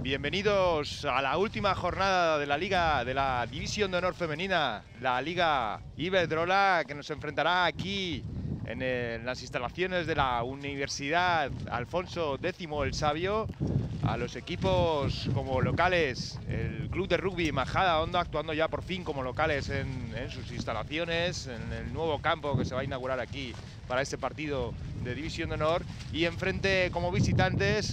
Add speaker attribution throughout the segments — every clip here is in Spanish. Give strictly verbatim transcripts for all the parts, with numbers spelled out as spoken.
Speaker 1: Bienvenidos a la última jornada de la Liga de la División de Honor Femenina, la Liga Iberdrola, que nos enfrentará aquí en, el, en las instalaciones de la Universidad Alfonso X el Sabio a los equipos como locales, el Club de Rugby Majadahonda, actuando ya por fin como locales en, en sus instalaciones, en el nuevo campo que se va a inaugurar aquí para este partido de División de Honor, y enfrente como visitantes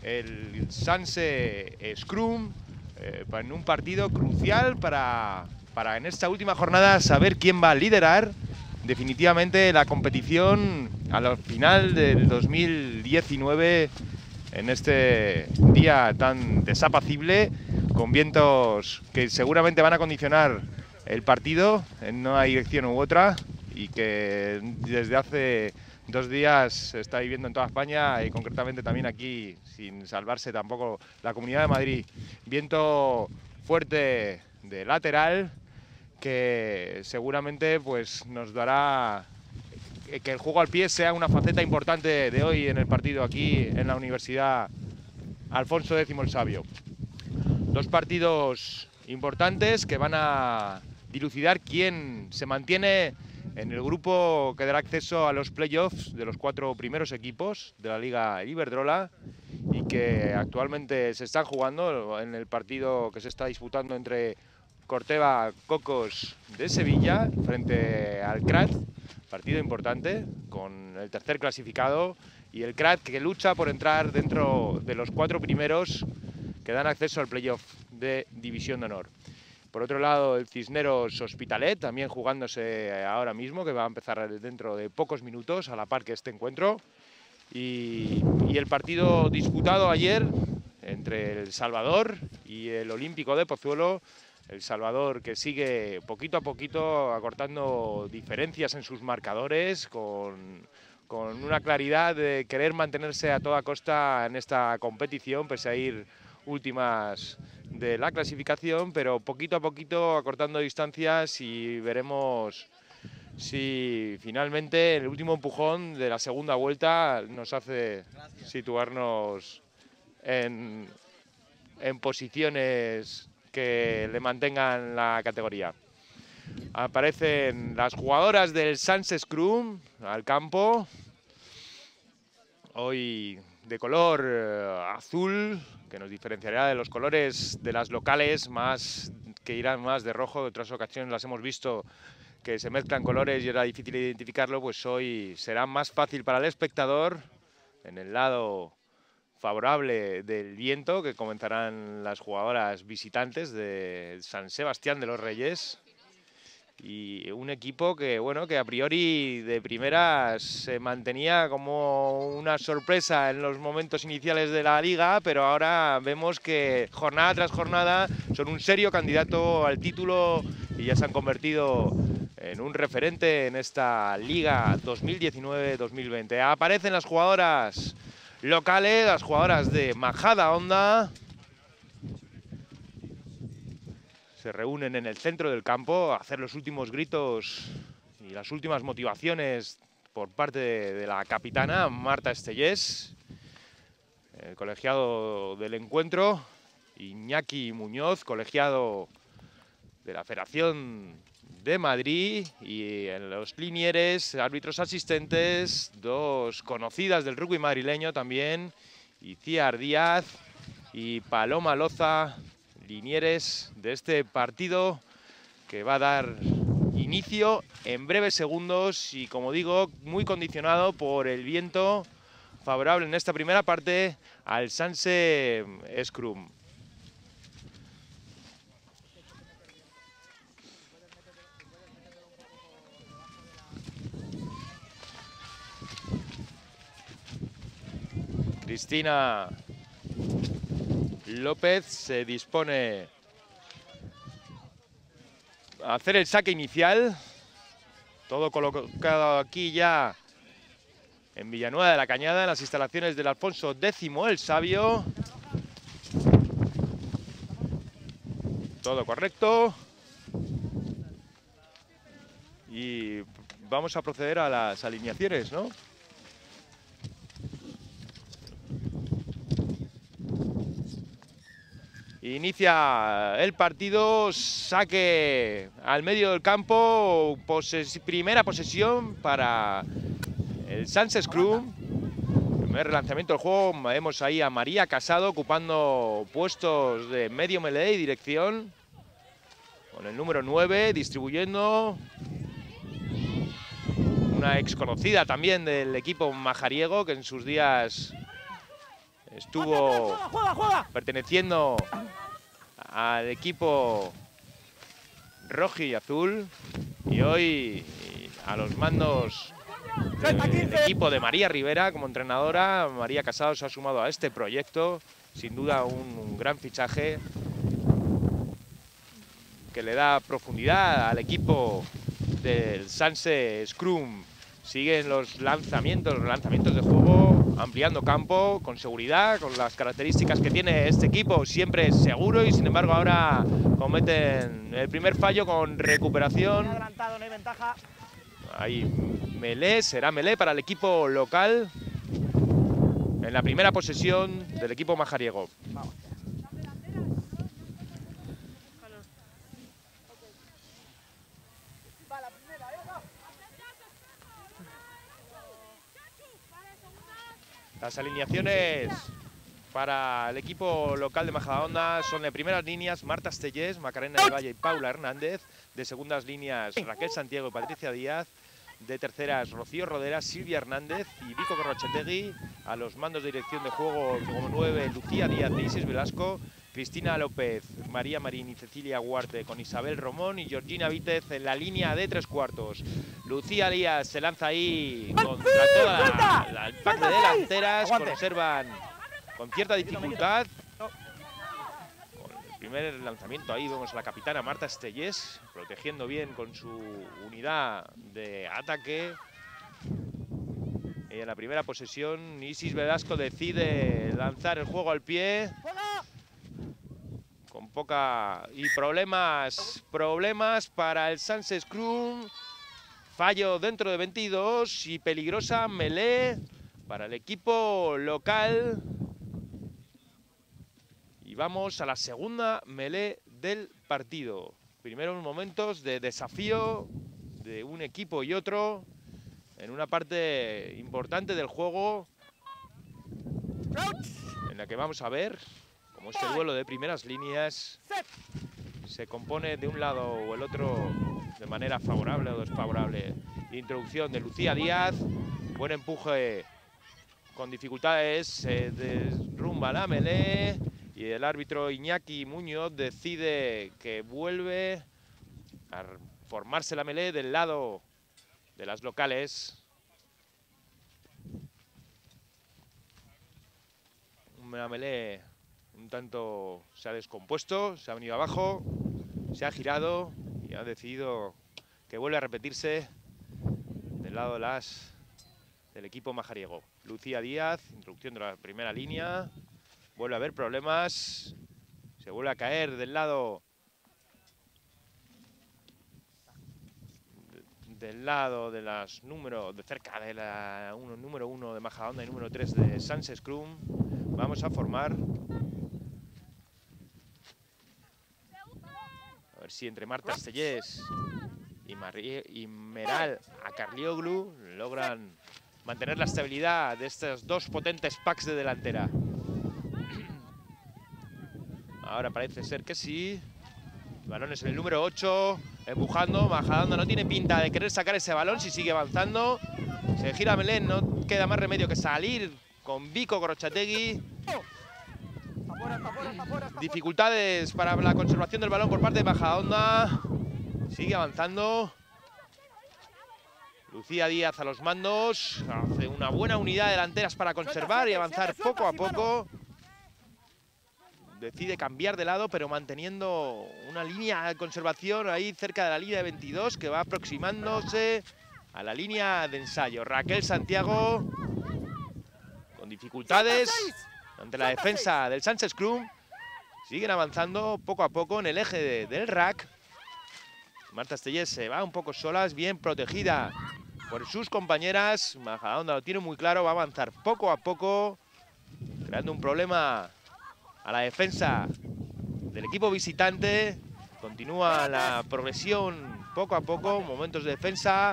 Speaker 1: el Sanse Scrum, eh, en un partido crucial para, para en esta última jornada saber quién va a liderar definitivamente la competición al final del dos mil diecinueve, en este día tan desapacible, con vientos que seguramente van a condicionar el partido en una dirección u otra, y que desde hace dos días se está viviendo en toda España y concretamente también aquí, sin salvarse tampoco la Comunidad de Madrid. Viento fuerte de lateral que seguramente pues nos dará que el juego al pie sea una faceta importante de hoy en el partido aquí en la Universidad Alfonso X el Sabio. Dos partidos importantes que van a dilucidar quién se mantiene en el grupo que dará acceso a los playoffs de los cuatro primeros equipos de la Liga Iberdrola, y que actualmente se están jugando en el partido que se está disputando entre Corteva Cocos de Sevilla frente al C R A T, partido importante con el tercer clasificado, y el C R A T que lucha por entrar dentro de los cuatro primeros que dan acceso al playoff de División de Honor. Por otro lado, el Cisneros Hospitalet, también jugándose ahora mismo, que va a empezar dentro de pocos minutos, a la par que este encuentro. Y, y el partido disputado ayer entre El Salvador y el Olímpico de Pozuelo. El Salvador que sigue poquito a poquito acortando diferencias en sus marcadores, con, con una claridad de querer mantenerse a toda costa en esta competición, pese a ir últimas de la clasificación, pero poquito a poquito acortando distancias, y veremos si finalmente el último empujón de la segunda vuelta nos hace situarnos en, en posiciones que le mantengan la categoría. Aparecen las jugadoras del Sanse Scrum al campo, hoy de color eh, azul, que nos diferenciará de los colores de las locales, más que irán más de rojo. De otras ocasiones las hemos visto que se mezclan colores y era difícil identificarlo, pues hoy será más fácil para el espectador, en el lado favorable del viento, que comenzarán las jugadoras visitantes de San Sebastián de los Reyes. Y un equipo que, bueno, que a priori de primeras se mantenía como una sorpresa en los momentos iniciales de la liga, pero ahora vemos que jornada tras jornada son un serio candidato al título y ya se han convertido en un referente en esta liga dos mil diecinueve dos mil veinte. Aparecen las jugadoras locales, las jugadoras de Majadahonda. Se reúnen en el centro del campo a hacer los últimos gritos y las últimas motivaciones por parte de, de la capitana Marta Estellés, el colegiado del encuentro, Iñaki Muñoz, colegiado de la Federación de Madrid, y en los linieres, árbitros asistentes, dos conocidas del rugby madrileño también, Iciar Díaz y Paloma Loza, linieres de este partido que va a dar inicio en breves segundos, y como digo, muy condicionado por el viento favorable en esta primera parte al Sanse Scrum. Cristina López se dispone a hacer el saque inicial. Todo colocado aquí ya en Villanueva de la Cañada, en las instalaciones del Alfonso X el Sabio. Todo correcto. Y vamos a proceder a las alineaciones, ¿no? Inicia el partido, saque al medio del campo, poses primera posesión para el Sans Scrum. Primer lanzamiento del juego, vemos ahí a María Casado ocupando puestos de medio melee y dirección. Con el número nueve, distribuyendo. Una ex conocida también del equipo majariego, que en sus días estuvo perteneciendo al equipo rojo y azul. Y hoy a los mandos del equipo de María Rivera como entrenadora. María Casado se ha sumado a este proyecto. Sin duda un, un gran fichaje que le da profundidad al equipo del Sanse Scrum. Siguen los lanzamientos, los lanzamientos de juego, ampliando campo con seguridad, con las características que tiene este equipo, siempre seguro, y sin embargo ahora cometen el primer fallo con recuperación.
Speaker 2: Adelantado, no hay ventaja.
Speaker 1: Ahí melee, será melee para el equipo local en la primera posesión del equipo majariego.
Speaker 2: Vamos.
Speaker 1: Las alineaciones para el equipo local de Majadahonda son de primeras líneas Marta Estellés, Macarena del Valle y Paula Hernández. De segundas líneas Raquel Santiago y Patricia Díaz. De terceras Rocío Rodera, Silvia Hernández y Vico Corrochategui. A los mandos de dirección de juego como nueve Lucía Díaz y Isis Velasco. Cristina López, María Marín y Cecilia Huarte con Isabel Romón y Georgina Vítez en la línea de tres cuartos. Lucía Díaz se lanza ahí contra toda la, la, el pack de delanteras. Conservan con cierta dificultad. Con el primer lanzamiento ahí vemos a la capitana Marta Estellés protegiendo bien con su unidad de ataque. Y en la primera posesión Isis Velasco decide lanzar el juego al pie. Con poca y problemas, problemas para el Sans Scrum. Fallo dentro de veintidós y peligrosa melee para el equipo local. Y vamos a la segunda melee del partido. Primeros momentos de desafío de un equipo y otro en una parte importante del juego en la que vamos a ver como este duelo de primeras líneas se compone de un lado o el otro de manera favorable o desfavorable. Introducción de Lucía Díaz, buen empuje con dificultades, se derrumba la melee y el árbitro Iñaki Muñoz decide que vuelve a formarse la melee del lado de las locales. Una melee un tanto se ha descompuesto, se ha venido abajo, se ha girado y ha decidido que vuelve a repetirse del lado de las, del equipo majariego. Lucía Díaz, introducción de la primera línea, vuelve a haber problemas, se vuelve a caer del lado del lado de las números, de cerca de la uno, número uno de Majadahonda y número tres de Sans Scrum. Vamos a formar. A ver si entre Marta Estellés y, Marie, y Meral Akarlioglu logran mantener la estabilidad de estos dos potentes packs de delantera. Ahora parece ser que sí. Balones en el número ocho, empujando. Majadahonda no tiene pinta de querer sacar ese balón si sigue avanzando. Se gira Melén, no queda más remedio que salir con Vico Corrochategui. Dificultades para la conservación del balón por parte de Majadahonda. Sigue avanzando. Lucía Díaz a los mandos. Hace una buena unidad de delanteras para conservar y avanzar poco a poco. Decide cambiar de lado, pero manteniendo una línea de conservación ahí cerca de la línea de veintidós, que va aproximándose a la línea de ensayo. Raquel Santiago, con dificultades ante la defensa del Sans Scrum. Siguen avanzando poco a poco en el eje de, del rack. Marta Estellés se va un poco sola, es bien protegida por sus compañeras. Majadahonda lo tiene muy claro, va a avanzar poco a poco, creando un problema a la defensa del equipo visitante. Continúa la progresión poco a poco, momentos de defensa.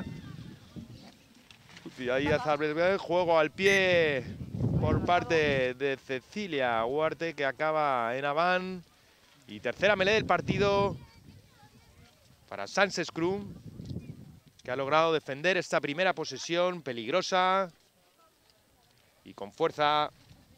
Speaker 1: Y ahí juego al pie por parte de Cecilia Huarte, que acaba en Aván. Y tercera melee del partido para Sans Scrum, que ha logrado defender esta primera posesión peligrosa y con fuerza,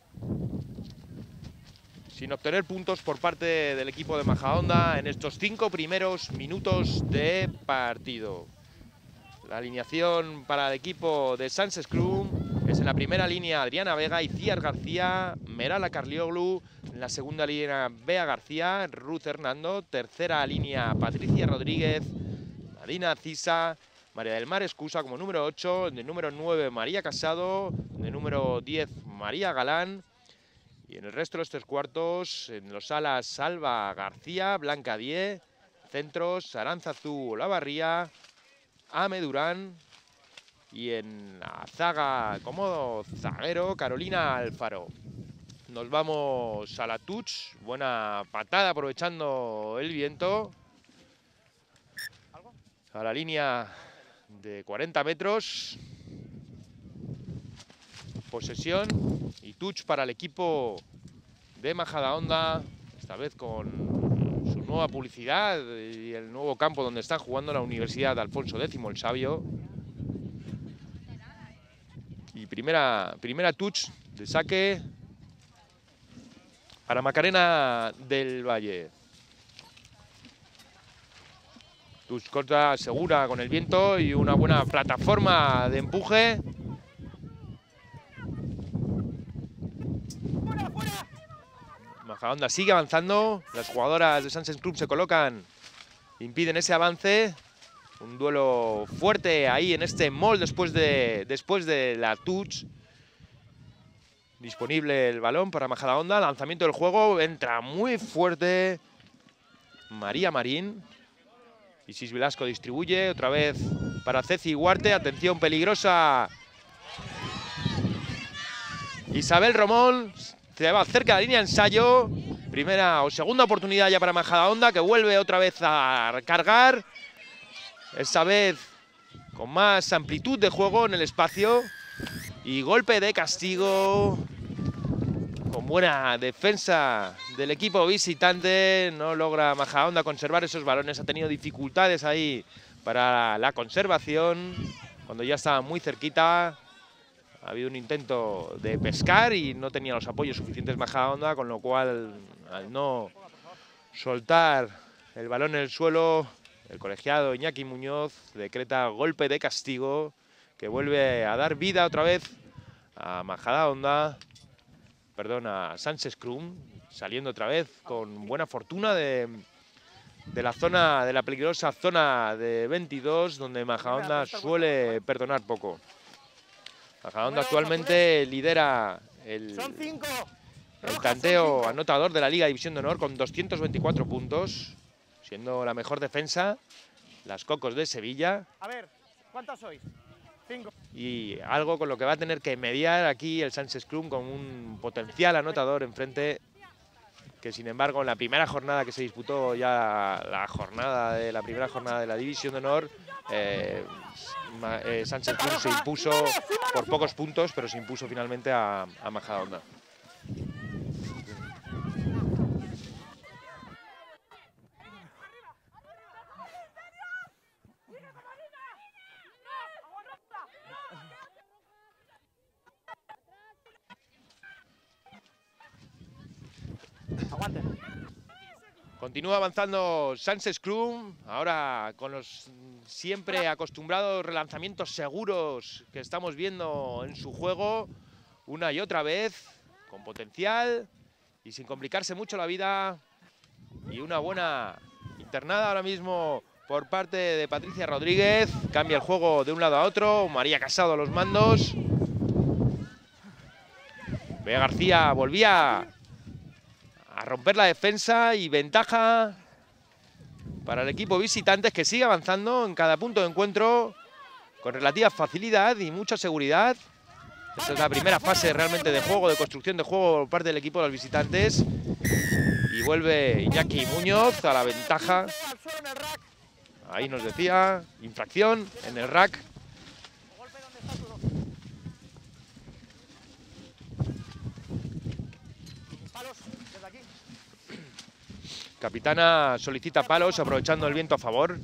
Speaker 1: sin obtener puntos por parte del equipo de Majadahonda en estos cinco primeros minutos de partido. La alineación para el equipo de Sans Scrum es en la primera línea Adriana Vega y Ciar García, Merala Carlioglu, en la segunda línea Bea García, Ruth Hernando, tercera línea Patricia Rodríguez, Nadina Cisa, María del Mar Escusa como número ocho, de número nueve María Casado, de número diez María Galán. Y en el resto de los tres cuartos, en los alas, Salva García, Blanca Diez, centros, Aranzazú Olavarría, Ame Durán, y en la zaga como zaguero, Carolina Alfaro. Nos vamos a la touch, buena patada aprovechando el viento. A la línea de cuarenta metros. Posesión y touch para el equipo de Majadahonda, esta vez con su nueva publicidad y el nuevo campo donde está jugando la Universidad Alfonso X el Sabio. Y primera, primera touch de saque para Macarena del Valle. Touch corta, segura con el viento y una buena plataforma de empuje. Majadahonda sigue avanzando, las jugadoras de Sans Scrum se colocan, impiden ese avance. Un duelo fuerte ahí en este mall después de, después de la touch. Disponible el balón para Majadahonda, lanzamiento del juego, entra muy fuerte María Marín. Isis Velasco distribuye, otra vez para Ceci Huarte, atención peligrosa. Isabel Romón. Se va cerca de la línea de ensayo. Primera o segunda oportunidad ya para Majadahonda, que vuelve otra vez a cargar. Esta vez con más amplitud de juego en el espacio. Y golpe de castigo. Con buena defensa del equipo visitante. No logra Majadahonda conservar esos balones. Ha tenido dificultades ahí para la conservación. Cuando ya estaba muy cerquita. Ha habido un intento de pescar y no tenía los apoyos suficientes Majadahonda, con lo cual, al no soltar el balón en el suelo, el colegiado Iñaki Muñoz decreta golpe de castigo que vuelve a dar vida otra vez a Majadahonda, perdón, a Sans Scrum, saliendo otra vez con buena fortuna de, de la zona, de la peligrosa zona de veintidós, donde Majadahonda suele perdonar poco. Majadahonda actualmente lidera el, el tanteo anotador de la Liga División de Honor con doscientos veinticuatro puntos, siendo la mejor defensa las Cocos de Sevilla.
Speaker 2: A ver, ¿cuántas sois? Cinco.
Speaker 1: Y algo con lo que va a tener que mediar aquí el Sans Scrum, con un potencial anotador enfrente, que sin embargo en la primera jornada que se disputó, ya la jornada de la primera jornada de la División de Honor, eh, eh, Sans Scrum se impuso por pocos puntos, pero se impuso finalmente a, a Majadahonda.
Speaker 2: Aguante.
Speaker 1: Continúa avanzando Sans Scrum, ahora con los siempre acostumbrados relanzamientos seguros que estamos viendo en su juego, una y otra vez, con potencial y sin complicarse mucho la vida. Y una buena internada ahora mismo por parte de Patricia Rodríguez. Cambia el juego de un lado a otro, María Casado a los mandos. Bea García volvía a romper la defensa y ventaja para el equipo visitante, que sigue avanzando en cada punto de encuentro con relativa facilidad y mucha seguridad. Esta es la primera fase realmente de juego, de construcción de juego por parte del equipo de los visitantes. Y vuelve Iñaki Muñoz a la ventaja. Ahí nos decía, infracción en el rack. Capitana solicita palos aprovechando el viento a favor,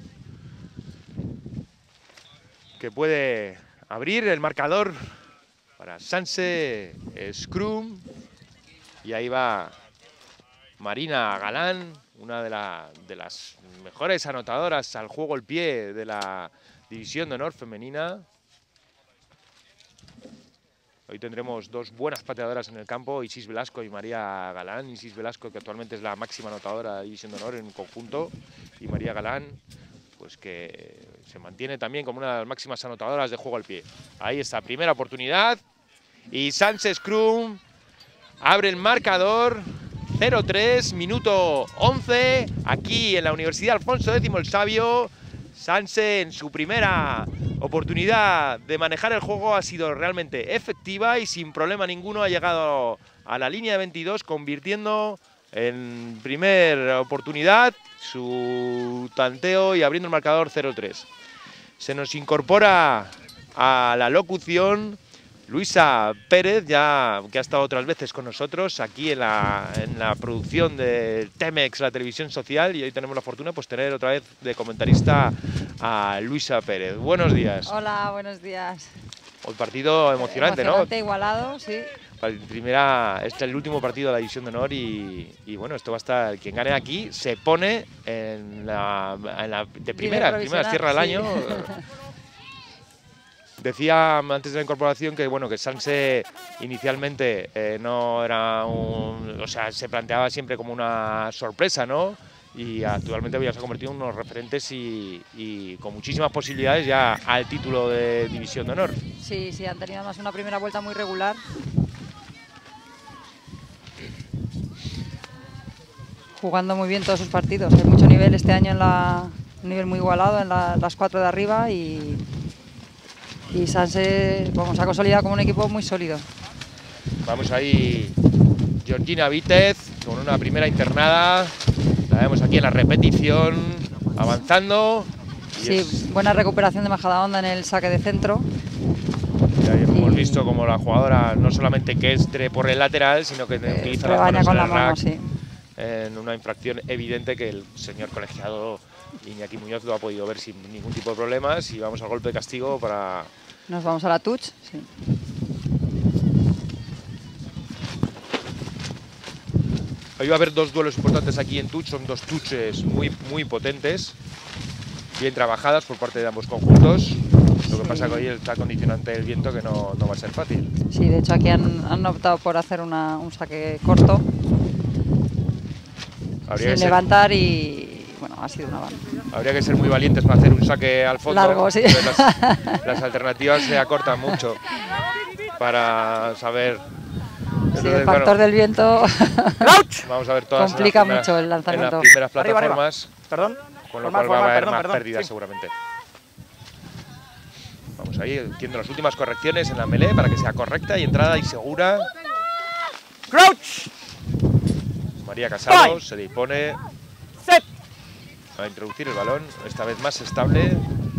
Speaker 1: que puede abrir el marcador para Sanse Scrum. Y ahí va Marina Galán, una de, la, de las mejores anotadoras al juego el pie de la División de Honor femenina. Hoy tendremos dos buenas pateadoras en el campo, Isis Velasco y María Galán. Isis Velasco, que actualmente es la máxima anotadora de la División de Honor en conjunto, y María Galán, pues que se mantiene también como una de las máximas anotadoras de juego al pie. Ahí está, primera oportunidad. Y Sanse Scrum abre el marcador. cero tres, minuto once, aquí en la Universidad Alfonso X el Sabio. Sanse, en su primera oportunidad de manejar el juego, ha sido realmente efectiva y sin problema ninguno ha llegado a la línea de veintidós, convirtiendo en primera oportunidad su tanteo y abriendo el marcador cero tres. Se nos incorpora a la locución Luisa Pérez, ya que ha estado otras veces con nosotros aquí en la, en la producción de Temex, la televisión social, y hoy tenemos la fortuna pues tener otra vez de comentarista a Luisa Pérez. Buenos días.
Speaker 3: Hola, buenos días.
Speaker 1: Hoy partido emocionante,
Speaker 3: emocionante,
Speaker 1: ¿no?
Speaker 3: Igualado, sí.
Speaker 1: Primera, este es el último partido de la División de Honor y, y bueno, esto va a estar, quien gane aquí se pone en la, en la de primera, primera cierra el
Speaker 3: sí.
Speaker 1: año. Decía antes de la incorporación que bueno que Sanse inicialmente eh, no era un, o sea, se planteaba siempre como una sorpresa, ¿no? Y actualmente ya se ha convertido en unos referentes y, y con muchísimas posibilidades ya al título de División de Honor.
Speaker 3: Sí, sí, han tenido además una primera vuelta muy regular. Jugando muy bien todos sus partidos. Hay mucho nivel este año, en la, un nivel muy igualado en la, las cuatro de arriba y... Y Sanse bueno, se ha consolidado como un equipo muy sólido.
Speaker 1: Vamos ahí, Georgina Vítez, con una primera internada. La vemos aquí en la repetición, avanzando.
Speaker 3: Sí, es... buena recuperación de Majadahonda en el saque de centro.
Speaker 1: Ya hemos
Speaker 3: y...
Speaker 1: visto como la jugadora no solamente que entre por el lateral, sino que eh, utiliza las manos
Speaker 3: con
Speaker 1: en
Speaker 3: la
Speaker 1: el
Speaker 3: mano,
Speaker 1: rack,
Speaker 3: sí.
Speaker 1: En una infracción evidente que el señor colegiado Iñaki Muñoz lo ha podido ver sin ningún tipo de problemas. Y vamos al golpe de castigo para...
Speaker 3: Nos vamos a la touch, sí.
Speaker 1: Hoy va a haber dos duelos importantes aquí en touch, son dos touches muy, muy potentes, bien trabajadas por parte de ambos conjuntos. Lo que sí. pasa que hoy está condicionante el viento, que no, no va a ser fácil.
Speaker 3: Sí, de hecho aquí han, han optado por hacer una, un saque corto, Habría sin levantar ser... y... Bueno, ha sido una banda.
Speaker 1: Habría que ser muy valientes para hacer un saque al fondo.
Speaker 3: Largo, sí.
Speaker 1: Las, las alternativas se acortan mucho para saber...
Speaker 3: Sí, Entonces, el factor bueno, del viento
Speaker 1: vamos a ver todas
Speaker 3: complica
Speaker 1: en primeras,
Speaker 3: mucho el lanzamiento.
Speaker 1: En las primeras plataformas,
Speaker 2: arriba, arriba. Perdón.
Speaker 1: Con lo
Speaker 2: formal,
Speaker 1: cual va a haber
Speaker 2: perdón,
Speaker 1: más
Speaker 2: perdón,
Speaker 1: pérdidas
Speaker 2: sí.
Speaker 1: seguramente. Vamos ahí, haciendo las últimas correcciones en la melee para que sea correcta y entrada y segura.
Speaker 2: Crouch.
Speaker 1: María Casado
Speaker 2: Five.
Speaker 1: se dispone
Speaker 2: Set.
Speaker 1: a introducir el balón, esta vez más estable.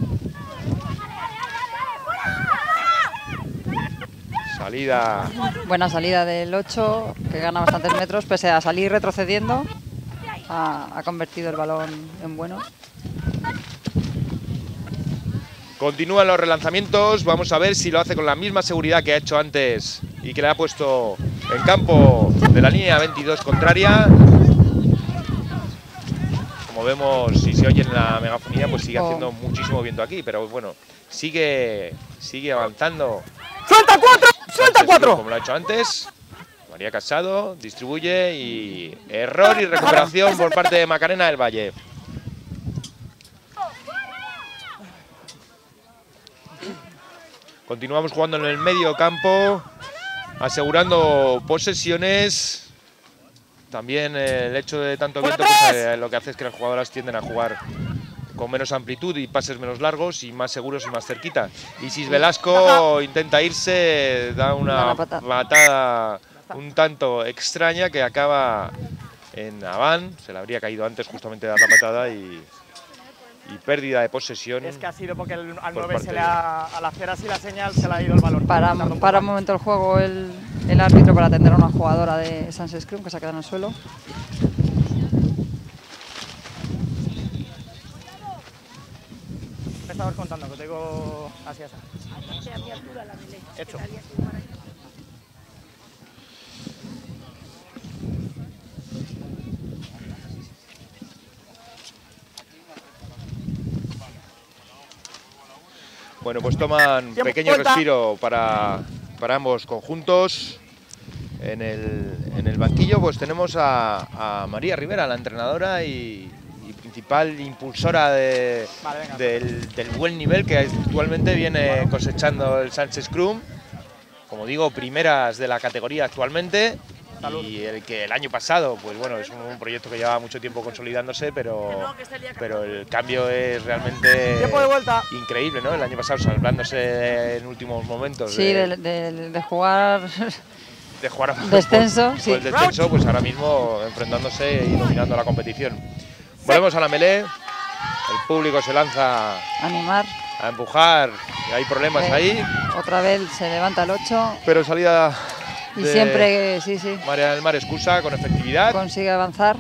Speaker 1: Salida.
Speaker 3: Buena salida del ocho, que gana bastantes metros, pese a salir retrocediendo, ha, ha convertido el balón en bueno.
Speaker 1: Continúan los relanzamientos, vamos a ver si lo hace con la misma seguridad que ha hecho antes y que le ha puesto en campo de la línea veintidós contraria. Como vemos y se oye en la megafonía, pues sigue oh. haciendo muchísimo viento aquí, pero bueno, sigue, sigue avanzando.
Speaker 2: ¡Suelta cuatro! ¡Suelta cuatro!
Speaker 1: Como lo ha hecho antes. María Casado distribuye y error y recuperación por parte de Macarena del Valle. Continuamos jugando en el medio campo, asegurando posesiones. También el hecho de tanto viento pues, eh, lo que hace es que las jugadoras tienden a jugar con menos amplitud y pases menos largos y más seguros y más cerquita. Isis Velasco intenta irse, da una patada un tanto extraña que acaba en Avan. Se le habría caído antes justamente de dar la patada y, y pérdida de posesión.
Speaker 2: Es que ha sido porque el, al
Speaker 1: por
Speaker 2: nueve
Speaker 1: parte
Speaker 2: se le
Speaker 1: de-
Speaker 2: ha, al hacer así la señal se le ha ido el balón.
Speaker 3: Para,
Speaker 2: Tardó un
Speaker 3: para
Speaker 2: poco
Speaker 3: un
Speaker 2: más.
Speaker 3: momento el juego el, el árbitro para atender a una jugadora de Sans Scrum que se ha quedado en el suelo.
Speaker 2: Me estabas contando que tengo así, así.
Speaker 4: A mi altura la melé.
Speaker 2: Hecho.
Speaker 1: Bueno, pues toman
Speaker 2: Tiempo,
Speaker 1: pequeño
Speaker 2: cuenta.
Speaker 1: respiro para, para ambos conjuntos. En el, en el banquillo pues tenemos a, a María Rivera, la entrenadora y, y principal impulsora de,
Speaker 2: Vale, venga.
Speaker 1: del, del buen nivel que actualmente viene cosechando el Sánchez Scrum. Como digo, primeras de la categoría actualmente.
Speaker 2: Salud.
Speaker 1: Y el que el año pasado, pues bueno, es un proyecto que lleva mucho tiempo consolidándose, pero, pero el cambio es realmente
Speaker 2: Tiempo de vuelta.
Speaker 1: increíble, ¿no? El año pasado salvándose en últimos momentos
Speaker 3: Sí,
Speaker 1: de,
Speaker 3: de, de- de jugar
Speaker 1: de jugar a
Speaker 3: descenso,
Speaker 1: por,
Speaker 3: sí.
Speaker 1: por el descenso, pues ahora mismo enfrentándose y dominando la competición. Volvemos a la melee, el público se lanza
Speaker 3: a animar.
Speaker 1: a empujar, y hay problemas
Speaker 3: Eh,
Speaker 1: ahí,
Speaker 3: Otra vez se levanta el ocho
Speaker 1: pero salida
Speaker 3: y
Speaker 1: de
Speaker 3: siempre, sí, sí,
Speaker 1: María del Mar excusa con efectividad.
Speaker 3: consigue avanzar.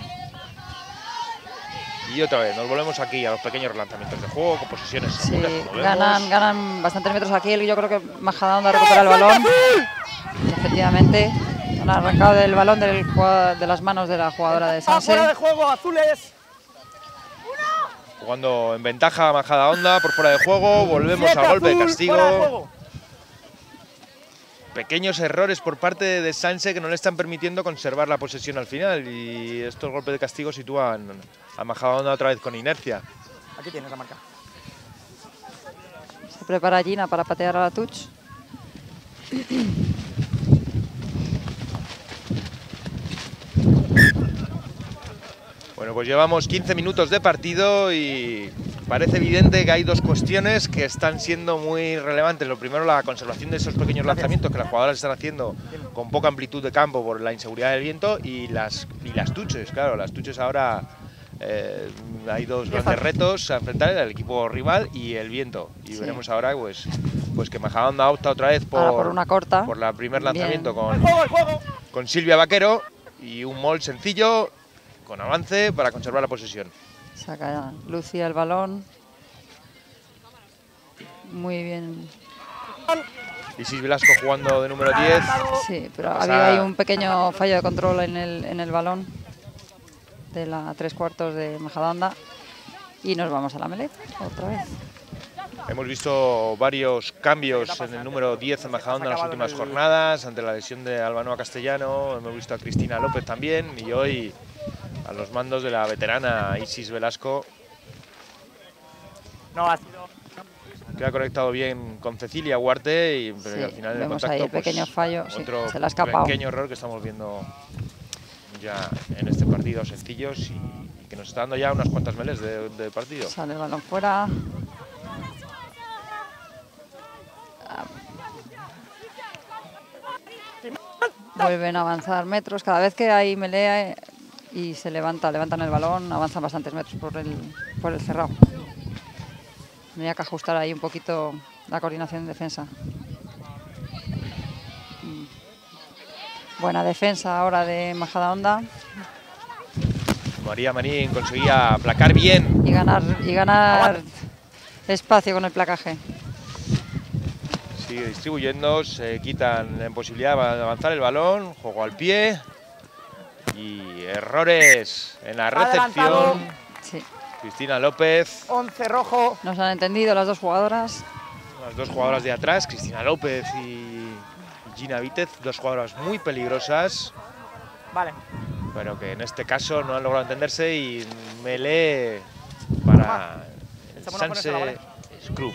Speaker 1: Y otra vez, nos volvemos aquí a los pequeños relanzamientos de juego, con posesiones
Speaker 3: Sí,
Speaker 1: seguras, como vemos.
Speaker 3: ganan, ganan bastantes metros aquí. Yo creo que Majadahonda recupera el balón. Y efectivamente, han arrancado del balón del jugado- de las manos de la jugadora de
Speaker 2: Ah,
Speaker 3: Sanse.
Speaker 2: fuera de juego, azules.
Speaker 1: Jugando en ventaja Majadahonda por fuera de juego, volvemos
Speaker 2: Siete
Speaker 1: al golpe de
Speaker 2: azul,
Speaker 1: castigo.
Speaker 2: fuera de juego.
Speaker 1: Pequeños errores por parte de Sanse que no le están permitiendo conservar la posesión al final, y estos golpes de castigo sitúan a Majadahonda otra vez con inercia.
Speaker 2: Aquí tienes la marca.
Speaker 3: Se prepara Gina para patear a la touch.
Speaker 1: Bueno, pues llevamos quince minutos de partido y parece evidente que hay dos cuestiones que están siendo muy relevantes. Lo primero, la conservación de esos pequeños lanzamientos que las jugadoras están haciendo con poca amplitud de campo por la inseguridad del viento, y las, y las tuches. Claro, las tuches ahora eh, hay dos grandes retos a enfrentar: el equipo rival y el viento. Y
Speaker 3: Sí.
Speaker 1: veremos ahora pues, pues que Majadahonda opta otra vez por,
Speaker 3: Ahora por una corta.
Speaker 1: por la primer
Speaker 3: Bien.
Speaker 1: lanzamiento
Speaker 2: El
Speaker 1: con,
Speaker 2: juego, el juego.
Speaker 1: con Silvia Vaquero, y un mol sencillo con avance para conservar la posesión.
Speaker 3: Saca Lucía el balón. Muy bien.
Speaker 1: Isis Velasco jugando de número diez.
Speaker 3: Sí, pero
Speaker 1: Pasa-
Speaker 3: había ahí un pequeño fallo de control en el, en el balón de la tres cuartos de Majadahonda. Y nos vamos a la melee otra vez.
Speaker 1: Hemos visto varios cambios en el número diez en Majadahonda en las últimas jornadas, ante la lesión de Albanoa Castellano. Hemos visto a Cristina López también, y hoy a los mandos de la veterana Isis Velasco,
Speaker 2: No, ha sido.
Speaker 1: que ha conectado bien con Cecilia Huarte, y pero
Speaker 3: Sí,
Speaker 1: al final del
Speaker 3: vemos
Speaker 1: contacto,
Speaker 3: ahí el
Speaker 1: pues,
Speaker 3: pequeño fallo, sí,
Speaker 1: otro
Speaker 3: se le ha escapado.
Speaker 1: pequeño error que estamos viendo ya en este partido, sencillos, y, y que nos está dando ya unas cuantas meles de, de partido.
Speaker 3: Sale el balón fuera. Vuelven a avanzar metros. Cada vez que hay melee y se levanta, levantan el balón, avanzan bastantes metros por el, por el cerrado. Tendría que ajustar ahí un poquito la coordinación en defensa. Mm. Buena defensa ahora de Majadahonda
Speaker 1: María Marín conseguía aplacar bien.
Speaker 3: y ganar, y ganar espacio con el placaje.
Speaker 1: Sigue distribuyendo, se quitan la posibilidad de avanzar el balón, juego al pie y errores en la
Speaker 2: Adelantado.
Speaker 1: recepción.
Speaker 3: Sí.
Speaker 1: Cristina López,
Speaker 2: once rojo.
Speaker 3: Nos han entendido las dos jugadoras.
Speaker 1: las dos jugadoras de atrás, Cristina López y Gina Vítez, dos jugadoras muy peligrosas,
Speaker 2: Vale.
Speaker 1: pero que en este caso no han logrado entenderse, y melee para
Speaker 2: Echamos una
Speaker 1: Sanse
Speaker 2: ponesela, ¿vale?
Speaker 1: Scrum.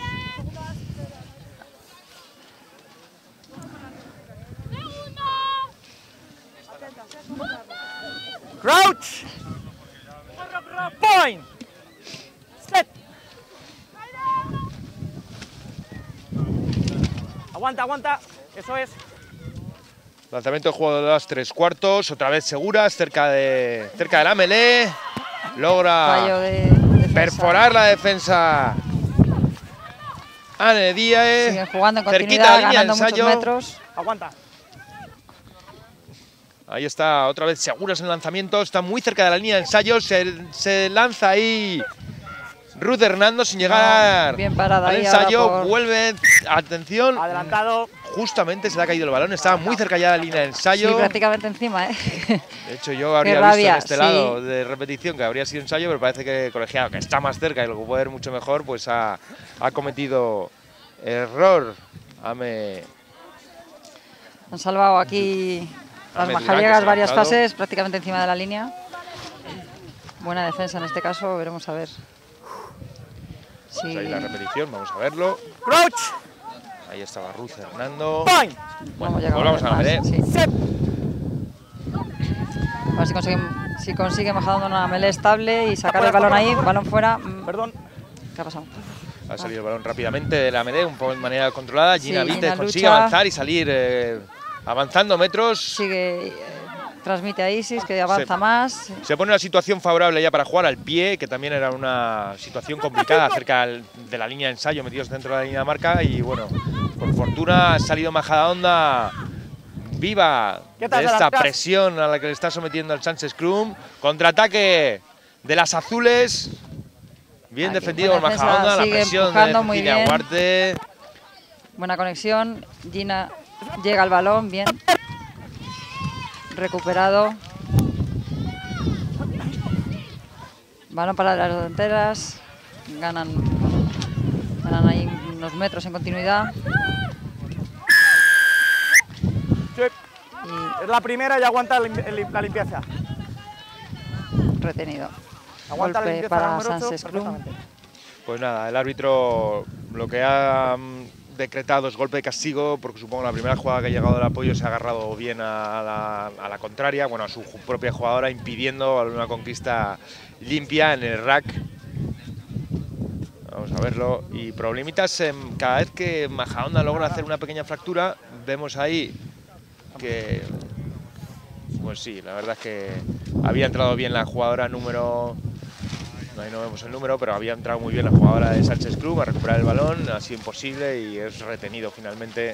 Speaker 2: Crouch. Point. Set. Aguanta, aguanta. Eso es.
Speaker 1: Lanzamiento de juego de las tres cuartos, otra vez seguras, cerca de, cerca de la melee. Logra
Speaker 3: Fallo de defensa.
Speaker 1: perforar la defensa. Anne Díaz.
Speaker 3: Siguen jugando en
Speaker 1: cerquita
Speaker 3: continuidad,
Speaker 1: de la línea de
Speaker 3: ganando muchos
Speaker 1: ensayo.
Speaker 3: metros.
Speaker 2: Aguanta.
Speaker 1: Ahí está, otra vez seguras en el lanzamiento. Está muy cerca de la línea de ensayo. Se, se lanza ahí Ruth Hernando sin llegar
Speaker 3: No, bien parada
Speaker 1: al
Speaker 3: ahí
Speaker 1: ensayo.
Speaker 3: ahora por-
Speaker 1: Vuelve. Atención.
Speaker 2: Adelantado.
Speaker 1: Justamente se le ha caído el balón. Estaba muy cerca ya de la línea de ensayo.
Speaker 3: Sí, prácticamente encima, ¿eh?
Speaker 1: De hecho, yo habría
Speaker 3: Qué
Speaker 1: visto
Speaker 3: rabia,
Speaker 1: en este
Speaker 3: sí.
Speaker 1: lado de repetición que habría sido ensayo, pero parece que el colegiado, que está más cerca y lo que puede ver mucho mejor, pues ha, ha cometido error. Ame,
Speaker 3: Han salvado aquí las
Speaker 1: Ahmed Durán, que
Speaker 3: majallegas
Speaker 1: se ha
Speaker 3: varias
Speaker 1: lanzado.
Speaker 3: fases, prácticamente encima de la línea. Buena defensa en este caso, veremos a ver.
Speaker 1: pues
Speaker 3: Sí.
Speaker 1: ahí la repetición, vamos a verlo.
Speaker 2: Crouch.
Speaker 1: Ahí estaba Ruth Hernando.
Speaker 2: Point.
Speaker 1: Bueno,
Speaker 3: Vamos,
Speaker 1: volvamos a la melee.
Speaker 3: Sí.
Speaker 2: Set.
Speaker 3: A ver si consiguen, si consigue Majadahonda una melee estable y sacar
Speaker 2: Afuera,
Speaker 3: el balón
Speaker 2: afuera,
Speaker 3: ahí,
Speaker 2: afuera.
Speaker 3: balón fuera. Mm,
Speaker 2: Perdón.
Speaker 3: ¿Qué ha pasado?
Speaker 1: Ha salido el balón rápidamente de la melee, un poco de manera controlada.
Speaker 3: Sí,
Speaker 1: Gina Vítez
Speaker 3: Gina
Speaker 1: consigue
Speaker 3: lucha.
Speaker 1: avanzar y salir eh, avanzando metros.
Speaker 3: Sigue, eh, transmite a Isis, que avanza
Speaker 1: Se-
Speaker 3: más.
Speaker 1: Se pone una situación favorable ya para jugar al pie, que también era una situación complicada cerca del- de la línea de ensayo, metidos dentro de la línea de marca. Y bueno, por fortuna ha salido Majadahonda viva
Speaker 2: ¿Qué
Speaker 1: de
Speaker 2: tal,
Speaker 1: esta
Speaker 2: Alancar?
Speaker 1: presión a la que le está sometiendo el Sánchez Scrum. Contraataque de las azules. Bien
Speaker 3: Aquí,
Speaker 1: defendido por
Speaker 3: buena defensa,
Speaker 1: Majadahonda, la
Speaker 3: sigue
Speaker 1: presión de
Speaker 3: empujando muy
Speaker 1: Cecilia
Speaker 3: bien.
Speaker 1: Huarte.
Speaker 3: Buena conexión. Gina llega al balón, bien. Recuperado. Balón para las delanteras. Ganan, ganan ahí unos metros en continuidad.
Speaker 2: Check.
Speaker 3: Y
Speaker 2: Es la primera y aguanta el lim- el lim- la limpieza.
Speaker 3: retenido.
Speaker 2: Aguanta la
Speaker 3: Golpe
Speaker 2: limpieza la
Speaker 3: para
Speaker 2: número ocho
Speaker 3: Sánchez Scrum.
Speaker 2: perfectamente.
Speaker 1: Pues nada, el árbitro lo que ha mm, decretado es golpe de castigo, porque supongo la primera jugada que ha llegado del apoyo se ha agarrado bien a la, a la contraria, bueno, a su ju- propia jugadora, impidiendo una conquista limpia en el rack. Vamos a verlo. Y problemitas, em, cada vez que Majadahonda logra hacer una pequeña fractura, vemos ahí que, pues sí, la verdad es que había entrado bien la jugadora número... Ahí no vemos el número, pero había entrado muy bien la jugadora de Sánchez Club a recuperar el balón, ha sido imposible y es retenido finalmente.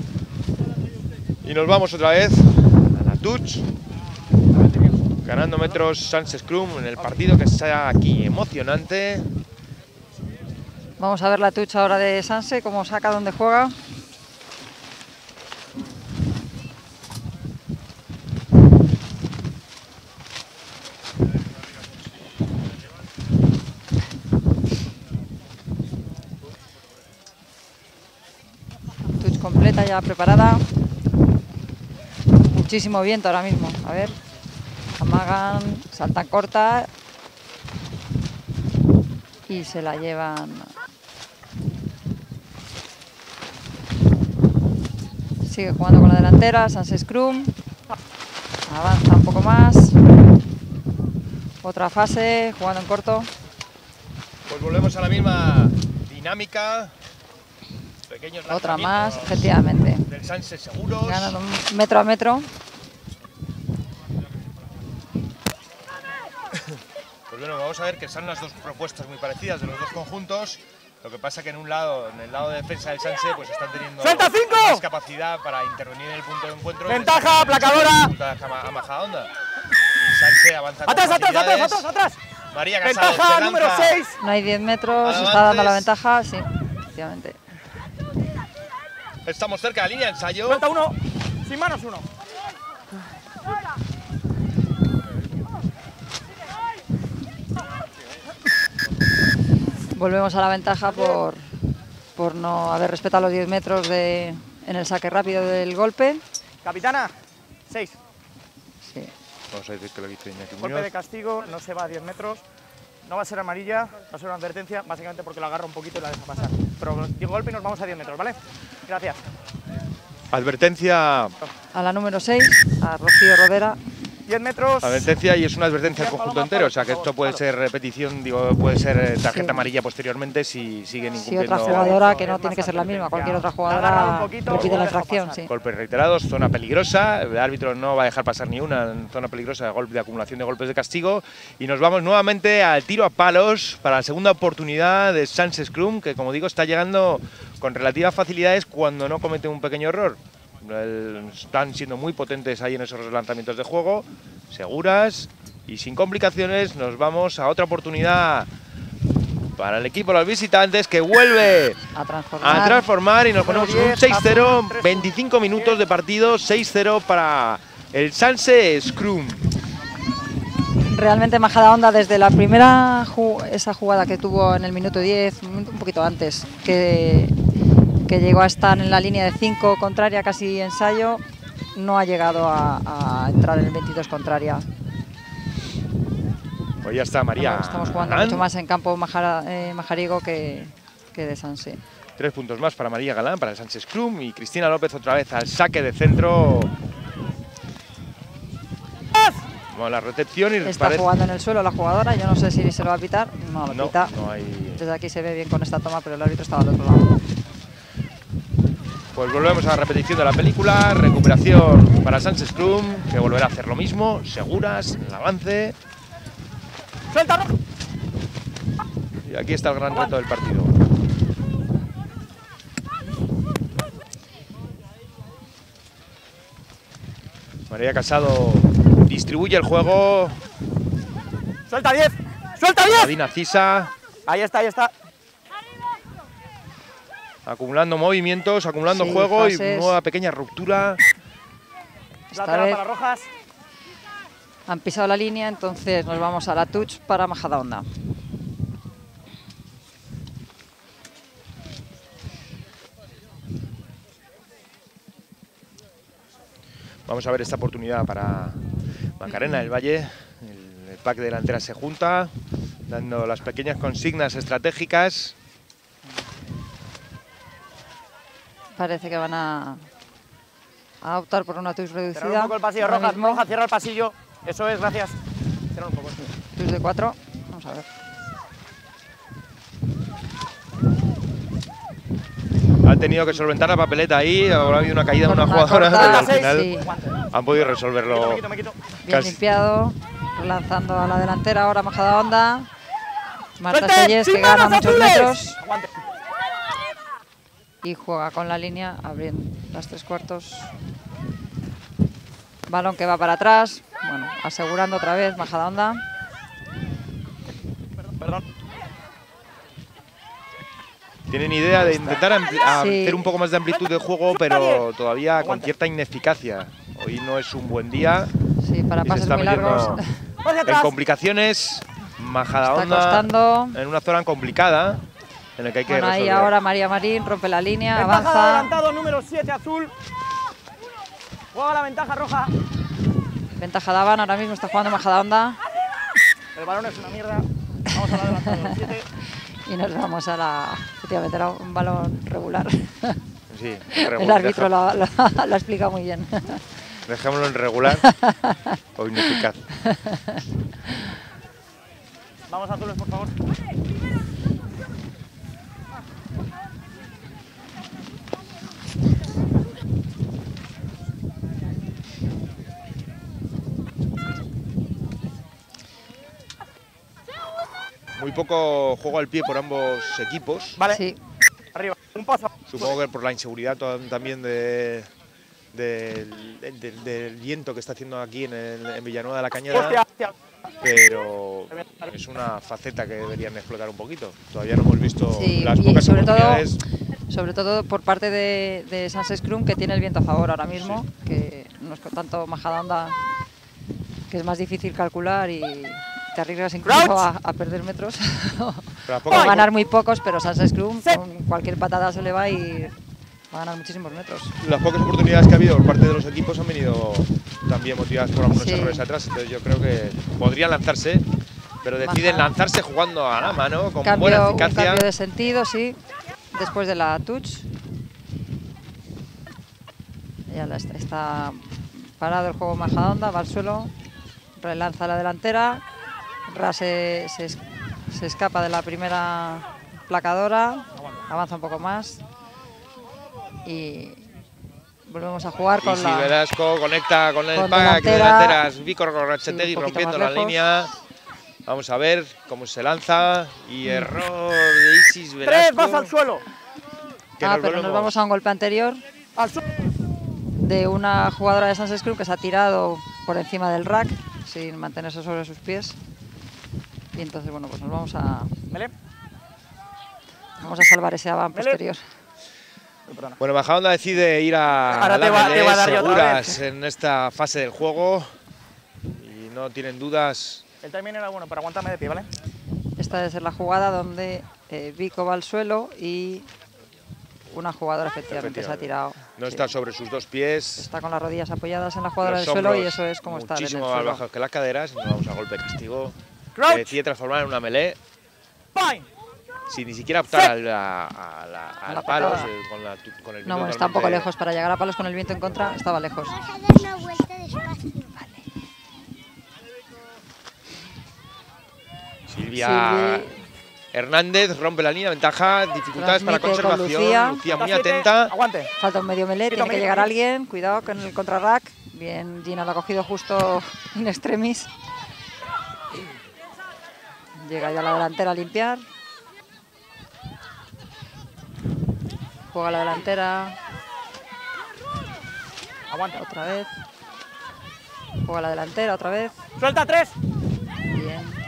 Speaker 1: Y nos vamos otra vez a la touch, ganando metros Sánchez Club en el partido que está aquí emocionante.
Speaker 3: Vamos a ver la touch ahora de Sanse, cómo saca, dónde juega. Touch completa, ya preparada. Muchísimo viento ahora mismo. A ver. Amagan, saltan corta. Y se la llevan. Sigue jugando con la delantera, Sánchez Scrum. Avanza un poco más. Otra fase, jugando en corto.
Speaker 1: Pues volvemos a la misma dinámica. Pequeños
Speaker 3: Otra más,
Speaker 1: lanzamientos
Speaker 3: efectivamente.
Speaker 1: del Sánchez seguros.
Speaker 3: Ganando metro a metro.
Speaker 1: Pues bueno, vamos a ver que son las dos propuestas muy parecidas de los dos conjuntos. Lo que pasa que en un lado, en el lado de defensa del Sanse, pues están teniendo
Speaker 2: ¡Suelta cinco!
Speaker 1: más capacidad para intervenir en el punto de encuentro.
Speaker 2: Ventaja, aplacadora.
Speaker 1: Ventaja a Majadahonda. Y Sanse avanza con
Speaker 2: Atrás, atrás, atrás,
Speaker 1: facilidades.
Speaker 2: atrás, atrás.
Speaker 1: María Casado
Speaker 2: Ventaja
Speaker 1: se
Speaker 2: número
Speaker 1: lanza.
Speaker 2: seis.
Speaker 3: No hay diez metros,
Speaker 1: Avances.
Speaker 3: está dando la ventaja, sí, efectivamente.
Speaker 1: Estamos cerca de la línea de ensayo.
Speaker 2: Suelta uno. Sin manos uno.
Speaker 3: Volvemos a la ventaja por, por no haber respetado los diez metros de, en el saque rápido del golpe.
Speaker 2: Capitana. seis.
Speaker 3: Sí.
Speaker 1: Vamos a decir que lo dice Iñaki
Speaker 2: Golpe
Speaker 1: Muñoz.
Speaker 2: de castigo, no se va a diez metros. No va a ser amarilla, va a ser una advertencia, básicamente porque la agarra un poquito y la deja pasar. Pero digo golpe y nos vamos a diez metros, ¿vale? Gracias.
Speaker 1: Advertencia
Speaker 3: A la número seis, a Rocío Rodera.
Speaker 2: diez metros.
Speaker 1: Advertencia, y es una advertencia al conjunto entero, o sea que esto puede ser repetición, digo, puede ser eh, tarjeta
Speaker 3: Sí.
Speaker 1: amarilla posteriormente si siguen
Speaker 3: Si
Speaker 1: incumpliendo.
Speaker 3: otra jugadora, que
Speaker 2: es
Speaker 3: no
Speaker 2: más
Speaker 3: tiene que ser la misma, cualquier otra
Speaker 2: advertencia. La agarra un
Speaker 3: jugadora
Speaker 2: poquito,
Speaker 3: repite la
Speaker 2: lo deja
Speaker 3: infracción,
Speaker 2: pasar.
Speaker 3: sí.
Speaker 1: Golpes reiterados, zona peligrosa, el árbitro no va a dejar pasar ni una en zona peligrosa de, golpe, de acumulación de golpes de castigo. Y nos vamos nuevamente al tiro a palos para la segunda oportunidad de Sans Scrum, que como digo está llegando con relativas facilidades cuando no comete un pequeño error. El, están siendo muy potentes ahí en esos lanzamientos de juego, seguras y sin complicaciones. Nos vamos a otra oportunidad para el equipo de los visitantes, que vuelve
Speaker 3: A transformar.
Speaker 1: a transformar y nos ponemos un
Speaker 2: diez,
Speaker 1: seis cero,
Speaker 2: azul,
Speaker 1: veinticinco minutos de partido, seis cero para el Sanse Scrum.
Speaker 3: Realmente Majadahonda desde la primera ju- esa jugada que tuvo en el minuto diez, un un poquito antes, que, que llegó a estar en la línea de cinco contraria, casi ensayo, no ha llegado a, a entrar en el veintidós contraria.
Speaker 1: Pues ya está María.
Speaker 3: Estamos jugando
Speaker 1: Galán.
Speaker 3: mucho más en campo Majara- eh, Majarigo que, que de Sanse.
Speaker 1: Tres puntos más para María Galán, para el Sánchez Scrum, y Cristina López otra vez al saque de centro. Bueno, la recepción y
Speaker 3: Está
Speaker 1: parece-
Speaker 3: jugando en el suelo la jugadora, yo no sé si se lo va a pitar, no lo
Speaker 1: No,
Speaker 3: pita.
Speaker 1: no hay.
Speaker 3: Desde aquí se ve bien con esta toma, pero el árbitro estaba al otro lado.
Speaker 1: Pues volvemos a la repetición de la película. Recuperación para Sánchez Scrum, que volverá a hacer lo mismo, seguras en el avance.
Speaker 2: ¡Suelta, Roja!
Speaker 1: Y aquí está el gran reto del partido. María Casado distribuye el juego.
Speaker 2: ¡Suelta diez! ¡Suelta diez!
Speaker 1: Adina Cisa
Speaker 2: Ahí está, ahí está.
Speaker 1: acumulando movimientos, acumulando
Speaker 3: Sí,
Speaker 1: juego y
Speaker 3: pases.
Speaker 1: nueva pequeña ruptura.
Speaker 3: Esta
Speaker 2: Lateral
Speaker 3: vez
Speaker 2: para Rojas.
Speaker 3: han pisado la línea, entonces nos vamos a la touch para Majadahonda.
Speaker 1: Vamos a ver esta oportunidad para Macarena del Valle. El, el pack de delantera se junta, dando las pequeñas consignas estratégicas.
Speaker 3: Parece que van a, a optar por una touch
Speaker 2: Cerrar un
Speaker 3: reducida.
Speaker 2: poco el pasillo,
Speaker 3: ahora
Speaker 2: Rojas.
Speaker 3: mismo.
Speaker 2: Rojas, cierra el pasillo. Eso es, gracias. Cierra un poco.
Speaker 3: Touch de cuatro. Vamos a ver.
Speaker 1: Han tenido que solventar la papeleta ahí, habrá habido una caída de
Speaker 3: Con
Speaker 1: una
Speaker 3: una
Speaker 1: jugadora,
Speaker 3: corta,
Speaker 1: pero al
Speaker 2: sí.
Speaker 1: final
Speaker 3: Sí.
Speaker 1: han podido
Speaker 2: Me
Speaker 1: resolverlo.
Speaker 2: quito, me quito, me quito.
Speaker 3: Bien
Speaker 1: Casi.
Speaker 3: limpiado. Relanzando a la delantera ahora Majadahonda. Marta
Speaker 2: ¡Suelte!
Speaker 3: Selles,
Speaker 2: ¡Sin
Speaker 3: que gana
Speaker 2: manos,
Speaker 3: muchos
Speaker 2: azules!
Speaker 3: metros.
Speaker 2: Aguante.
Speaker 3: Y juega con la línea, abriendo las tres cuartos. Balón que va para atrás. Bueno, asegurando otra vez Majadahonda.
Speaker 2: Perdón.
Speaker 1: Tienen idea de intentar ampli- a-
Speaker 3: Sí.
Speaker 1: hacer un poco más de amplitud de juego, pero todavía con cierta ineficacia. Hoy no es un buen día.
Speaker 3: Sí, para
Speaker 1: y se
Speaker 3: pases
Speaker 1: está
Speaker 3: muy
Speaker 1: metiendo
Speaker 3: largos.
Speaker 2: Hacia
Speaker 1: en
Speaker 2: atrás.
Speaker 1: complicaciones.
Speaker 3: Está
Speaker 1: Majadahonda
Speaker 3: costando.
Speaker 1: en una zona complicada en la que hay que
Speaker 3: Bueno, ahí
Speaker 1: resolver.
Speaker 3: ahora María Marín rompe la línea,
Speaker 2: Ventaja de
Speaker 3: avanza.
Speaker 2: adelantado, número siete, azul. Juega la ventaja roja.
Speaker 3: Ventaja de Habana, ahora mismo está jugando Majadahonda.
Speaker 2: El balón es una mierda. Vamos al adelantado, siete.
Speaker 3: Y nos vamos a la. Efectivamente, era un balón regular.
Speaker 1: Sí,
Speaker 3: El
Speaker 1: regu-
Speaker 3: árbitro
Speaker 1: deja-
Speaker 3: lo, lo, lo ha explicado muy bien.
Speaker 1: dejémoslo en regular o ineficaz.
Speaker 2: Vamos azules, por favor.
Speaker 1: Muy poco juego al pie por ambos equipos.
Speaker 2: Vale,
Speaker 3: Sí,
Speaker 2: arriba. Un paso.
Speaker 1: Supongo que por la inseguridad to- también de, del, del- del viento que está haciendo aquí en, el- en Villanueva de la Cañada,
Speaker 2: Hostia, hostia.
Speaker 1: pero es una faceta que deberían explotar un poquito. Todavía no hemos visto
Speaker 3: sí.
Speaker 1: las
Speaker 3: Y
Speaker 1: pocas
Speaker 3: sobre todo,
Speaker 1: oportunidades.
Speaker 3: sobre todo por parte de, de Sans Scrum, que tiene el viento a favor ahora mismo, que no es con tanto Majadahonda, que es más difícil calcular y te arriesgas incluso
Speaker 2: Crouch.
Speaker 3: a, a perder metros.
Speaker 1: Pero las
Speaker 3: O
Speaker 1: pocas
Speaker 3: ganar muy pocos, pero Sans Scrum
Speaker 2: Sí.
Speaker 3: con cualquier patada se le va y va a ganar muchísimos metros.
Speaker 1: Las pocas oportunidades que ha habido por parte de los equipos han venido también motivadas por algunos
Speaker 3: Sí.
Speaker 1: errores atrás, entonces yo creo que podrían lanzarse, pero deciden
Speaker 3: Baja.
Speaker 1: lanzarse jugando a la mano, con
Speaker 3: Cambio,
Speaker 1: buena
Speaker 3: un
Speaker 1: eficacia.
Speaker 3: cambio de sentido, sí, después de la touch. Ya la está, está parado el juego Majadahonda, va al suelo. relanza la delantera. Ra se, se, se escapa de la primera placadora, avanza un poco más y volvemos a jugar con
Speaker 1: y
Speaker 3: la...
Speaker 1: si Velasco conecta con el
Speaker 3: con
Speaker 1: pack de
Speaker 3: delantera.
Speaker 1: delanteras, Vícor Gorrachetegui
Speaker 3: Sí, un poquito
Speaker 1: rompiendo
Speaker 3: más
Speaker 1: la
Speaker 3: lejos.
Speaker 1: línea. Vamos a ver cómo se lanza y error de Isis
Speaker 2: Tres,
Speaker 1: Velasco.
Speaker 2: vas al suelo.
Speaker 1: que
Speaker 3: Ah,
Speaker 1: nos
Speaker 3: pero nos
Speaker 1: volvemos.
Speaker 3: vamos a un golpe anterior
Speaker 2: Al suelo.
Speaker 3: de una jugadora de Sans Scrum que se ha tirado por encima del rack sin mantenerse sobre sus pies. Y entonces, bueno, pues nos vamos a,
Speaker 2: Mele.
Speaker 3: vamos a salvar ese avance
Speaker 2: Vale.
Speaker 3: posterior.
Speaker 2: Uy, perdona.
Speaker 1: Bueno, Majadahonda decide ir a
Speaker 2: Ahora
Speaker 1: la
Speaker 2: te va-
Speaker 1: melee
Speaker 2: te va a dar yo otra
Speaker 1: seguras
Speaker 2: vez.
Speaker 1: en esta fase del juego y no tienen dudas.
Speaker 2: El timing era bueno, pero aguántame de pie, ¿vale?
Speaker 3: Esta debe ser la jugada donde eh, Vico va al suelo y una jugadora efectivamente, se ha tirado.
Speaker 1: No
Speaker 3: Sí.
Speaker 1: está sobre sus dos pies.
Speaker 3: Está con las rodillas apoyadas en la jugadora
Speaker 1: los
Speaker 3: del suelo y
Speaker 1: hombros
Speaker 3: eso es como está en el
Speaker 1: muchísimo más
Speaker 3: suelo.
Speaker 1: bajos que las caderas. Y nos vamos a golpe de castigo. Que
Speaker 2: Crouch.
Speaker 1: decide transformar en una melee
Speaker 2: Fine.
Speaker 1: sin ni siquiera optar al, a, a la, al
Speaker 3: la
Speaker 1: palo,
Speaker 3: patada.
Speaker 1: se- con, la, tu- con el
Speaker 3: No,
Speaker 1: viento
Speaker 3: bueno, está un poco
Speaker 1: totalmente-
Speaker 3: lejos. Para llegar a palos con el viento en contra, estaba lejos.
Speaker 4: Vas a dar una vuelta despacio.
Speaker 1: Silvia
Speaker 3: Silvi-
Speaker 1: Hernández rompe la línea, ventaja, dificultades para la
Speaker 3: Transmite con
Speaker 1: conservación.
Speaker 3: Lucía.
Speaker 1: Lucía muy
Speaker 2: Siete.
Speaker 1: atenta.
Speaker 2: Aguante.
Speaker 3: Falta un medio melee,
Speaker 2: Quito,
Speaker 3: tiene que
Speaker 2: medio,
Speaker 3: llegar
Speaker 2: medio.
Speaker 3: alguien. Cuidado con el contrarrack. Bien, Gina lo ha cogido justo in extremis. Llega ya la delantera a limpiar. Juega la delantera.
Speaker 2: Aguanta.
Speaker 3: Otra vez. Juega la delantera otra vez.
Speaker 2: Suelta tres.
Speaker 3: Bien.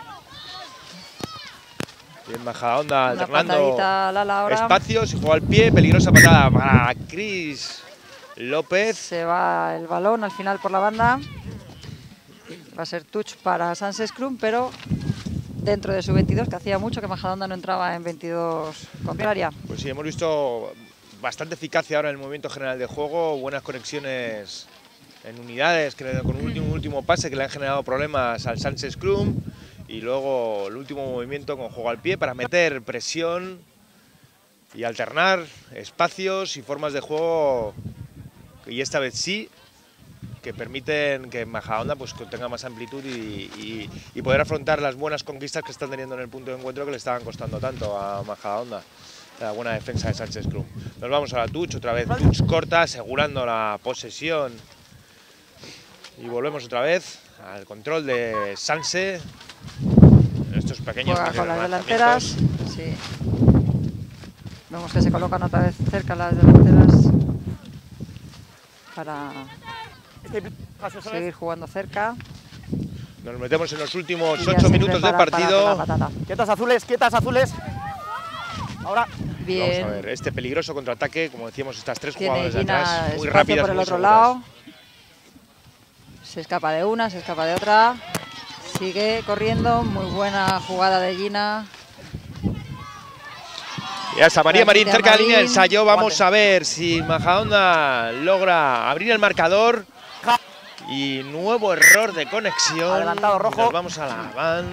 Speaker 1: Bien, Majadahonda
Speaker 3: Una
Speaker 1: alternando
Speaker 3: patadita al ala ahora.
Speaker 1: espacios y juega al pie. Peligrosa patada para Cris López.
Speaker 3: Se va el balón al final por la banda. Va a ser touch para Sans Scrum, pero dentro de su veintidós, que hacía mucho que Majadahonda no entraba en veintidós contraria.
Speaker 1: Pues sí, hemos visto bastante eficacia ahora en el movimiento general de juego, buenas conexiones en unidades, que con un último, último pase que le han generado problemas al Sans Scrum y luego el último movimiento con juego al pie para meter presión y alternar espacios y formas de juego, y esta vez sí, que permiten que Majadahonda pues tenga más amplitud y, y, y poder afrontar las buenas conquistas que están teniendo en el punto de encuentro que le estaban costando tanto a Majadahonda. La buena defensa de Sans Scrum. Nos vamos a la touch, otra vez touch corta, asegurando la posesión. Y volvemos otra vez al control de Sanse. En estos pequeños
Speaker 3: Juega con las
Speaker 1: lanzamientos.
Speaker 3: delanteras. Sí. Vemos que se colocan otra vez cerca las delanteras para seguir jugando cerca.
Speaker 1: Nos metemos en los últimos
Speaker 3: Y ya
Speaker 1: ocho
Speaker 3: se
Speaker 1: minutos de
Speaker 3: prepara para
Speaker 1: partido.
Speaker 3: la patata.
Speaker 2: Quietas azules, quietas azules. Ahora.
Speaker 3: Bien.
Speaker 1: Vamos a ver, este peligroso contraataque, como decíamos, estas tres
Speaker 3: Tiene
Speaker 1: jugadoras de
Speaker 3: Gina
Speaker 1: atrás, muy
Speaker 3: espacio
Speaker 1: rápidas,
Speaker 3: por el
Speaker 1: muy
Speaker 3: otro
Speaker 1: seguras.
Speaker 3: lado. Se escapa de una, se escapa de otra. Sigue corriendo. Muy buena jugada de Gina.
Speaker 1: Ya está María Marín
Speaker 3: Transmite a
Speaker 1: cerca de la línea de
Speaker 3: Marín.
Speaker 1: ensayo. Vamos a ver si Majadahonda logra abrir el marcador. Y nuevo error de conexión.
Speaker 2: Adelantado rojo.
Speaker 1: Nos vamos a la van.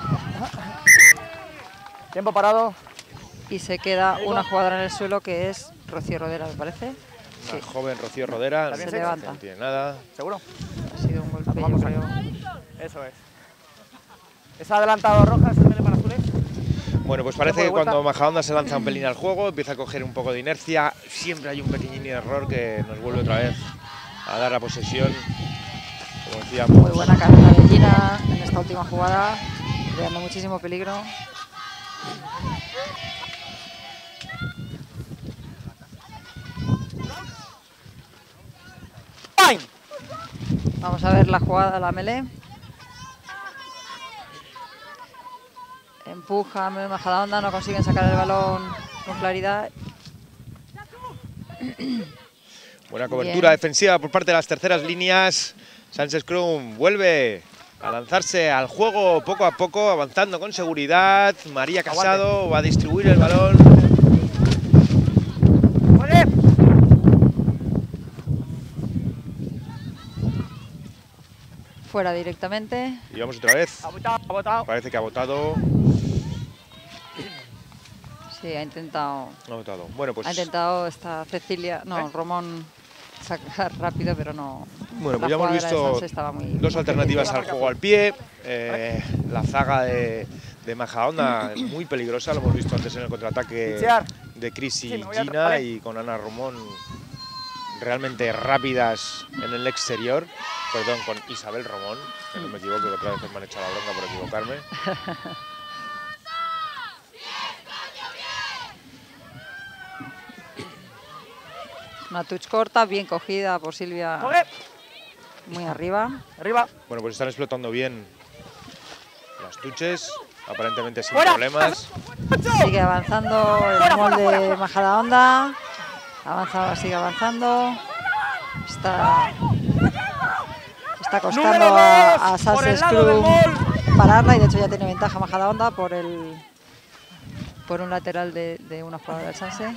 Speaker 2: Tiempo parado.
Speaker 3: Y se queda una jugadora en el suelo que es Rocío Rodera, me parece.
Speaker 1: Una
Speaker 3: Sí.
Speaker 1: joven Rocío Rodera.
Speaker 2: Se
Speaker 1: no
Speaker 3: levanta.
Speaker 1: tiene nada.
Speaker 2: ¿Seguro?
Speaker 3: Ha sido un golpe, yo
Speaker 2: Vamos
Speaker 3: creo.
Speaker 2: Eso es. Es adelantado roja, es el melee para azules.
Speaker 1: Bueno, pues parece
Speaker 2: Tiempo de
Speaker 1: que
Speaker 2: vuelta.
Speaker 1: cuando Majadahonda se lanza un pelín al juego, empieza a coger un poco de inercia. Siempre hay un pequeñín error que nos vuelve otra vez a dar la posesión. Como decíamos.
Speaker 3: Muy buena carrera de Gina en esta última jugada, creando muchísimo peligro.
Speaker 2: Fine.
Speaker 3: Vamos a ver la jugada, la melee. Empuja Majadahonda, no consiguen sacar el balón con claridad.
Speaker 1: Buena cobertura
Speaker 3: Bien.
Speaker 1: defensiva por parte de las terceras líneas. Sans Scrum vuelve a lanzarse al juego poco a poco, avanzando con seguridad. María Casado va a distribuir el balón.
Speaker 2: Oye.
Speaker 3: Fuera directamente.
Speaker 1: Y vamos otra vez.
Speaker 2: Ha botado, ha botado.
Speaker 1: Parece que ha votado.
Speaker 3: Sí, ha intentado.
Speaker 1: Ha votado. Bueno, pues
Speaker 3: Ha intentado esta Cecilia. No,
Speaker 2: ¿Eh?
Speaker 3: Romón sacar rápido, pero no.
Speaker 1: Bueno, pues
Speaker 3: la
Speaker 1: ya hemos
Speaker 3: jugada de
Speaker 1: visto
Speaker 3: Sanse estaba muy,
Speaker 1: dos
Speaker 3: muy
Speaker 1: alternativas
Speaker 3: pendiente.
Speaker 1: al juego al pie. Eh, la zaga de, de Majadahonda muy peligrosa, lo hemos visto antes en el contraataque
Speaker 2: Pitchear.
Speaker 1: de Chris
Speaker 2: Sí,
Speaker 1: y
Speaker 2: me voy a-
Speaker 1: Gina,
Speaker 2: vale.
Speaker 1: y con Ana Romón realmente rápidas en el exterior. Perdón, con Isabel Romón, que no me equivoco, que otra vez me han echado la bronca por equivocarme.
Speaker 3: Una touch corta, bien cogida por Silvia,
Speaker 2: ¡Joder!
Speaker 3: muy arriba.
Speaker 2: Arriba.
Speaker 1: Bueno, pues están explotando bien las tuches, aparentemente sin
Speaker 2: ¡Fuera!
Speaker 1: problemas.
Speaker 3: Sigue avanzando el
Speaker 2: Fuera,
Speaker 3: molde
Speaker 2: fuera, fuera,
Speaker 3: de Majadahonda. Avanza, sigue avanzando. Está, está costando
Speaker 2: Número
Speaker 3: a,
Speaker 2: dos,
Speaker 3: a
Speaker 2: por
Speaker 3: Sanse
Speaker 2: el lado del
Speaker 3: Scrum pararla, y de hecho ya tiene ventaja Majadahonda por el por un lateral de, de una jugada del Sanse.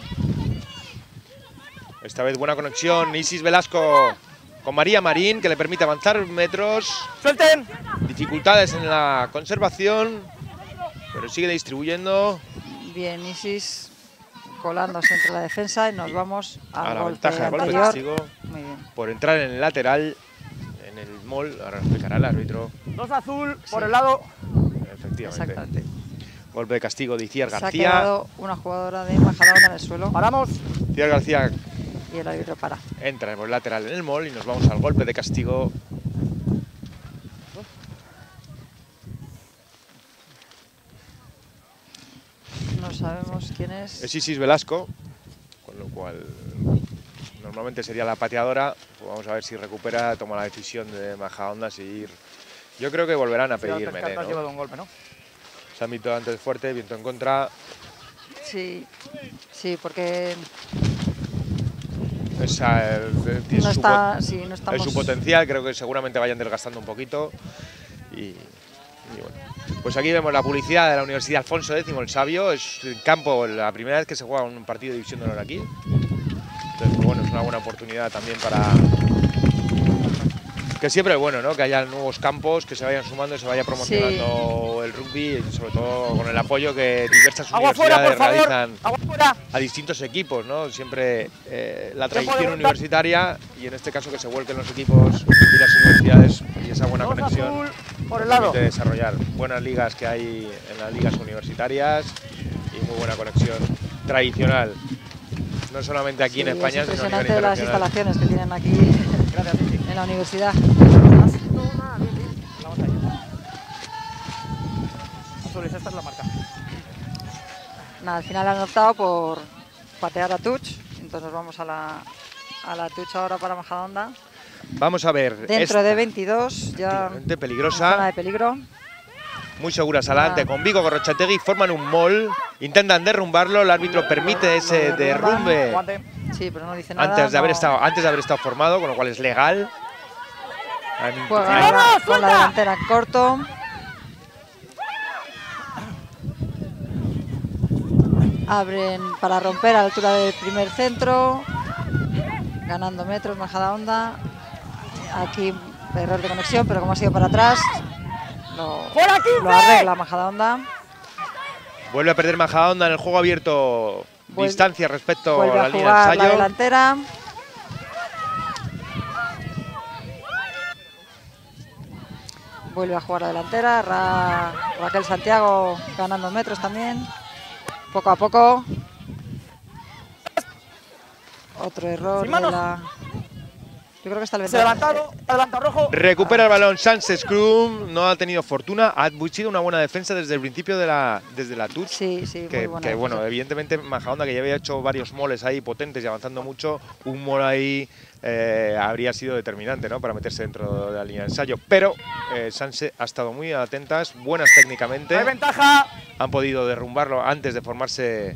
Speaker 1: Esta vez buena conexión, Isis Velasco con María Marín, que le permite avanzar metros.
Speaker 2: ¡Suelten!
Speaker 1: Dificultades en la conservación, pero sigue distribuyendo
Speaker 3: Bien, Isis colándose entre la defensa y nos vamos al
Speaker 1: a la
Speaker 3: golpe
Speaker 1: ventaja de golpe
Speaker 3: anterior.
Speaker 1: castigo
Speaker 3: Muy bien.
Speaker 1: por entrar en el lateral, en el mall. Ahora lo explicará el árbitro.
Speaker 2: Dos azul por
Speaker 3: Sí.
Speaker 2: el lado.
Speaker 1: Efectivamente.
Speaker 3: Exactamente.
Speaker 1: Golpe de castigo de Iciar
Speaker 3: Se ha
Speaker 1: García.
Speaker 3: quedado una jugadora de Majadahonda en el suelo
Speaker 2: Paramos.
Speaker 1: Iciar García
Speaker 3: y el árbitro para.
Speaker 1: entra por el lateral en el mall y nos vamos al golpe de castigo.
Speaker 3: No sabemos quién es.
Speaker 1: Es Isis Velasco, con lo cual normalmente sería la pateadora. Pues vamos a ver si recupera, toma la decisión de Majadahonda seguir. Yo creo que volverán a
Speaker 2: Sí, las
Speaker 1: pedir
Speaker 2: tres
Speaker 1: melé,
Speaker 2: cartas
Speaker 1: ¿no?
Speaker 2: llevado un golpe, ¿no?
Speaker 1: Se han visto antes fuerte, viento en contra.
Speaker 3: Sí, sí, porque
Speaker 1: Esa, eh, tiene
Speaker 3: no
Speaker 1: su,
Speaker 3: está,
Speaker 1: pot-
Speaker 3: sí, no
Speaker 1: es
Speaker 3: estamos.
Speaker 1: su potencial, creo que seguramente vayan desgastando un poquito. Y, y bueno. Pues aquí vemos la publicidad de la Universidad Alfonso X el Sabio. Es el campo, la primera vez que se juega un partido de División de Honor aquí. Entonces, pues bueno, es una buena oportunidad también para. Que siempre es bueno, ¿no? Que haya nuevos campos, que se vayan sumando y se vaya promocionando el rugby, y sobre todo con el apoyo que diversas
Speaker 2: ¡Agua fuera,
Speaker 1: universidades
Speaker 2: por favor!
Speaker 1: realizan
Speaker 2: ¡Agua fuera!
Speaker 1: a distintos equipos, ¿no? Siempre eh, la
Speaker 2: Tiempo de
Speaker 1: tradición
Speaker 2: vuelta.
Speaker 1: universitaria, y en este caso que se vuelquen los equipos y las universidades, y esa buena
Speaker 2: Dos
Speaker 1: conexión
Speaker 2: azul por el
Speaker 1: nos
Speaker 2: lado.
Speaker 1: permite desarrollar buenas ligas que hay en las ligas universitarias y muy buena conexión tradicional, no solamente aquí
Speaker 3: Sí,
Speaker 1: en España,
Speaker 3: es
Speaker 1: sino a nivel
Speaker 3: impresionante las
Speaker 1: internacional.
Speaker 3: instalaciones que tienen aquí
Speaker 2: Gracias, Titi.
Speaker 3: en la universidad.
Speaker 2: Toma, bien, bien. Vamos allá. Azules, esta es la marca.
Speaker 3: Nada, al final han optado por patear a touch, entonces nos vamos a la, a la touch ahora para Majadahonda.
Speaker 1: Vamos a ver,
Speaker 3: Dentro
Speaker 1: esta,
Speaker 3: de veintidós, ya
Speaker 1: efectivamente
Speaker 3: en
Speaker 1: peligrosa,
Speaker 3: zona de peligro.
Speaker 1: muy seguras adelante,
Speaker 3: Ah.
Speaker 1: con Vigo Gorrochategui forman un mall, intentan derrumbarlo, el árbitro permite ese
Speaker 3: Lo derrumban.
Speaker 1: derrumbe
Speaker 2: Aguante.
Speaker 3: Sí, pero no dice nada.
Speaker 1: antes de haber
Speaker 3: no-
Speaker 1: estado antes de haber estado formado, con lo cual es legal.
Speaker 3: Juega
Speaker 1: Hay-
Speaker 3: la- con la delantera en corto. Abren para romper a la altura del primer centro. Ganando metros Majadahonda. Aquí error de conexión, pero como ha sido para atrás, lo,
Speaker 2: ¡Fuera,
Speaker 3: lo
Speaker 2: quince!
Speaker 3: arregla Majadahonda.
Speaker 1: Vuelve a perder Majadahonda en el juego abierto,
Speaker 3: Vuelve-
Speaker 1: distancia respecto
Speaker 3: Vuelve
Speaker 1: a la
Speaker 3: a
Speaker 1: línea de
Speaker 3: jugar la
Speaker 1: ensayo.
Speaker 3: delantera. Vuelve a jugar la delantera. Ra- Raquel Santiago ganando metros también. Poco a poco. Otro error
Speaker 2: Sin
Speaker 3: de
Speaker 2: manos.
Speaker 3: la. Yo creo que está el
Speaker 2: Se ha
Speaker 3: ventaja.
Speaker 2: adelantado, adelantado rojo.
Speaker 1: Recupera el balón Sanse Scrum, no ha tenido fortuna, ha sido una buena defensa desde el principio de la, desde la touch.
Speaker 3: Sí, sí,
Speaker 1: Que,
Speaker 3: muy buena.
Speaker 1: que, bueno,
Speaker 3: defensa.
Speaker 1: evidentemente Majadahonda, que ya había hecho varios moles ahí potentes y avanzando mucho, un mole ahí eh, habría sido determinante, ¿no? Para meterse dentro de la línea de ensayo. Pero eh, Sanse ha estado muy atentas, buenas técnicamente,
Speaker 2: Hay ventaja.
Speaker 1: han podido derrumbarlo antes de formarse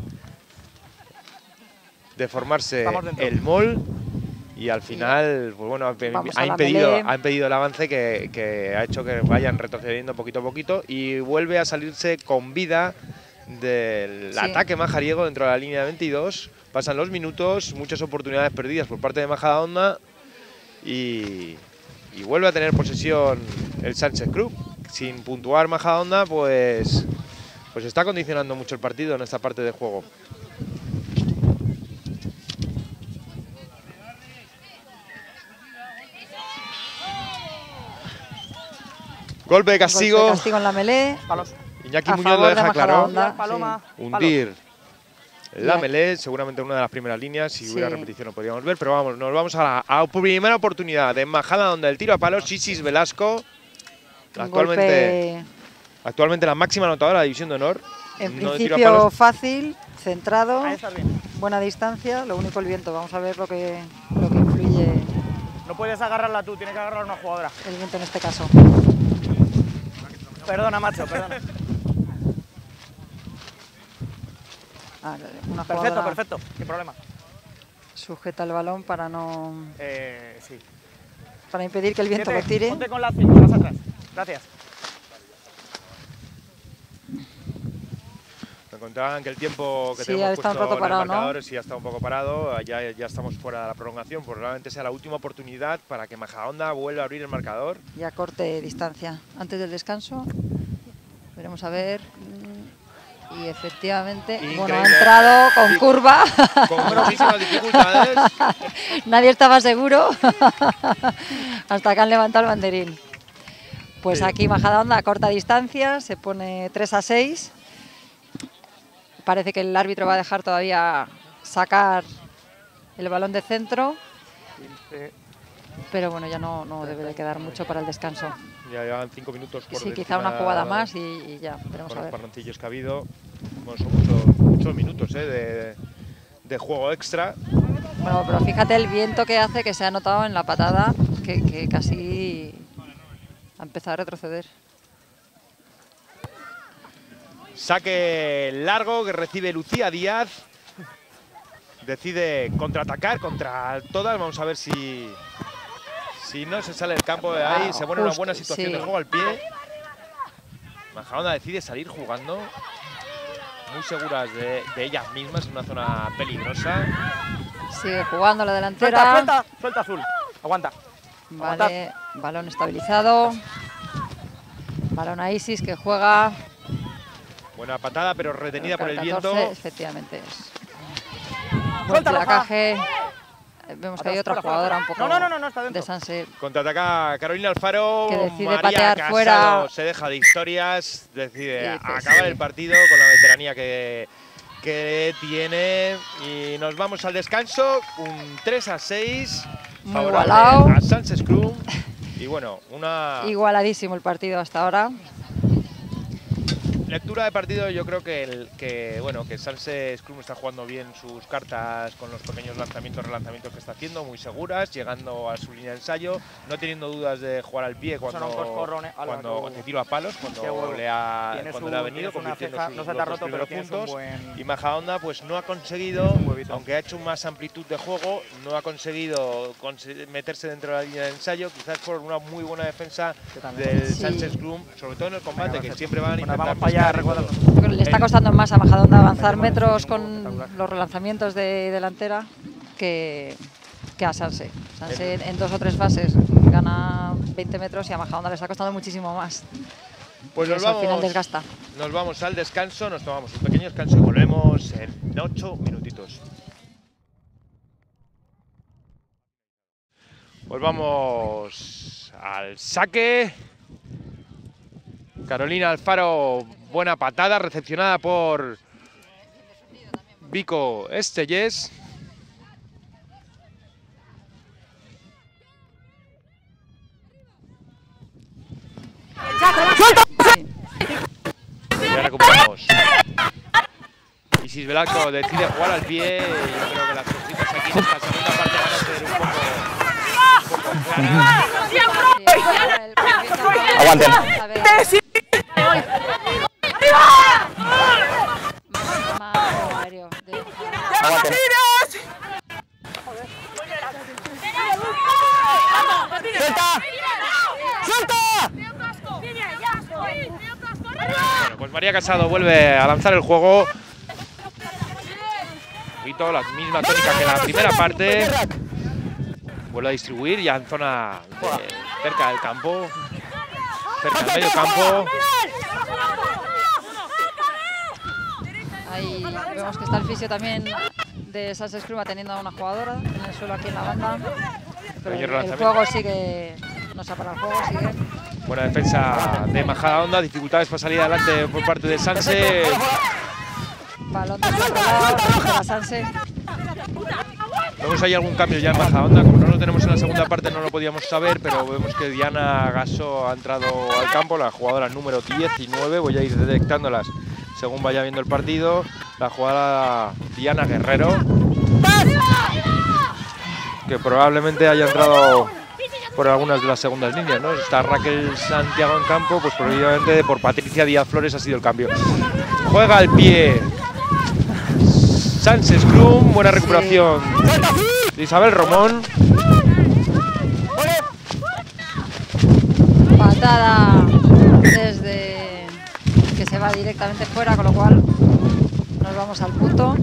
Speaker 1: de formarse
Speaker 2: Estamos dentro.
Speaker 1: el mol. Y al final, pues bueno, ha,
Speaker 3: Vamos
Speaker 1: ha
Speaker 3: a la
Speaker 1: impedido,
Speaker 3: melee.
Speaker 1: ha impedido el avance que, que ha hecho que vayan retrocediendo poquito a poquito, y vuelve a salirse con vida del
Speaker 3: Sí.
Speaker 1: ataque majariego dentro de la línea de veintidós. Pasan los minutos, muchas oportunidades perdidas por parte de Majadahonda, y, y vuelve a tener posesión el Sánchez Club. Sin puntuar Majadahonda, pues, pues está condicionando mucho el partido en esta parte del juego. Golpe de castigo.
Speaker 3: Golpe de castigo en la melee.
Speaker 2: Palos.
Speaker 1: Iñaki
Speaker 3: A
Speaker 1: Muñoz lo
Speaker 3: favor de
Speaker 1: deja claro.
Speaker 3: Majadahonda.
Speaker 2: Paloma.
Speaker 1: Hundir la
Speaker 3: Ya.
Speaker 1: melee, seguramente en una de las primeras líneas. Si
Speaker 3: Sí.
Speaker 1: hubiera repetición lo podríamos ver, pero vamos, nos vamos a la a primera oportunidad de Majadahonda, el tiro a palos. Isis Velasco,
Speaker 3: Un
Speaker 1: actualmente,
Speaker 3: golpe,
Speaker 1: actualmente la máxima anotadora de la División de Honor.
Speaker 3: en
Speaker 1: no de tiro a
Speaker 3: principio
Speaker 1: palos.
Speaker 3: fácil, centrado,
Speaker 2: Ahí estás bien.
Speaker 3: buena distancia, lo único el viento. Vamos a ver lo que, lo que influye
Speaker 2: No puedes agarrarla tú, tienes que agarrar a una jugadora.
Speaker 3: el viento en este caso.
Speaker 2: Perdona, macho, perdona.
Speaker 3: Ah, una
Speaker 2: Perfecto,
Speaker 3: jugadora
Speaker 2: perfecto, sin problema.
Speaker 3: sujeta el balón para no
Speaker 2: Eh, sí.
Speaker 3: para impedir que el viento
Speaker 2: Siete,
Speaker 3: lo tire.
Speaker 2: Ponte con las cinturas atrás. Gracias.
Speaker 1: Me contaban que el tiempo que
Speaker 3: Sí,
Speaker 1: tenemos
Speaker 3: ha estado un
Speaker 1: puesto
Speaker 3: rato
Speaker 1: en
Speaker 3: parado,
Speaker 1: el
Speaker 3: ¿no?
Speaker 1: marcador sí ha estado un poco parado. Ya, ya estamos fuera de la prolongación. Probablemente sea la última oportunidad para que Majadahonda vuelva a abrir el marcador.
Speaker 3: Ya corte distancia antes del descanso. Veremos a ver. Mm, Y efectivamente, bueno, ha
Speaker 1: Increíble.
Speaker 3: entrado con
Speaker 1: Sí.
Speaker 3: curva.
Speaker 1: Con muchísimas dificultades.
Speaker 3: Nadie estaba seguro hasta que han levantado el banderín. Pues
Speaker 1: Sí.
Speaker 3: aquí Majadahonda a corta distancia, se pone tres a seis. Parece que el árbitro va a dejar todavía sacar el balón de centro,
Speaker 2: quince.
Speaker 3: pero bueno, ya no, no debe de quedar mucho para el descanso.
Speaker 1: Ya llevan cinco minutos por
Speaker 3: Sí, quizá una
Speaker 1: encima
Speaker 3: jugada más y, y ya, veremos
Speaker 1: con
Speaker 3: a
Speaker 1: los
Speaker 3: ver.
Speaker 1: parroncillos que ha habido. Bueno, son muchos, muchos minutos ¿eh? de, de juego extra.
Speaker 3: Bueno, pero fíjate el viento que hace, que se ha notado en la patada, que, que casi ha empezado a retroceder.
Speaker 1: Saque largo que recibe Lucía Díaz. Decide contraatacar contra todas. Vamos a ver si, si no se sale del campo de ahí.
Speaker 3: Ah,
Speaker 1: Se pone en una
Speaker 3: justo,
Speaker 1: buena situación
Speaker 3: sí.
Speaker 1: de juego al pie. Majadahonda decide salir jugando. Muy seguras de, de ellas mismas en una zona peligrosa.
Speaker 3: Sigue jugando la
Speaker 2: Suelta,
Speaker 3: delantera.
Speaker 2: suelta, suelta azul. Aguanta.
Speaker 3: Vale, balón estabilizado. Balón a Isis que juega.
Speaker 1: Buena patada, pero retenida por el
Speaker 3: catorce,
Speaker 1: viento.
Speaker 3: efectivamente es. Buen
Speaker 2: Suelta, Rafa.
Speaker 3: placaje. Vemos que hay
Speaker 2: Atrás,
Speaker 3: otra
Speaker 2: fuera,
Speaker 3: jugadora
Speaker 2: fuera.
Speaker 3: un poco
Speaker 2: No, no, no, no, no, está dentro.
Speaker 3: de Sanse.
Speaker 1: Contraataca Carolina Alfaro.
Speaker 3: Que decide
Speaker 1: María
Speaker 3: patear
Speaker 1: Casado
Speaker 3: fuera.
Speaker 1: se deja de historias. Decide
Speaker 3: Dice,
Speaker 1: acabar
Speaker 3: sí.
Speaker 1: el partido con la veteranía que, que tiene. Y nos vamos al descanso. Un tres a seis.
Speaker 3: Muy
Speaker 1: favorable
Speaker 3: igualado.
Speaker 1: a Sánchez Cruz. Y bueno, una
Speaker 3: Igualadísimo el partido hasta ahora.
Speaker 1: lectura de partido. Yo creo que, el, que bueno que Sánchez Cruz está jugando bien sus cartas con los pequeños lanzamientos, relanzamientos que está haciendo, muy seguras, llegando a su línea de ensayo, no teniendo dudas de jugar al pie cuando,
Speaker 2: Son unos corrones. Ala,
Speaker 1: cuando
Speaker 2: qué
Speaker 1: de tiro a palos, cuando
Speaker 2: Qué huevo.
Speaker 1: le ha,
Speaker 2: Tienes
Speaker 1: cuando
Speaker 2: un-
Speaker 1: le ha venido,
Speaker 2: tienes una
Speaker 1: convirtiendo
Speaker 2: ceja,
Speaker 1: sus
Speaker 2: no se te
Speaker 1: los
Speaker 2: ha
Speaker 1: dos
Speaker 2: roto,
Speaker 1: primeros
Speaker 2: pero tienes un
Speaker 1: puntos.
Speaker 2: buen-
Speaker 1: Y Majadahonda pues no ha conseguido,
Speaker 2: Un huevito.
Speaker 1: aunque ha hecho más amplitud de juego, no ha conseguido conse- meterse dentro de la línea de ensayo, quizás por una muy buena defensa
Speaker 2: Yo también.
Speaker 1: del
Speaker 3: Sí.
Speaker 1: Sánchez Cruz, sobre todo en el combate,
Speaker 2: Venga,
Speaker 1: que
Speaker 2: gracias.
Speaker 1: siempre van a
Speaker 2: Bueno,
Speaker 1: intentar
Speaker 2: vamos para allá,
Speaker 1: pescar y todo.
Speaker 2: recuérdalo.
Speaker 3: Yo creo que le está
Speaker 1: El-
Speaker 3: costando más a Majadahonda avanzar
Speaker 2: Vale, vale,
Speaker 3: metros
Speaker 2: sí,
Speaker 3: con
Speaker 2: espectacular.
Speaker 3: los relanzamientos de delantera que, que a Sanse. Sanse en, en dos o tres fases gana veinte metros y a Majadahonda le está costando muchísimo más.
Speaker 1: Pues
Speaker 3: Y
Speaker 1: nos
Speaker 3: eso al final
Speaker 1: vamos,
Speaker 3: desgasta.
Speaker 1: nos vamos al descanso, nos tomamos un pequeño descanso y volvemos en ocho minutitos. Pues vamos al saque. Carolina Alfaro, buena patada, recepcionada por Vico Estellés.
Speaker 3: Sí.
Speaker 1: Ya recuperamos. Isis Velasco decide jugar al pie. Y yo creo que las cositas aquí en esta segunda parte van a ser un poco, un poco claras.
Speaker 3: Aguanten.
Speaker 2: ¡Aguante!
Speaker 1: Bueno, pues María Casado vuelve a lanzar el juego. Y toda la misma tónica que en la primera parte. Vuelve a distribuir ya en zona de- cerca del campo. Cerca del medio campo.
Speaker 3: Ahí vemos que está el fisio también de Sánchez Cruz teniendo a una jugadora en el suelo aquí en la banda. Pero
Speaker 1: Pequeño
Speaker 3: el, el
Speaker 1: relanzamiento.
Speaker 3: juego sigue, no se ha parado el juego, sigue.
Speaker 1: Buena defensa de Majadahonda, dificultades para salir adelante por parte de Sanse.
Speaker 3: Balón descontrolado, para Sanse.
Speaker 1: Vemos ahí algún cambio ya en Majadahonda, como no lo tenemos en la segunda parte no lo podíamos saber, pero vemos que Diana Gasó ha entrado al campo, la jugadora número diecinueve, voy a ir detectándolas según vaya viendo el partido. La jugadora Diana Guerrero, que probablemente haya entrado por algunas de las segundas líneas, ¿no? Está Raquel Santiago en campo, pues probablemente por Patricia Díaz Flores ha sido el cambio. Juega al pie Sanse Scrum, buena recuperación de Isabel Romón.
Speaker 3: Patada desde que se va directamente fuera, con lo cual nos vamos al punto.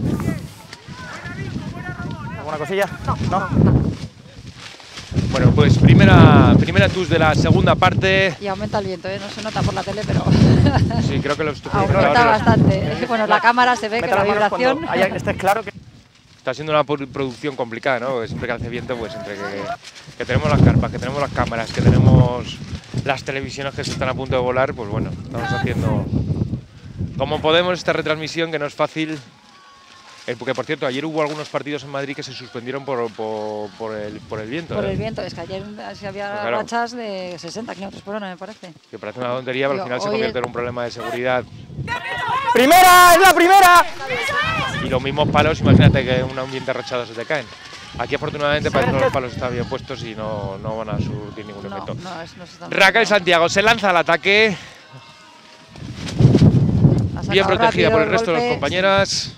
Speaker 2: ¿Alguna cosilla? No. no.
Speaker 1: Bueno, pues primera, primera tus de la segunda parte.
Speaker 3: Y aumenta el viento, ¿eh? No se nota por la tele, pero
Speaker 1: sí, creo que lo estoy
Speaker 3: aumenta bastante. Bueno, la cámara se ve que la vibración.
Speaker 2: Haya, esté claro que...
Speaker 1: Está siendo una producción complicada, ¿no? Porque siempre que hace viento, pues entre que, que tenemos las carpas, que tenemos las cámaras, que tenemos las televisiones que se están a punto de volar, pues bueno, estamos haciendo como podemos esta retransmisión, que no es fácil. Eh, porque, por cierto, ayer hubo algunos partidos en Madrid que se suspendieron por, por, por, el, por el viento.
Speaker 3: Por
Speaker 1: ¿eh?
Speaker 3: el viento, es que ayer sí había
Speaker 1: pues claro,
Speaker 3: rachas de sesenta kilómetros por hora, me parece.
Speaker 1: Que parece una tontería, pero al final se convierte en un problema de seguridad.
Speaker 2: ¡Primera! ¡Es la primera!
Speaker 1: Y los mismos palos, imagínate que un ambiente rachado se te caen. Aquí, afortunadamente, parece que los palos están bien puestos y no, no van a surtir ningún
Speaker 3: no,
Speaker 1: efecto.
Speaker 3: No, es, no se
Speaker 1: Raquel Santiago se lanza al ataque. Bien protegida por el resto de las compañeras.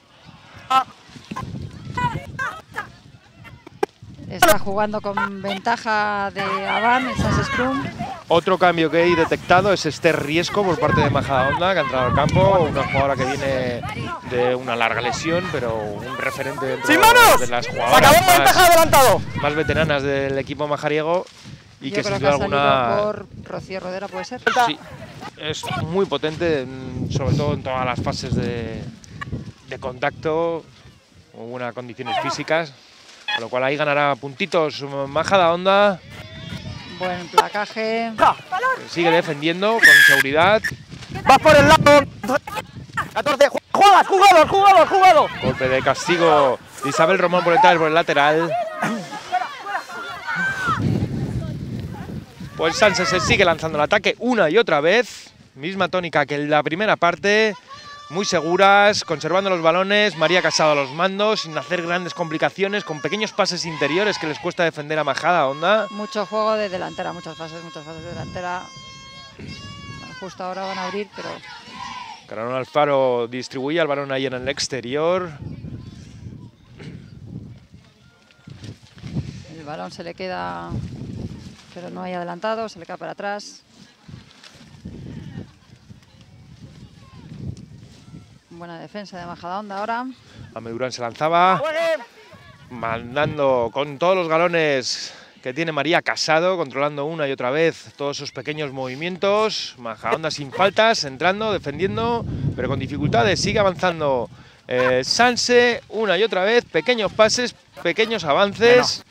Speaker 3: Está jugando con ventaja de Avan, el Sanse Scrum.
Speaker 1: Otro cambio que he detectado es Esther Riesco por parte de Majadahonda, que ha entrado al campo. Una jugadora que viene de una larga lesión, pero un referente dentro de las jugadoras más, más veteranas del equipo majariego. Y
Speaker 3: Yo
Speaker 1: que
Speaker 3: creo
Speaker 1: sin
Speaker 3: que
Speaker 1: duda
Speaker 3: ha
Speaker 1: alguna.
Speaker 3: Por Rocío Rodera, ¿puede ser?
Speaker 1: Sí, es muy potente, sobre todo en todas las fases de, de contacto, con buenas condiciones físicas. Con lo cual ahí ganará puntitos Majadahonda.
Speaker 3: Buen placaje.
Speaker 1: Sigue defendiendo con seguridad.
Speaker 2: ¡Vas por el lado! catorce, ¡juegas! ¡Jugado! ¡Jugado! ¡Jugado!
Speaker 1: Golpe de castigo de Isabel Román por entrar por el lateral. Pues Sanse se sigue lanzando el ataque una y otra vez. Misma tónica que en la primera parte. Muy seguras, conservando los balones. María Casado a los mandos, sin hacer grandes complicaciones, con pequeños pases interiores que les cuesta defender a Majadahonda.
Speaker 3: Mucho juego de delantera, muchas fases, muchas fases de delantera. Bueno, justo ahora van a abrir, pero...
Speaker 1: Carolina Alfaro distribuye el balón ahí en el exterior.
Speaker 3: El balón se le queda, pero no hay adelantado, se le queda para atrás. Buena defensa de Majadahonda ahora. Amedurán
Speaker 1: se lanzaba, mandando con todos los galones que tiene María Casado, controlando una y otra vez todos esos pequeños movimientos. Majadahonda sin faltas, entrando, defendiendo, pero con dificultades. Sigue avanzando eh, Sanse, una y otra vez, pequeños pases, pequeños avances.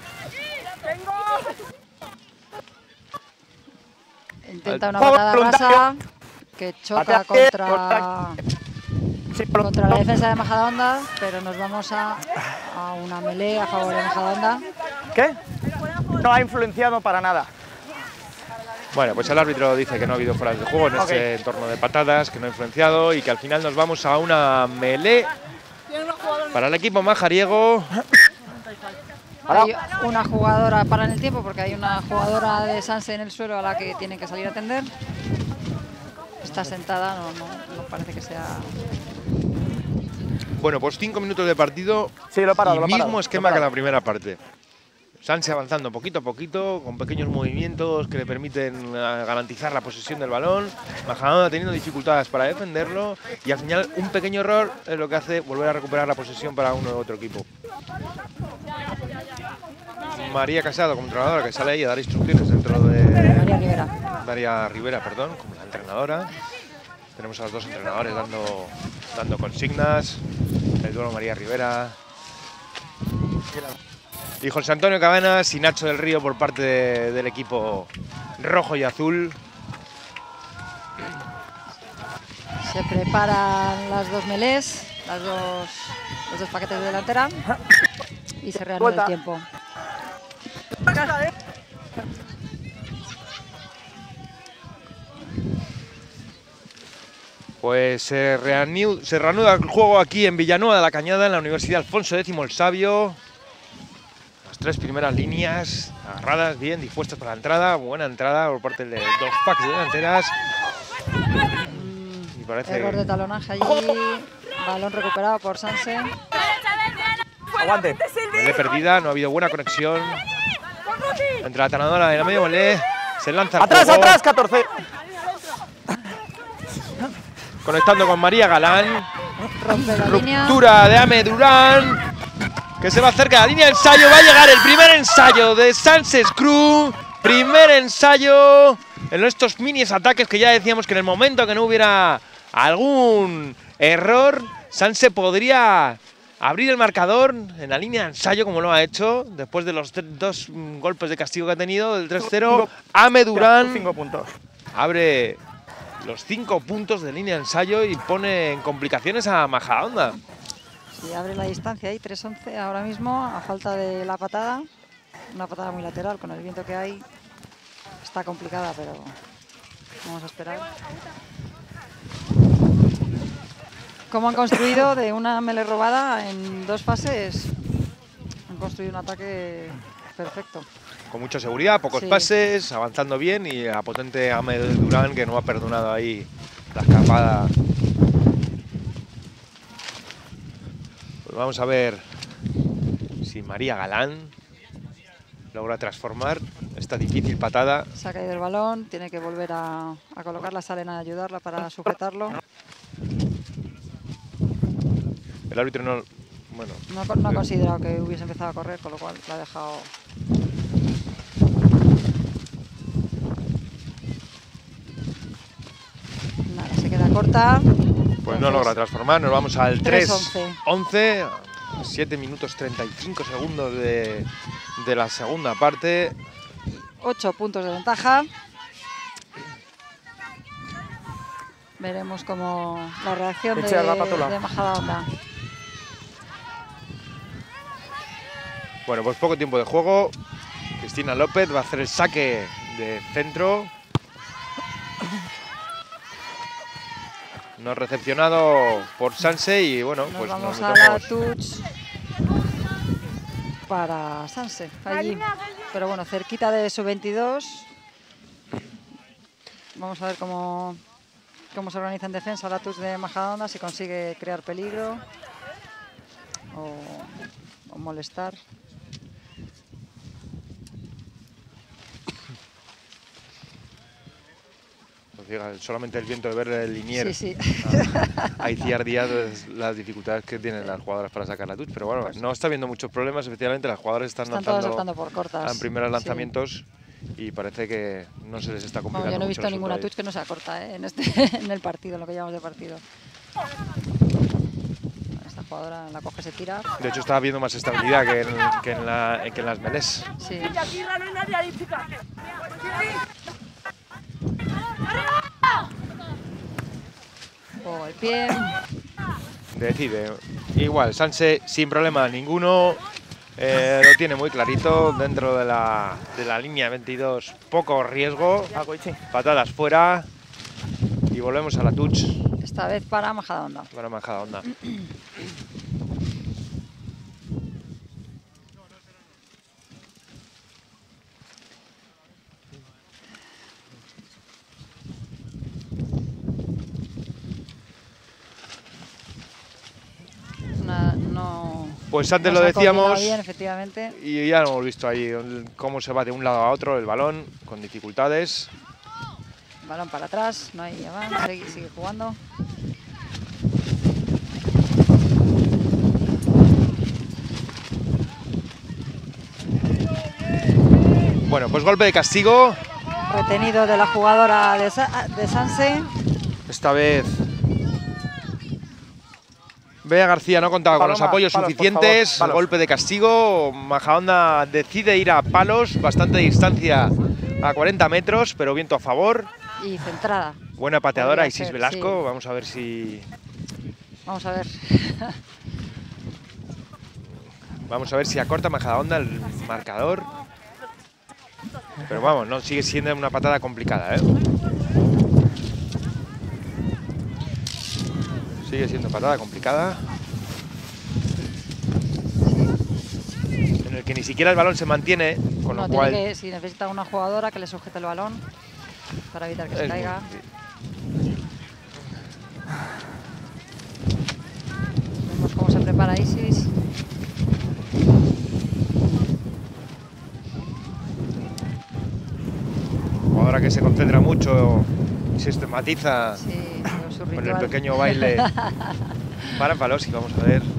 Speaker 3: Intenta una patada rasa que choca contra... contra la defensa de Majadahonda, pero nos vamos a, a una melee a favor de Majadahonda.
Speaker 2: ¿Qué? No ha influenciado para nada.
Speaker 1: Bueno, pues el árbitro dice que no ha habido fueras de juego en okay. este entorno de patadas, que no ha influenciado y que al final nos vamos a una melee para el equipo majariego.
Speaker 3: Hay una jugadora para en el tiempo porque hay una jugadora de Sanse en el suelo a la que tienen que salir a atender. Está sentada, no, no, no parece que sea...
Speaker 1: Bueno, pues cinco minutos de partido
Speaker 2: sí, lo he parado,
Speaker 1: y
Speaker 2: lo he parado,
Speaker 1: mismo esquema que la primera parte. Sanse avanzando poquito a poquito, con pequeños movimientos que le permiten garantizar la posesión del balón. Majadahonda teniendo dificultades para defenderlo y al final un pequeño error es lo que hace volver a recuperar la posesión para uno u otro equipo. María Casado, como entrenadora, que sale ahí a dar instrucciones dentro de...
Speaker 3: María Rivera.
Speaker 1: María Rivera, perdón, como la entrenadora. Tenemos a los dos entrenadores dando, dando consignas. El duelo María Rivera. Y José Antonio Cabanas y Nacho del Río por parte de, del equipo rojo y azul.
Speaker 3: Se preparan las dos melés, las dos, los dos paquetes de delantera y se reanuda el tiempo.
Speaker 1: Pues se reanuda, se reanuda el juego aquí en Villanueva de la Cañada, en la Universidad Alfonso X el Sabio. Las tres primeras líneas agarradas, bien dispuestas para la entrada. Buena entrada por parte de dos packs de delanteras.
Speaker 3: Mm,
Speaker 1: y parece...
Speaker 3: Error de talonaje allí. Balón recuperado por Sanse.
Speaker 2: Aguante.
Speaker 1: Melé perdida, no ha habido buena conexión. Entre la tanadora de la medio Melé. Se lanza al
Speaker 2: ¡Atrás,
Speaker 1: juego,
Speaker 2: atrás! catorce.
Speaker 1: conectando con María Galán.
Speaker 3: Rompe la línea.
Speaker 1: Ruptura de Ame Durán, que se va cerca de la línea de ensayo. Va a llegar el primer ensayo de Sanse Crew. Primer ensayo en estos mini ataques que ya decíamos que en el momento que no hubiera algún error, Sanse podría abrir el marcador en la línea de ensayo como lo ha hecho después de los dos golpes de castigo que ha tenido, del tres cero. Ame Durán
Speaker 2: Cinco puntos.
Speaker 1: abre los cinco puntos de línea de ensayo y pone en complicaciones a Majadahonda.
Speaker 3: Sí, abre la distancia ahí, tres once ahora mismo, a falta de la patada. Una patada muy lateral, con el viento que hay. Está complicada, pero vamos a esperar. Como han construido de una melee robada en dos fases, han construido un ataque perfecto.
Speaker 1: Con mucha seguridad, pocos
Speaker 3: Sí.
Speaker 1: pases, avanzando bien, y a potente Ame Durán, que no ha perdonado ahí la escapada. Pues vamos a ver si María Galán logra transformar esta difícil patada.
Speaker 3: Se ha caído el balón, tiene que volver a, a colocarla, salen a ayudarla para sujetarlo.
Speaker 1: El árbitro no... Bueno,
Speaker 3: No, ha- no ha considerado que hubiese empezado a correr, con lo cual la ha dejado. Nada, se queda corta.
Speaker 1: pues no
Speaker 3: Entonces,
Speaker 1: logra transformar. Nos vamos al
Speaker 3: tres
Speaker 1: tres once. siete minutos treinta y cinco segundos de, de la segunda parte.
Speaker 3: ocho puntos de ventaja. Veremos cómo la reacción de,
Speaker 2: Echa la patola.
Speaker 3: de Majadahonda.
Speaker 1: Bueno, pues poco tiempo de juego. Cristina López va a hacer el saque de centro. No recepcionado por Sanse y bueno,
Speaker 3: Nos
Speaker 1: pues
Speaker 3: vamos
Speaker 1: nos
Speaker 3: a la
Speaker 1: metemos.
Speaker 3: touch para Sanse, allí. Pero bueno, cerquita de su veintidós. Vamos a ver cómo, cómo se organiza en defensa la touch de Majadahonda, si consigue crear peligro o, o molestar.
Speaker 1: Pues llega solamente el viento de ver el linier.
Speaker 3: Sí, sí.
Speaker 1: A, a Iciar Díaz, es las dificultades que tienen las jugadoras para sacar la touch. Pero bueno, no está habiendo muchos problemas. Efectivamente, las jugadoras están,
Speaker 3: Están todas
Speaker 1: lanzando
Speaker 3: saltando por cortas.
Speaker 1: en primeros
Speaker 3: Sí.
Speaker 1: lanzamientos y parece que no se les está
Speaker 3: Vamos,
Speaker 1: complicando
Speaker 3: yo no he
Speaker 1: mucho
Speaker 3: visto
Speaker 1: el
Speaker 3: ninguna
Speaker 1: asunto
Speaker 3: touch que no sea corta, ¿eh? en, este, en el partido, en lo que llamamos de partido. Esta jugadora la coge, se tira.
Speaker 1: ahí. De hecho, está habiendo más estabilidad que en, que en, la, que en las melés.
Speaker 3: Sí. Juego el pie.
Speaker 1: Decide. Igual, Sanse sin problema ninguno. Eh, lo tiene muy clarito dentro de la, de la línea veintidós. Poco riesgo.
Speaker 2: Ah, Koichi.
Speaker 1: Patadas fuera. Y volvemos a la touch
Speaker 3: Esta vez para Majadahonda.
Speaker 1: para Majadahonda.
Speaker 3: Una- no,
Speaker 1: Pues antes
Speaker 3: no
Speaker 1: lo
Speaker 3: se ha coordinado
Speaker 1: decíamos.
Speaker 3: bien, efectivamente.
Speaker 1: Y ya lo hemos visto ahí, el- cómo se va de un lado a otro el balón, con dificultades.
Speaker 3: Balón para atrás, no hay avance, sigue, sigue jugando.
Speaker 1: Bueno, pues golpe de castigo.
Speaker 3: Retenido de la jugadora de, Sa- de Sanse.
Speaker 1: Esta vez Bea García no contaba con los
Speaker 2: Paloma,
Speaker 1: apoyos
Speaker 2: palos, por
Speaker 1: suficientes.
Speaker 2: favor, palos.
Speaker 1: Golpe de castigo. Majadahonda decide ir a palos. Bastante distancia a cuarenta metros, pero viento a favor.
Speaker 3: Y centrada.
Speaker 1: Buena pateadora,
Speaker 3: Podría
Speaker 1: Isis
Speaker 3: ser,
Speaker 1: Velasco.
Speaker 3: sí.
Speaker 1: Vamos a ver si...
Speaker 3: Vamos a ver.
Speaker 1: Vamos a ver si acorta Majadahonda el marcador. Pero vamos, no sigue siendo una patada complicada, ¿eh? Sigue siendo patada complicada. En el que ni siquiera el balón se mantiene, con
Speaker 3: No,
Speaker 1: lo
Speaker 3: tiene
Speaker 1: cual...
Speaker 3: que, si necesita una jugadora que le sujete el balón para evitar que se
Speaker 1: es
Speaker 3: caiga.
Speaker 1: muy-
Speaker 3: Vemos cómo se prepara Isis.
Speaker 1: Jugadora que se concentra mucho y sistematiza
Speaker 3: Sí, con su
Speaker 1: con el
Speaker 3: ritual.
Speaker 1: pequeño baile para Palosi. Vamos a ver.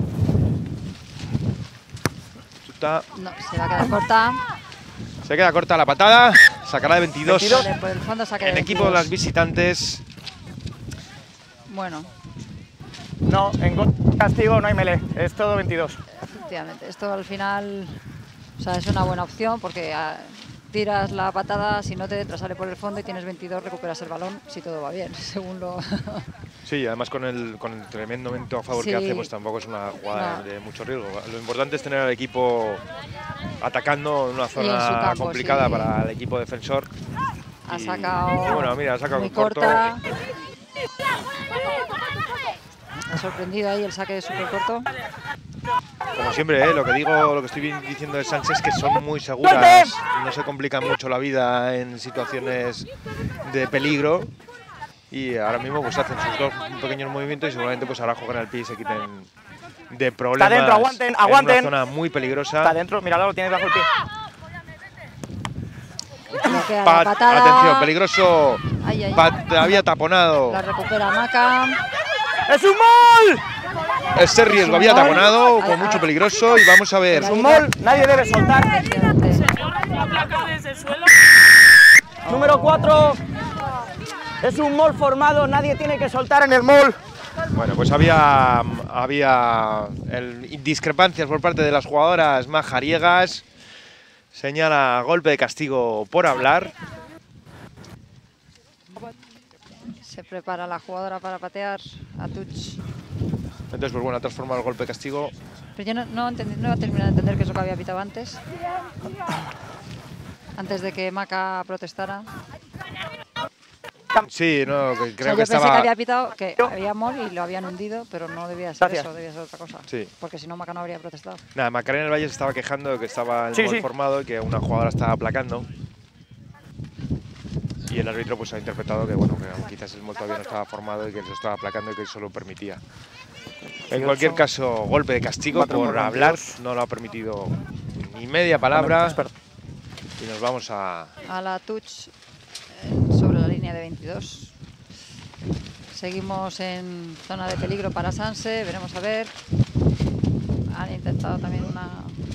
Speaker 1: Chuta.
Speaker 3: No, se va a quedar corta.
Speaker 1: Se queda corta la patada. Sacará de veintidós.
Speaker 3: Vale, por el fondo saque de
Speaker 1: En equipo de las
Speaker 3: veintidós.
Speaker 1: visitantes.
Speaker 3: Bueno,
Speaker 2: No, en gol castigo no hay melee, es todo veintidós.
Speaker 3: efectivamente. Esto al final, o sea, es una buena opción porque ah, tiras la patada, si no te entra, sale por el fondo y tienes veintidós, recuperas el balón si todo va bien, según lo...
Speaker 1: Sí, además con el, con el tremendo momento a favor
Speaker 3: Sí.
Speaker 1: que hace, pues tampoco es una jugada
Speaker 3: No.
Speaker 1: de mucho riesgo. Lo importante es tener al equipo atacando en una
Speaker 3: en
Speaker 1: zona
Speaker 3: su campo,
Speaker 1: complicada
Speaker 3: sí.
Speaker 1: para el equipo defensor.
Speaker 3: Ha
Speaker 1: Y-
Speaker 3: sacado
Speaker 1: y bueno, mira, ha sacado
Speaker 3: muy
Speaker 1: corto.
Speaker 3: corta. Ha sorprendido ahí el saque súper corto.
Speaker 1: Como siempre, ¿eh? lo que digo, lo que estoy diciendo de Sánchez es que son muy seguras, no se complican mucho la vida en situaciones de peligro. Y ahora mismo pues hacen sus dos pequeños movimientos y seguramente pues ahora juegan al pie y se quiten de problemas.
Speaker 2: dentro, aguanten,
Speaker 1: En
Speaker 2: aguanten.
Speaker 1: una zona muy peligrosa.
Speaker 2: Está dentro, míralo, lo tienes bajo el pie.
Speaker 3: Bloquea la
Speaker 1: Pat-
Speaker 3: patada.
Speaker 1: atención, peligroso.
Speaker 3: Ay, ay.
Speaker 1: Pat- había taponado.
Speaker 3: La recupera Maca.
Speaker 2: ¡Es un mol!
Speaker 1: Este riesgo había
Speaker 3: Gol.
Speaker 1: taponado,
Speaker 3: Ay,
Speaker 1: con mucho
Speaker 3: ay.
Speaker 1: peligroso. Y vamos a ver.
Speaker 2: Es un mol, nadie debe soltar.
Speaker 3: Efectivamente.
Speaker 2: Número cuatro. Es un mol formado, nadie tiene que soltar en el mol.
Speaker 1: Bueno, pues había, había el- discrepancias por parte de las jugadoras majariegas. Señala golpe de castigo por hablar.
Speaker 3: Se prepara la jugadora para patear a Tuch.
Speaker 1: Entonces, pues bueno, ha transformado el golpe de castigo.
Speaker 3: Pero yo no, no, entendí- no he terminado de entender qué es lo que había pitado antes. Antes de que Maca protestara.
Speaker 1: Sí, no, que
Speaker 3: O sea,
Speaker 1: creo
Speaker 3: yo
Speaker 1: que
Speaker 3: pensé
Speaker 1: estaba...
Speaker 3: que había pitado, que había mol y lo habían hundido, pero no debía ser
Speaker 2: Gracias.
Speaker 3: eso, debía ser otra cosa.
Speaker 1: Sí.
Speaker 3: Porque si no, Maca no habría protestado.
Speaker 1: Nada, Macarena del Valle se estaba quejando de que estaba el
Speaker 2: Sí,
Speaker 1: gol
Speaker 2: sí.
Speaker 1: formado y que una jugadora estaba aplacando. Y el árbitro pues ha interpretado que bueno, que quizás el mol todavía no estaba formado y que se estaba aplacando y que eso lo permitía. En cualquier caso, golpe de castigo
Speaker 2: Cuatro
Speaker 1: por
Speaker 2: por
Speaker 1: hablar,
Speaker 2: veintidós.
Speaker 1: no lo ha permitido ni media palabra.
Speaker 2: Espera.
Speaker 1: Y nos vamos a...
Speaker 3: A la Tuch eh, sobre la línea de veintidós. Seguimos en zona de peligro para Sanse, veremos a ver. Han intentado también una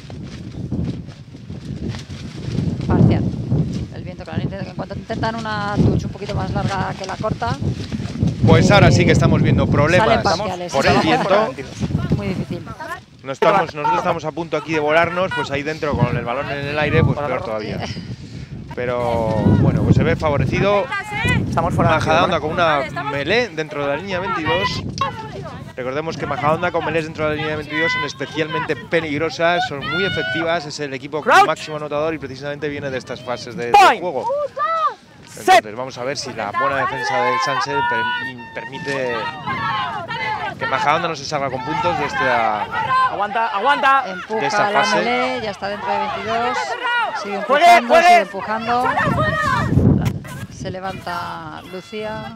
Speaker 3: parcial. El viento que la han intentado- en cuanto intentan una Tuch un poquito más larga que la corta,
Speaker 1: Pues ahora
Speaker 3: Eh,
Speaker 1: sí que estamos viendo problemas
Speaker 3: salen parciales.
Speaker 1: por el
Speaker 3: Estamos
Speaker 1: viento.
Speaker 3: muy difícil.
Speaker 1: No estamos, nosotros estamos a punto aquí de volarnos, pues ahí dentro con el balón en el aire, pues peor todavía. Pero bueno, pues se ve favorecido
Speaker 2: Estamos fuera de
Speaker 1: Majadahonda
Speaker 2: acción,
Speaker 1: con una melee dentro de la línea veintidós. Recordemos que Majadahonda con melees dentro de la línea veintidós son especialmente peligrosas, son muy efectivas, es el equipo con
Speaker 2: Crouch.
Speaker 1: máximo anotador y precisamente viene de estas fases de, de
Speaker 2: Point.
Speaker 1: juego.
Speaker 2: Set.
Speaker 1: Entonces vamos a ver si la buena defensa del Sánchez per- permite que Majadahonda no se salga con puntos de esta...
Speaker 2: Aguanta, aguanta.
Speaker 1: de
Speaker 3: Empuja
Speaker 1: esta
Speaker 3: la
Speaker 1: fase.
Speaker 3: melee, ya está dentro de veintidós. Sigue
Speaker 2: ¡Juegue,
Speaker 3: empujando,
Speaker 2: juegue!
Speaker 3: sigue empujando. Se levanta Lucía.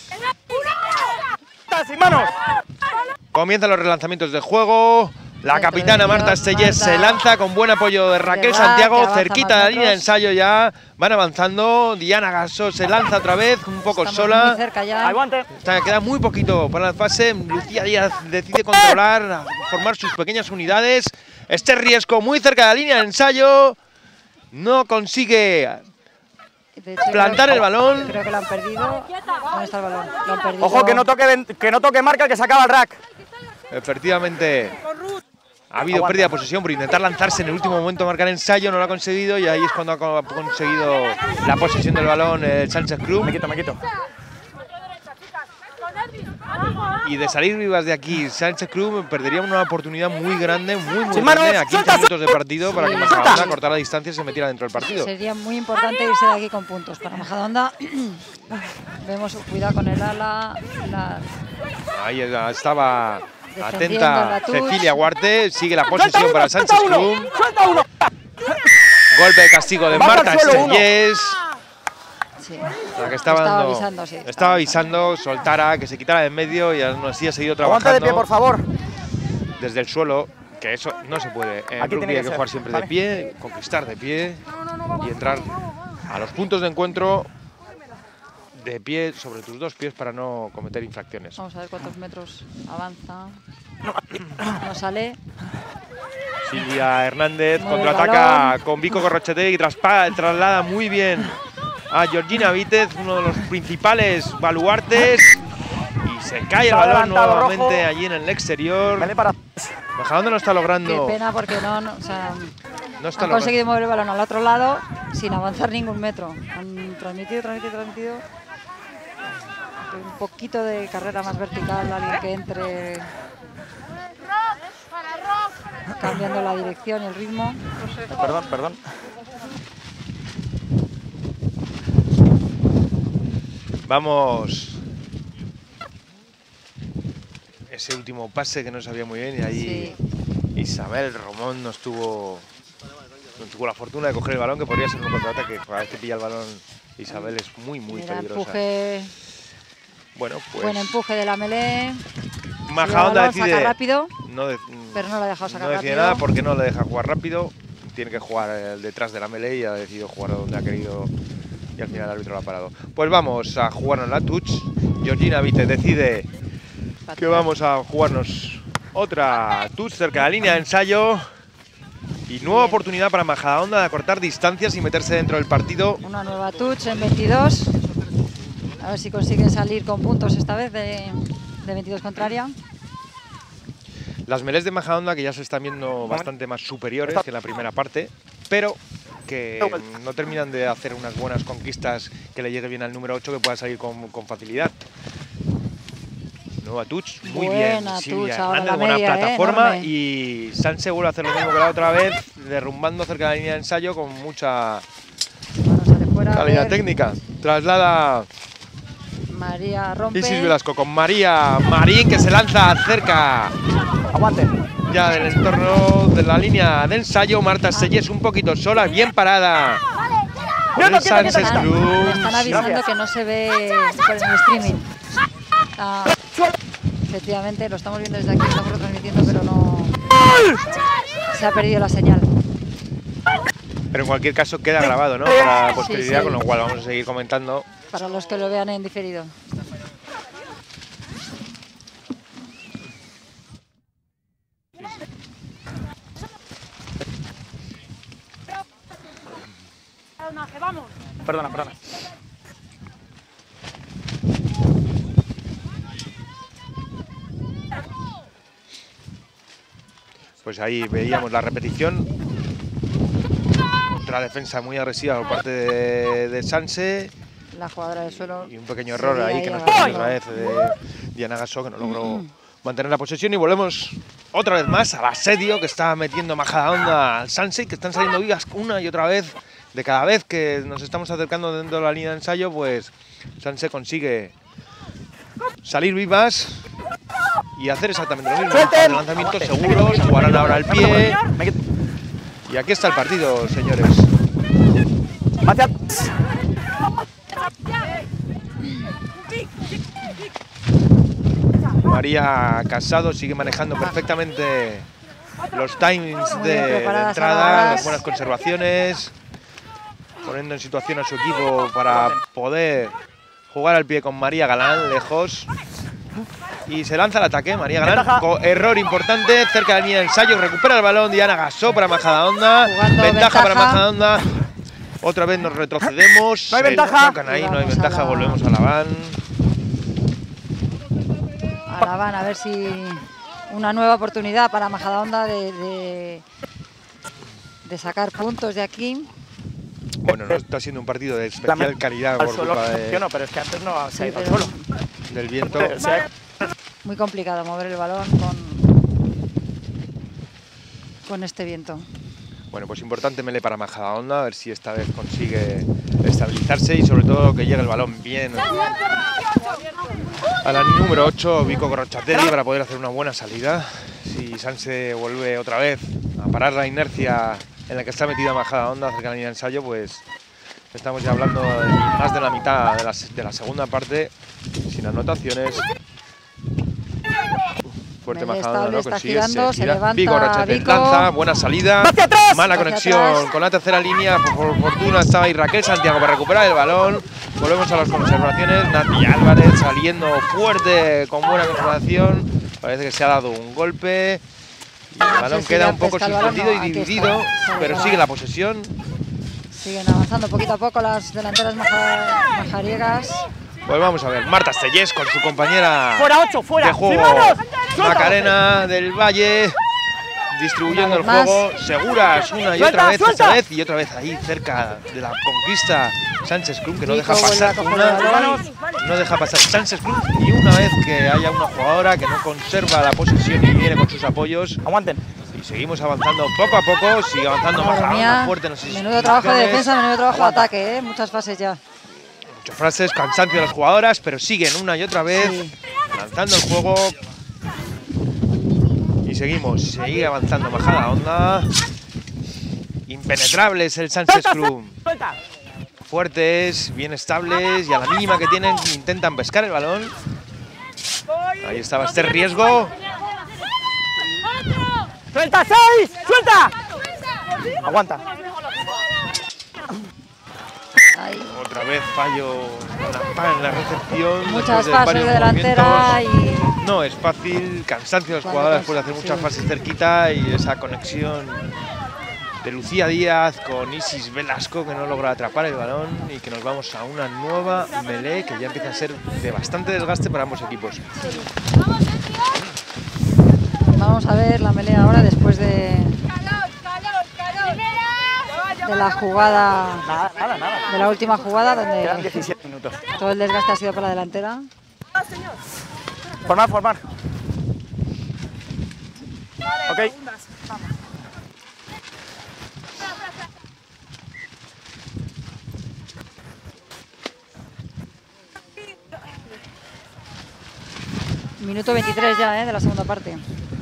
Speaker 2: ¡Sin manos!
Speaker 1: Comienzan los relanzamientos de juego. La
Speaker 3: Dentro
Speaker 1: capitana
Speaker 3: de
Speaker 1: Marta
Speaker 3: veintidós,
Speaker 1: Estellés se
Speaker 3: Marta.
Speaker 1: lanza con buen apoyo de Raquel
Speaker 3: Ra, que
Speaker 1: Santiago,
Speaker 3: avanza
Speaker 1: cerquita
Speaker 3: más
Speaker 1: de la línea de
Speaker 3: metros.
Speaker 1: ensayo ya. Van avanzando. Diana Gasó se lanza otra vez, un poco
Speaker 3: Estamos
Speaker 1: sola.
Speaker 3: muy cerca ya.
Speaker 2: Aguante.
Speaker 1: Está- queda muy poquito para la fase. Lucía Díaz decide controlar, formar sus pequeñas unidades. Este riesgo muy cerca de la línea de ensayo. No consigue
Speaker 3: De hecho,
Speaker 1: plantar
Speaker 3: creo-
Speaker 1: el balón.
Speaker 3: Creo que lo han perdido. ¿Dónde está el balón? Lo han perdido.
Speaker 2: Ojo que no toque, ven- que no toque marca el que se acaba el rack.
Speaker 1: Efectivamente, Ha habido
Speaker 2: Aguanta.
Speaker 1: pérdida de posesión por intentar lanzarse en el último momento a marcar ensayo, no lo ha conseguido y ahí es cuando ha co- conseguido la posesión del balón el Sánchez Club.
Speaker 2: Me quito, me quito.
Speaker 1: Y de salir vivas de aquí, Sánchez Club perdería una oportunidad muy grande, muy, muy
Speaker 2: Sin
Speaker 1: grande
Speaker 2: manos,
Speaker 1: a quince
Speaker 2: suelta,
Speaker 1: minutos de partido para que
Speaker 3: Sí.
Speaker 1: Majadahonda cortara distancia y se metiera dentro del partido.
Speaker 3: Sería muy importante irse de aquí con puntos para Majadahonda. Vemos, cuidado con el ala. La,
Speaker 1: Ahí estaba
Speaker 3: Defendiendo
Speaker 1: atenta
Speaker 3: la touch.
Speaker 1: Cecilia Huarte, sigue la
Speaker 2: ¡Suelta
Speaker 1: posesión
Speaker 2: uno,
Speaker 1: para
Speaker 2: suelta
Speaker 1: Sánchez
Speaker 2: uno!
Speaker 1: Club.
Speaker 2: ¡Suelta uno!
Speaker 1: Golpe de castigo de
Speaker 2: Baja al
Speaker 1: Marta
Speaker 2: suelo, uno.
Speaker 1: Estellés.
Speaker 3: sí.
Speaker 1: La que estaba,
Speaker 3: Estaba
Speaker 1: dando-
Speaker 3: avisando, sí,
Speaker 1: estaba
Speaker 3: estaba
Speaker 1: avisando, soltara, que se quitara de en medio y aún así ha seguido
Speaker 2: Aguanta de pie, por
Speaker 1: trabajando
Speaker 2: favor.
Speaker 1: desde el suelo, que eso no se puede. En
Speaker 2: Aquí
Speaker 1: rugby
Speaker 2: tiene
Speaker 1: hay
Speaker 2: que
Speaker 1: que
Speaker 2: ser,
Speaker 1: jugar siempre
Speaker 2: ¿vale?
Speaker 1: de pie, conquistar de pie y entrar a los puntos de encuentro de pie sobre tus dos pies para no cometer infracciones.
Speaker 3: Vamos a ver cuántos metros avanza. No sale.
Speaker 1: Silvia Hernández
Speaker 3: Mueve el
Speaker 1: contraataca
Speaker 3: balón.
Speaker 1: con Vico Corrochete y traspa- traslada muy bien a Georgina Vítez, uno de los principales baluartes. Y se cae el
Speaker 2: Se ha
Speaker 1: balón
Speaker 2: adelantado
Speaker 1: nuevamente
Speaker 2: Rojo.
Speaker 1: allí en el exterior.
Speaker 2: Vale para.
Speaker 1: Majadahonda no está
Speaker 3: Qué
Speaker 1: logrando.
Speaker 3: pena porque no, no, o sea,
Speaker 1: No está
Speaker 3: han
Speaker 1: logrando.
Speaker 3: conseguido mover el balón al otro lado sin avanzar ningún metro. Han transmitido, transmitido, transmitido. Un poquito de carrera más vertical, alguien que entre cambiando la dirección y el ritmo.
Speaker 2: Perdón, perdón.
Speaker 1: Vamos. Ese último pase que no sabía muy bien y ahí
Speaker 3: Sí.
Speaker 1: Isabel Romón no tuvo, no tuvo la fortuna de coger el balón, que podría ser un contraataque. Cada vez que pilla el balón Isabel es muy, muy
Speaker 3: Mira,
Speaker 1: peligrosa.
Speaker 3: empuje,
Speaker 1: Bueno, pues
Speaker 3: buen empuje de la melee.
Speaker 1: Majadahonda
Speaker 3: Balón,
Speaker 1: decide
Speaker 3: saca rápido,
Speaker 1: no, de-
Speaker 3: pero no la ha dejado sacar
Speaker 1: no decide
Speaker 3: rápido.
Speaker 1: nada porque no le deja jugar rápido. Tiene que jugar eh, detrás de la melee y ha decidido jugar donde ha querido y al final el árbitro lo ha parado. Pues vamos a jugarnos la touch. Georgina Vítez decide que vamos a jugarnos otra touch cerca de la línea de ensayo. Y nueva
Speaker 3: Bien.
Speaker 1: oportunidad para Majadahonda de acortar distancias y meterse dentro del partido.
Speaker 3: Una nueva touch en veintidós. A ver si consigue salir con puntos esta vez de, de veintidós contraria.
Speaker 1: Las melés de Majadahonda que ya se están viendo bastante más superiores que en la primera parte, pero que no terminan de hacer unas buenas conquistas que le llegue bien al número ocho, que pueda salir con, con facilidad. Nueva touch, muy
Speaker 3: Buena
Speaker 1: bien. Silvia
Speaker 3: touch ahora
Speaker 1: Hernández,
Speaker 3: la
Speaker 1: buena
Speaker 3: media, eh,
Speaker 1: plataforma.
Speaker 3: enorme.
Speaker 1: Y Sanse vuelve a hacer lo mismo que la otra vez, derrumbando cerca de la línea de ensayo con mucha
Speaker 3: Bueno, sale fuera. a
Speaker 1: calidad
Speaker 3: ver,
Speaker 1: técnica. Traslada
Speaker 3: María rompe.
Speaker 1: Isis Velasco con María Marín, que se lanza cerca
Speaker 2: Aguante.
Speaker 1: ya del entorno de la línea de ensayo. Marta Selles un poquito sola, bien parada. Por el
Speaker 2: Quieta, quieta,
Speaker 1: Sánchez
Speaker 2: quieta.
Speaker 1: Club.
Speaker 3: Me están avisando
Speaker 2: Gracias.
Speaker 3: que no se ve por el streaming. Está- efectivamente, lo estamos viendo desde aquí, estamos retransmitiendo, pero no. Se ha perdido la señal.
Speaker 1: Pero en cualquier caso queda grabado, ¿no? Para la posteridad,
Speaker 3: sí.
Speaker 1: con lo cual vamos a seguir comentando.
Speaker 3: Para los que lo vean en diferido.
Speaker 2: Perdona, perdona.
Speaker 1: Pues ahí veíamos la repetición. Otra defensa muy agresiva por parte de, de Sanse.
Speaker 3: La jugadora del suelo.
Speaker 1: Y un pequeño
Speaker 3: se
Speaker 1: error
Speaker 3: ve
Speaker 1: ahí que nos
Speaker 3: agarrando.
Speaker 1: otra vez de Diana Gasó, que no logró mantener la posesión. Y volvemos otra vez más al asedio que está metiendo Majadahonda al Sanse, que están saliendo vivas una y otra vez. De cada vez que nos estamos acercando dentro de la línea de ensayo, pues Sanse consigue salir vivas y hacer exactamente lo mismo. Un par de lanzamientos seguros, jugarán ahora al pie.
Speaker 2: Me quito.
Speaker 1: Y aquí está el partido, señores.
Speaker 2: Hacia-
Speaker 1: María Casado sigue manejando perfectamente los timings
Speaker 3: Muy
Speaker 1: de,
Speaker 3: bien
Speaker 1: de
Speaker 3: preparadas
Speaker 1: entrada,
Speaker 3: ahora.
Speaker 1: las buenas conservaciones, poniendo en situación a su equipo para poder jugar al pie con María Galán, lejos. Y se lanza el ataque, María Galán,
Speaker 2: Ventaja.
Speaker 1: con error importante, cerca de la línea de ensayo, recupera el balón, Diana Gasó para Majadahonda,
Speaker 3: Jugando
Speaker 1: ventaja, para
Speaker 3: ventaja.
Speaker 1: Majadahonda. Otra vez nos retrocedemos,
Speaker 2: No hay
Speaker 1: se
Speaker 2: ventaja.
Speaker 1: tocan ahí, no hay
Speaker 3: Vamos a
Speaker 1: ventaja,
Speaker 3: la-
Speaker 1: volvemos a la van.
Speaker 3: A la van a ver si una nueva oportunidad para Majadahonda de, de, de sacar puntos de aquí.
Speaker 1: Bueno, no está siendo un partido de especial calidad por culpa de,
Speaker 2: no, pero es que antes no se ha ido al
Speaker 3: pero-
Speaker 2: suelo.
Speaker 1: del viento.
Speaker 2: O sea,
Speaker 3: Muy complicado mover el balón con, con este viento.
Speaker 1: Bueno, pues importante melee para Majadahonda, a ver si esta vez consigue estabilizarse y sobre todo que llegue el balón bien a la número ocho, Vico Gorrotxategi, para poder hacer una buena salida. Si Sanse vuelve otra vez a parar la inercia en la que está metida Majadahonda cerca de la línea de ensayo, pues estamos ya hablando de más de la mitad de la, de la segunda parte sin anotaciones. Fuerte
Speaker 3: Melee
Speaker 1: Majadahonda,
Speaker 3: estable,
Speaker 1: ¿no?
Speaker 3: está
Speaker 1: Consigue,
Speaker 3: girando, se
Speaker 1: gira.
Speaker 3: levanta
Speaker 1: Vico Gorrotxategi
Speaker 3: Vico.
Speaker 1: lanza, buena salida,
Speaker 2: ¡Hacia atrás!
Speaker 1: mala
Speaker 3: Hacia
Speaker 1: conexión
Speaker 3: atrás.
Speaker 1: con la tercera línea. Por, por fortuna estaba ahí Raquel Santiago para recuperar el balón. Volvemos a las conservaciones. Nati Álvarez saliendo fuerte con buena conservación. Parece que se ha dado un golpe. Y el balón
Speaker 3: si
Speaker 1: queda
Speaker 3: ya
Speaker 1: un poco
Speaker 3: pesca el balón,
Speaker 1: suspendido
Speaker 3: no,
Speaker 1: y
Speaker 3: aquí
Speaker 1: dividido,
Speaker 3: está, sale
Speaker 1: pero
Speaker 3: para-
Speaker 1: sigue la posesión.
Speaker 3: Siguen avanzando poquito a poco las delanteras maja- majariegas.
Speaker 1: Pues vamos a ver, Marta Estellés con su compañera
Speaker 2: ¡Fuera, ocho, fuera!
Speaker 1: de juego,
Speaker 2: ¡Vámonos! ¡Suelta!
Speaker 1: Macarena del Valle, distribuyendo el
Speaker 3: Una vez
Speaker 1: juego, seguras una y
Speaker 2: Suelta,
Speaker 1: otra vez,
Speaker 2: suelta.
Speaker 1: esta vez y otra vez ahí cerca de la conquista Sánchez Club, que no
Speaker 3: Vico
Speaker 1: deja
Speaker 3: vuelve a
Speaker 1: pasar
Speaker 3: coger
Speaker 1: una,
Speaker 3: el balón.
Speaker 1: no deja pasar Sánchez Club y una vez que haya una jugadora que no conserva la posesión y viene con sus apoyos.
Speaker 2: Aguanten.
Speaker 1: Y seguimos avanzando poco a poco, sigue avanzando
Speaker 3: Madre
Speaker 1: Majadahonda
Speaker 3: mía,
Speaker 1: fuerte en las
Speaker 3: menudo trabajo de
Speaker 1: instituciones.
Speaker 3: defensa, menudo trabajo de ataque, ¿eh? Muchas fases ya.
Speaker 1: Muchas frases, cansancio de las jugadoras, pero siguen una y otra vez
Speaker 3: Sí.
Speaker 1: lanzando el juego. Y seguimos, sigue avanzando Majadahonda. Impenetrables el Sánchez Club.
Speaker 2: ¡Suelta!
Speaker 1: Fuertes, bien estables y a la mínima que tienen intentan pescar el balón. Ahí estaba este riesgo.
Speaker 2: ¡Suelta, seis! ¡Suelta! Aguanta.
Speaker 3: Ahí.
Speaker 1: Otra vez fallo en la, en la recepción.
Speaker 3: Muchas
Speaker 1: después de
Speaker 3: fases
Speaker 1: varios
Speaker 3: de delantera
Speaker 1: movimientos.
Speaker 3: y
Speaker 1: No es fácil, cansancio de los
Speaker 3: Cuando
Speaker 1: jugadores
Speaker 3: cons-
Speaker 1: después de hacer muchas
Speaker 3: sí.
Speaker 1: fases cerquita y esa conexión de Lucía Díaz con Isis Velasco, que no logra atrapar el balón y que nos vamos a una nueva melee que ya empieza a ser de bastante desgaste para ambos equipos.
Speaker 3: vamos a ver la melee ahora después de, de la jugada,
Speaker 2: Nada, nada, nada.
Speaker 3: de la última jugada
Speaker 2: Quedan
Speaker 3: donde
Speaker 2: diecisiete minutos.
Speaker 3: todo el desgaste ha sido para la delantera.
Speaker 2: Formar, formar. Ok.
Speaker 3: Minuto veintitrés ya, ¿eh? De la segunda parte.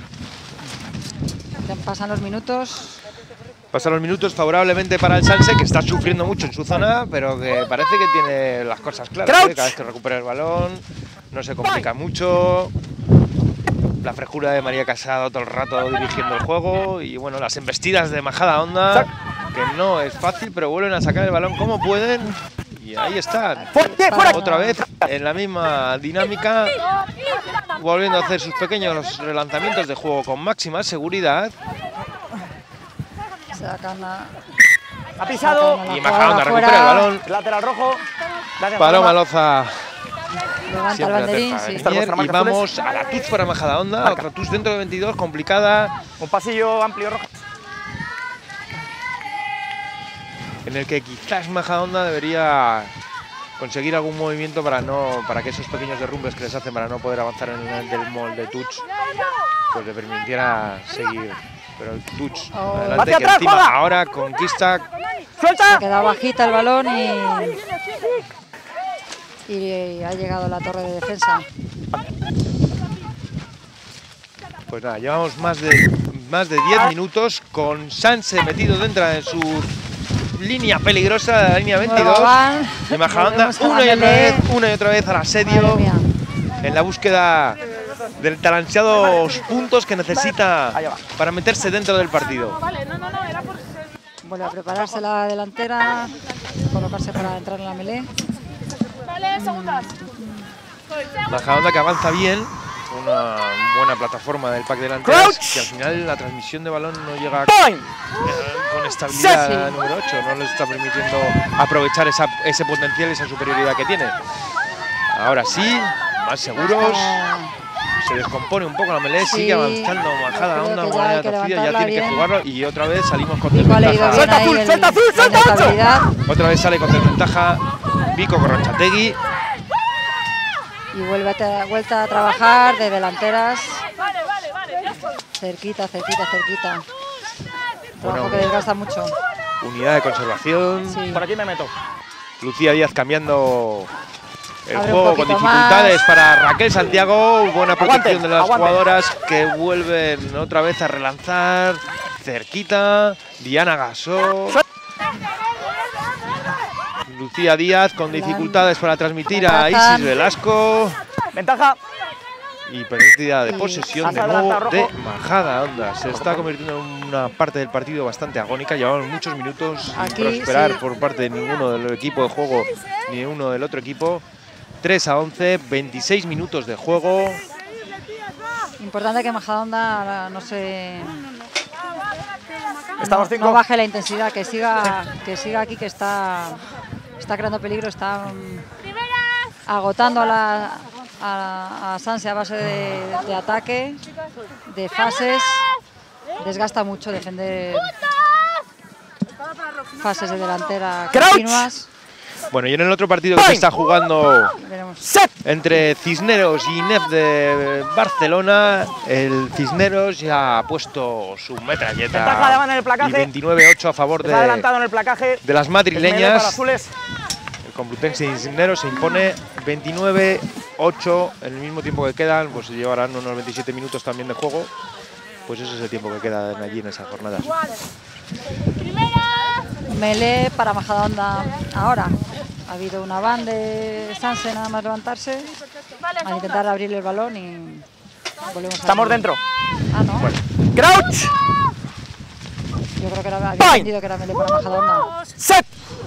Speaker 3: Ya pasan los minutos.
Speaker 1: Pasan los minutos favorablemente para el Sanse, que está sufriendo mucho en su zona, pero que parece que tiene las cosas claras. ¿eh? Cada vez que recupera el balón, no se complica mucho. La frescura de María Casado todo el rato dirigiendo el juego. Y bueno, las embestidas de Majadahonda, que no es fácil, pero vuelven a sacar el balón como pueden. Y ahí están.
Speaker 2: ¡Fuera! ¡Fuera!
Speaker 1: Otra vez en la misma dinámica, volviendo a hacer sus pequeños relanzamientos de juego con máxima seguridad.
Speaker 3: Sacan a,
Speaker 2: Ha pisado.
Speaker 3: sacan a la
Speaker 1: Y
Speaker 3: jugada
Speaker 1: Majadahonda
Speaker 3: fuera.
Speaker 1: recupera el balón.
Speaker 2: Lateral rojo. Gracias,
Speaker 1: Paloma
Speaker 2: Paloma.
Speaker 1: Loza
Speaker 3: Levanta el
Speaker 1: siempre
Speaker 3: banderín,
Speaker 1: atenta
Speaker 3: sí.
Speaker 1: de
Speaker 2: Estas
Speaker 1: Mier,
Speaker 2: vuestras
Speaker 1: y
Speaker 2: marcas
Speaker 1: vamos a la tuz para Majadahonda,
Speaker 2: Marca.
Speaker 1: otra tuz dentro de veintidós, complicada,
Speaker 2: Un pasillo amplio rojo.
Speaker 1: en el que quizás Majadahonda debería conseguir algún movimiento para no para que esos pequeños derrumbes que les hacen para no poder avanzar en el del molde touch, pues le permitiera seguir. Pero el touch,
Speaker 3: Oh.
Speaker 1: adelante, que
Speaker 2: ¡Hacia atrás,
Speaker 1: encima
Speaker 2: juega!
Speaker 1: ahora conquista.
Speaker 3: Se
Speaker 2: ¡Suelta!
Speaker 3: ha quedado bajita el balón y, y ha llegado la torre de defensa.
Speaker 1: Pues nada, llevamos más de más de diez minutos con Sanse metido dentro de su línea peligrosa de la línea veintidós.
Speaker 3: Nuevo van.
Speaker 1: Y Majadahonda
Speaker 3: Volvemos a la
Speaker 1: una y otra
Speaker 3: melee.
Speaker 1: vez, una y otra vez al asedio
Speaker 3: Madre mía.
Speaker 1: en la búsqueda del tan ansiados puntos que necesita
Speaker 2: Allá va.
Speaker 1: para meterse dentro del partido.
Speaker 3: Vuelve a prepararse la delantera, colocarse para entrar en la melee.
Speaker 1: Majadahonda que avanza bien, una buena plataforma del pack delanteras,
Speaker 2: Crouch.
Speaker 1: que al final la transmisión de balón no llega
Speaker 2: Point.
Speaker 1: eh, con estabilidad
Speaker 3: Sí.
Speaker 1: a la número ocho, no le está permitiendo aprovechar esa, ese potencial, esa superioridad que tiene. Ahora sí, más seguros.
Speaker 3: Está
Speaker 1: se descompone un poco la melee,
Speaker 3: Sí,
Speaker 1: sigue avanzando Majada
Speaker 3: yo creo
Speaker 1: Onda,
Speaker 3: que ya
Speaker 1: una
Speaker 3: hay
Speaker 1: manera
Speaker 3: que
Speaker 1: torcida, ya
Speaker 3: levantarla
Speaker 1: tiene que
Speaker 3: bien.
Speaker 1: jugarlo y otra vez salimos con
Speaker 3: Vico ha leído
Speaker 1: desventaja.
Speaker 3: bien
Speaker 2: Suelta
Speaker 3: ahí
Speaker 2: azul,
Speaker 3: el,
Speaker 2: suelta azul,
Speaker 3: la
Speaker 2: suelta ocho.
Speaker 3: inestabilidad.
Speaker 1: Otra vez sale con desventaja Vico Gorrochategui.
Speaker 3: Y vuelve a tra- vuelta a trabajar de delanteras. Cerquita, cerquita, cerquita. Trabajo
Speaker 1: Bueno,
Speaker 3: que desgasta mucho.
Speaker 1: unidad de conservación.
Speaker 3: Sí.
Speaker 2: Por aquí me meto.
Speaker 1: Lucía Díaz cambiando el
Speaker 3: Abre un
Speaker 1: juego con
Speaker 3: poquito
Speaker 1: dificultades
Speaker 3: más.
Speaker 1: para Raquel Santiago. Buena protección
Speaker 2: Aguante,
Speaker 1: de las
Speaker 2: aguante.
Speaker 1: jugadoras que vuelven otra vez a relanzar. Cerquita, Diana Gasó. Lucía Díaz con dificultades para transmitir a
Speaker 3: Ventaja.
Speaker 1: Isis Velasco.
Speaker 2: Ventaja.
Speaker 1: Y pérdida de
Speaker 3: Y
Speaker 1: posesión
Speaker 2: has
Speaker 1: de nuevo
Speaker 2: adelantado,
Speaker 1: de
Speaker 2: rojo.
Speaker 1: Majada Onda. Se está convirtiendo en una parte del partido bastante agónica. Llevamos muchos minutos sin
Speaker 3: Aquí,
Speaker 1: prosperar
Speaker 3: sí.
Speaker 1: por parte de ninguno del equipo de juego ni de uno del otro equipo. tres a once, veintiséis minutos de juego.
Speaker 3: Importante que Majadahonda no se
Speaker 2: Estamos
Speaker 3: no,
Speaker 2: cinco.
Speaker 3: no baje la intensidad, que siga, que siga aquí, que está, está creando peligro, está mm, agotando a, la, a, a Sanse a base de, de ataque, de fases. Desgasta mucho defender fases de delantera
Speaker 2: Crouch.
Speaker 3: continuas.
Speaker 1: Bueno, y en el otro partido que se está jugando
Speaker 3: Veremos.
Speaker 2: Set.
Speaker 1: entre Cisneros y N E F de Barcelona, el Cisneros ya ha puesto su
Speaker 2: Ventaja de
Speaker 1: metralleta
Speaker 2: mano en el placaje.
Speaker 1: y veintinueve ocho a favor
Speaker 2: Se ha
Speaker 1: de,
Speaker 2: adelantado en el placaje.
Speaker 1: de las
Speaker 2: Es melee para
Speaker 1: madrileñas.
Speaker 2: azules.
Speaker 1: El Complutense y Cisneros se impone veintinueve ocho. En el mismo tiempo que quedan, pues se llevarán unos veintisiete minutos también de juego. Pues ese es el tiempo que queda allí en esa jornada.
Speaker 3: Melee para Majadahonda ahora. Ha habido una van de Sanse nada más levantarse. A intentar abrir el balón y volvemos a
Speaker 2: Estamos dentro.
Speaker 3: Ah, no.
Speaker 2: Crouch.
Speaker 3: Yo creo que era, había
Speaker 2: Fine.
Speaker 3: entendido que era melee para Majadahonda.
Speaker 2: Set.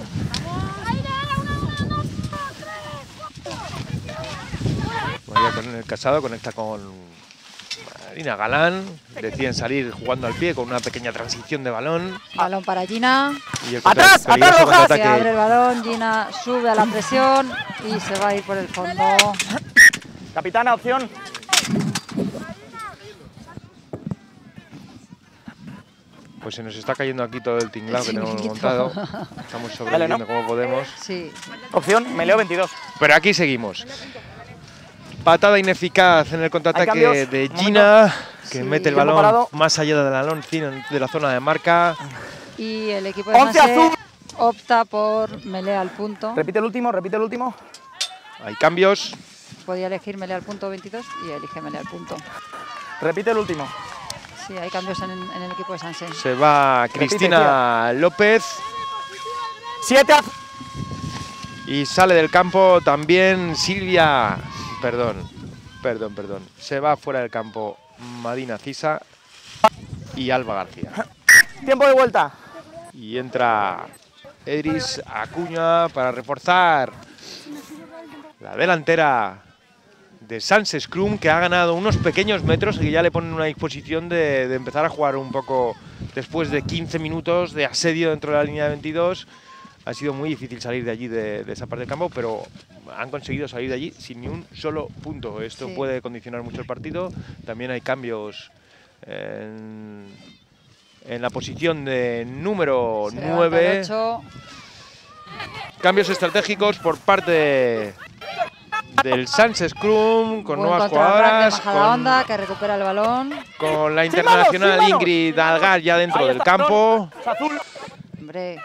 Speaker 1: María con el Casado conecta con Marina Galán. Deciden salir jugando al pie con una pequeña transición de balón.
Speaker 3: Balón para Gina.
Speaker 1: Y el
Speaker 2: ¡Atrás,
Speaker 1: contra-
Speaker 2: atrás,
Speaker 1: peligroso
Speaker 2: Rojas!
Speaker 3: Se abre
Speaker 1: contraataque.
Speaker 3: el balón, Gina sube a la presión y se va a ir por el fondo.
Speaker 2: Capitana, opción.
Speaker 1: Pues se nos está cayendo aquí todo el tinglado
Speaker 3: El
Speaker 1: que tenemos
Speaker 3: chiringuito.
Speaker 1: montado. Estamos sobreviviendo
Speaker 2: ¿no?
Speaker 1: como podemos.
Speaker 3: Sí.
Speaker 2: Opción, meleo veintidós.
Speaker 1: Pero aquí seguimos. Patada ineficaz en el
Speaker 2: ¿Hay
Speaker 1: contraataque
Speaker 2: cambios?
Speaker 1: de
Speaker 2: Un
Speaker 1: Gina, que
Speaker 3: Sí.
Speaker 1: mete el
Speaker 2: Tiempo
Speaker 1: balón
Speaker 2: parado.
Speaker 1: más allá del balón de la zona de marca.
Speaker 3: Y el equipo de
Speaker 2: once
Speaker 3: Sanse
Speaker 2: azul.
Speaker 3: opta por melee al punto.
Speaker 2: Repite el último, repite el último.
Speaker 1: Hay cambios.
Speaker 3: Podía elegir melee al punto veintidós y elige melee al punto.
Speaker 2: Repite el último.
Speaker 3: Sí, hay cambios en, en el equipo de Sanse.
Speaker 1: Se va Cristina López
Speaker 2: Siete azul.
Speaker 1: y sale del campo también Silvia. Perdón, perdón, perdón. Se va fuera del campo Madina Cisa y Alba García.
Speaker 2: Tiempo de vuelta.
Speaker 1: Y entra Edris Acuña para reforzar la delantera de Sanse Scrum, que ha ganado unos pequeños metros y que ya le ponen una disposición de, de empezar a jugar un poco después de quince minutos de asedio dentro de la línea de veintidós. Ha sido muy difícil salir de allí, de, de esa parte del campo, pero han conseguido salir de allí sin ni un solo punto. Esto
Speaker 3: Sí.
Speaker 1: puede condicionar mucho el partido. También hay cambios en, en la posición de número
Speaker 3: Se levanta el
Speaker 1: nueve.
Speaker 3: ocho.
Speaker 1: Cambios estratégicos por parte del Sanse Scrum, con
Speaker 3: Buen
Speaker 1: nuevas
Speaker 3: contraataque de
Speaker 1: jugadoras,
Speaker 3: Majadahonda,
Speaker 1: con,
Speaker 3: que recupera el balón.
Speaker 1: con la
Speaker 2: ¡Sí,
Speaker 1: internacional
Speaker 2: vamos, sí, vamos!
Speaker 1: Ingrid Algar ya dentro
Speaker 2: Ahí
Speaker 1: del
Speaker 2: está,
Speaker 1: campo.
Speaker 2: Es azul.
Speaker 3: Hombre,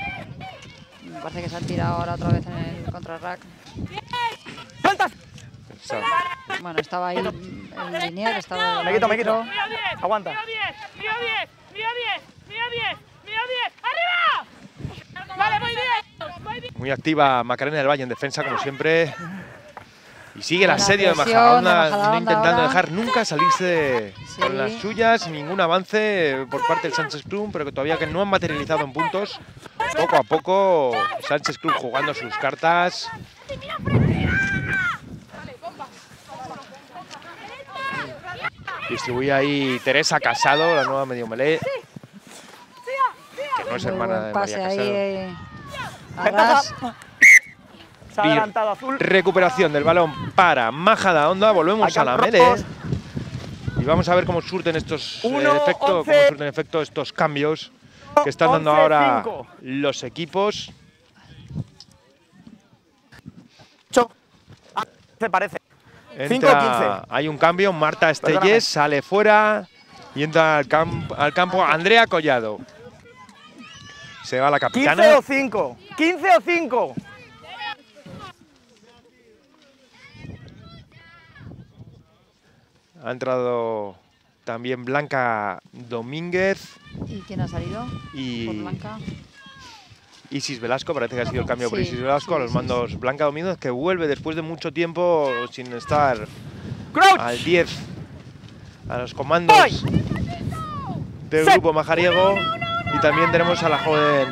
Speaker 3: me parece que se han tirado ahora otra vez en el contrarrack.
Speaker 2: Suelta.
Speaker 1: Esa-
Speaker 3: Bueno, estaba ahí el, el linier, estaba el
Speaker 2: Me quito, me quito.
Speaker 3: árbitro.
Speaker 5: Mío diez,
Speaker 2: Aguanta.
Speaker 5: Mío diez, mío diez, mío diez, mío diez, mío diez. ¡Arriba! Vale, muy bien. Muy bien.
Speaker 1: Muy activa Macarena del Valle en defensa, como siempre. Y sigue el
Speaker 3: Buena
Speaker 1: asedio de
Speaker 3: presión de
Speaker 1: Majadahonda, no
Speaker 3: Majadahonda
Speaker 1: intentando
Speaker 3: ahora.
Speaker 1: dejar nunca salirse de-
Speaker 3: Sí.
Speaker 1: con las suyas. Ningún avance por parte del Sánchez Club, pero que todavía que no han materializado en puntos. Poco a poco, Sánchez Club jugando sus cartas. Distribuye ahí Teresa Casado, la nueva medio melee. Que no es
Speaker 3: Muy
Speaker 1: hermana
Speaker 3: buen
Speaker 1: de
Speaker 3: pase
Speaker 1: María
Speaker 3: ahí
Speaker 1: Casado.
Speaker 3: eh, a
Speaker 2: Ventaja.
Speaker 3: ras.
Speaker 2: Se ha adelantado azul.
Speaker 1: Recuperación del balón para Majadahonda. Volvemos
Speaker 2: Acá
Speaker 1: a la
Speaker 2: rojos.
Speaker 1: melee. vamos a ver cómo surten estos eh,
Speaker 2: Uno,
Speaker 1: efecto,
Speaker 2: once.
Speaker 1: cómo surten efecto estos cambios que están dando
Speaker 2: once,
Speaker 1: ahora
Speaker 2: cinco.
Speaker 1: los equipos.
Speaker 2: ocho. Ah, se parece.
Speaker 1: Entra,
Speaker 2: cinco quince.
Speaker 1: hay un cambio, Marta
Speaker 2: Perdóname.
Speaker 1: Estellés sale fuera y entra al, camp- al campo Andrea Collado. Se va la capitana.
Speaker 2: quince o cinco. quince o cinco.
Speaker 1: Ha entrado también Blanca Domínguez
Speaker 3: ¿Y quién ha salido?
Speaker 1: y
Speaker 3: Por Blanca.
Speaker 1: Isis Velasco. Parece que ha sido el cambio por
Speaker 3: Sí,
Speaker 1: Isis Velasco a
Speaker 3: sí,
Speaker 1: los
Speaker 3: sí,
Speaker 1: mandos Blanca Domínguez, que vuelve después de mucho tiempo sin estar
Speaker 2: Crouch.
Speaker 1: al diez a los comandos del
Speaker 2: Set.
Speaker 1: grupo majariego. Y también tenemos a la joven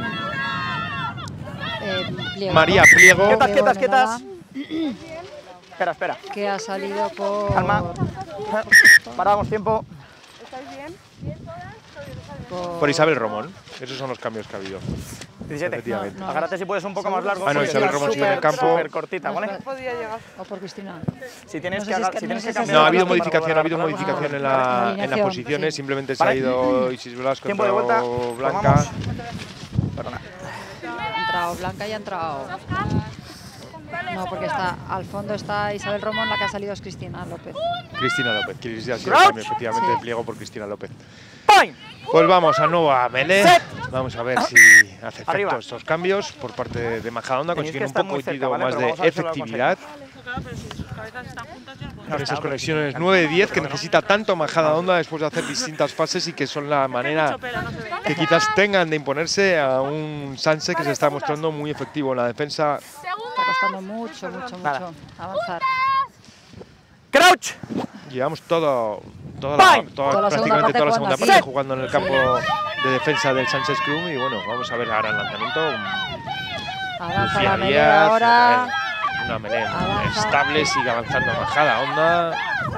Speaker 3: Eh, Pliego,
Speaker 1: María
Speaker 3: ¿no?
Speaker 1: Pliego.
Speaker 2: Quietas,
Speaker 3: Pliego
Speaker 2: quietas, quietas.
Speaker 3: Menada,
Speaker 2: Espera, espera.
Speaker 3: que ha salido por...
Speaker 2: Calma. Paramos tiempo.
Speaker 3: por-
Speaker 1: Por Isabel Romón. Esos son los cambios que ha habido.
Speaker 2: diecisiete.
Speaker 1: Efectivamente.
Speaker 3: No, no.
Speaker 2: Agárrate si puedes un poco más largo.
Speaker 1: Ah, no,
Speaker 2: porque
Speaker 1: Isabel
Speaker 2: está
Speaker 1: Romón sigue en el
Speaker 2: súper,
Speaker 1: campo.
Speaker 2: súper cortita, ¿vale?
Speaker 3: O por Cristina.
Speaker 2: Si tienes
Speaker 3: No sé
Speaker 2: que,
Speaker 3: si es
Speaker 2: haga-
Speaker 3: que-
Speaker 2: si
Speaker 3: no
Speaker 2: tienes
Speaker 3: sé
Speaker 2: que
Speaker 3: si
Speaker 2: cambiar.
Speaker 1: No, ha
Speaker 2: la
Speaker 1: habido
Speaker 2: parte para
Speaker 1: modificación, ha habido
Speaker 2: volver a rotar.
Speaker 1: modificación en,
Speaker 3: La
Speaker 1: la, en las
Speaker 3: alineación,
Speaker 1: posiciones.
Speaker 3: sí.
Speaker 1: Simplemente se ha
Speaker 2: Vale.
Speaker 1: ido Isis Velasco,
Speaker 2: Tiempo de vuelta.
Speaker 1: entrado Blanca.
Speaker 2: Vamos. Perdona.
Speaker 3: Ha entrado Blanca y ha entrado... No, porque está al fondo está Isabel Romón, la que ha salido es Cristina López.
Speaker 1: Cristina López, que ha sido el
Speaker 2: Crouch.
Speaker 1: cambio, efectivamente, de
Speaker 3: Sí.
Speaker 1: Pliego por Cristina López.
Speaker 2: Point.
Speaker 1: Pues vamos a nueva melee.
Speaker 2: Set.
Speaker 1: Vamos a ver si hace efecto
Speaker 2: Arriba.
Speaker 1: estos cambios por parte de Majadahonda.
Speaker 2: Tenéis
Speaker 1: Consiguen
Speaker 2: que
Speaker 1: un
Speaker 2: estar muy
Speaker 1: poquito
Speaker 2: cerca, ¿vale?
Speaker 1: más
Speaker 2: Pero
Speaker 1: de
Speaker 2: vamos a ver si lo
Speaker 1: efectividad.
Speaker 2: No
Speaker 1: Con
Speaker 2: está,
Speaker 1: esas conexiones nueve diez que necesita tanto Majadahonda después de hacer distintas fases y que son la manera que quizás tengan de imponerse a un Sanse que se está mostrando muy efectivo en la defensa.
Speaker 3: Está costando mucho, mucho,
Speaker 2: Nada.
Speaker 3: mucho avanzar.
Speaker 2: Crouch.
Speaker 1: Llevamos todo, toda la,
Speaker 2: Bang.
Speaker 1: toda-
Speaker 3: Toda la segunda
Speaker 1: prácticamente
Speaker 3: parte
Speaker 1: toda la
Speaker 3: jugando
Speaker 1: segunda
Speaker 3: aquí.
Speaker 1: parte
Speaker 3: Set.
Speaker 1: jugando en el campo de defensa del Sánchez Club y bueno, vamos a ver ahora el lanzamiento.
Speaker 3: Avanza
Speaker 1: Lucía
Speaker 3: la melee
Speaker 1: Díaz,
Speaker 3: ahora.
Speaker 1: una melee
Speaker 3: Avanza.
Speaker 1: estable, sigue avanzando Majadahonda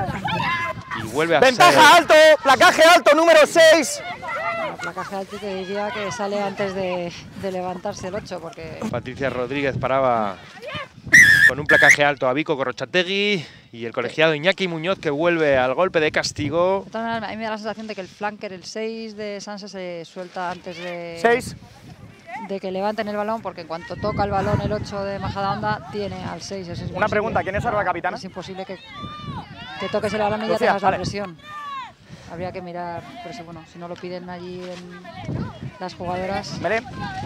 Speaker 1: y vuelve a
Speaker 2: Ventaja
Speaker 1: ser
Speaker 2: alto. Placaje alto número seis.
Speaker 3: La placaje alto te diría que sale antes de, de levantarse el ocho, porque
Speaker 1: Patricia Rodríguez paraba con un placaje alto a Vico Corrochategui y el colegiado Iñaki Muñoz que vuelve al golpe de castigo.
Speaker 3: de todas maneras, a mí me da la sensación de que el flanker, el seis de Sanse, se suelta antes de,
Speaker 2: seis.
Speaker 3: de que levanten el balón, porque en cuanto toca el balón el ocho de Majadahonda, tiene al seis. Es
Speaker 2: Una
Speaker 3: imposible.
Speaker 2: pregunta. ¿Quién es ahora la capitana?
Speaker 3: Es imposible que, que toques el balón y ya
Speaker 2: Lucía,
Speaker 3: tengas la
Speaker 2: vale.
Speaker 3: presión. Habría que mirar, pero sí, bueno, si no lo piden allí en las jugadoras.
Speaker 2: Melee.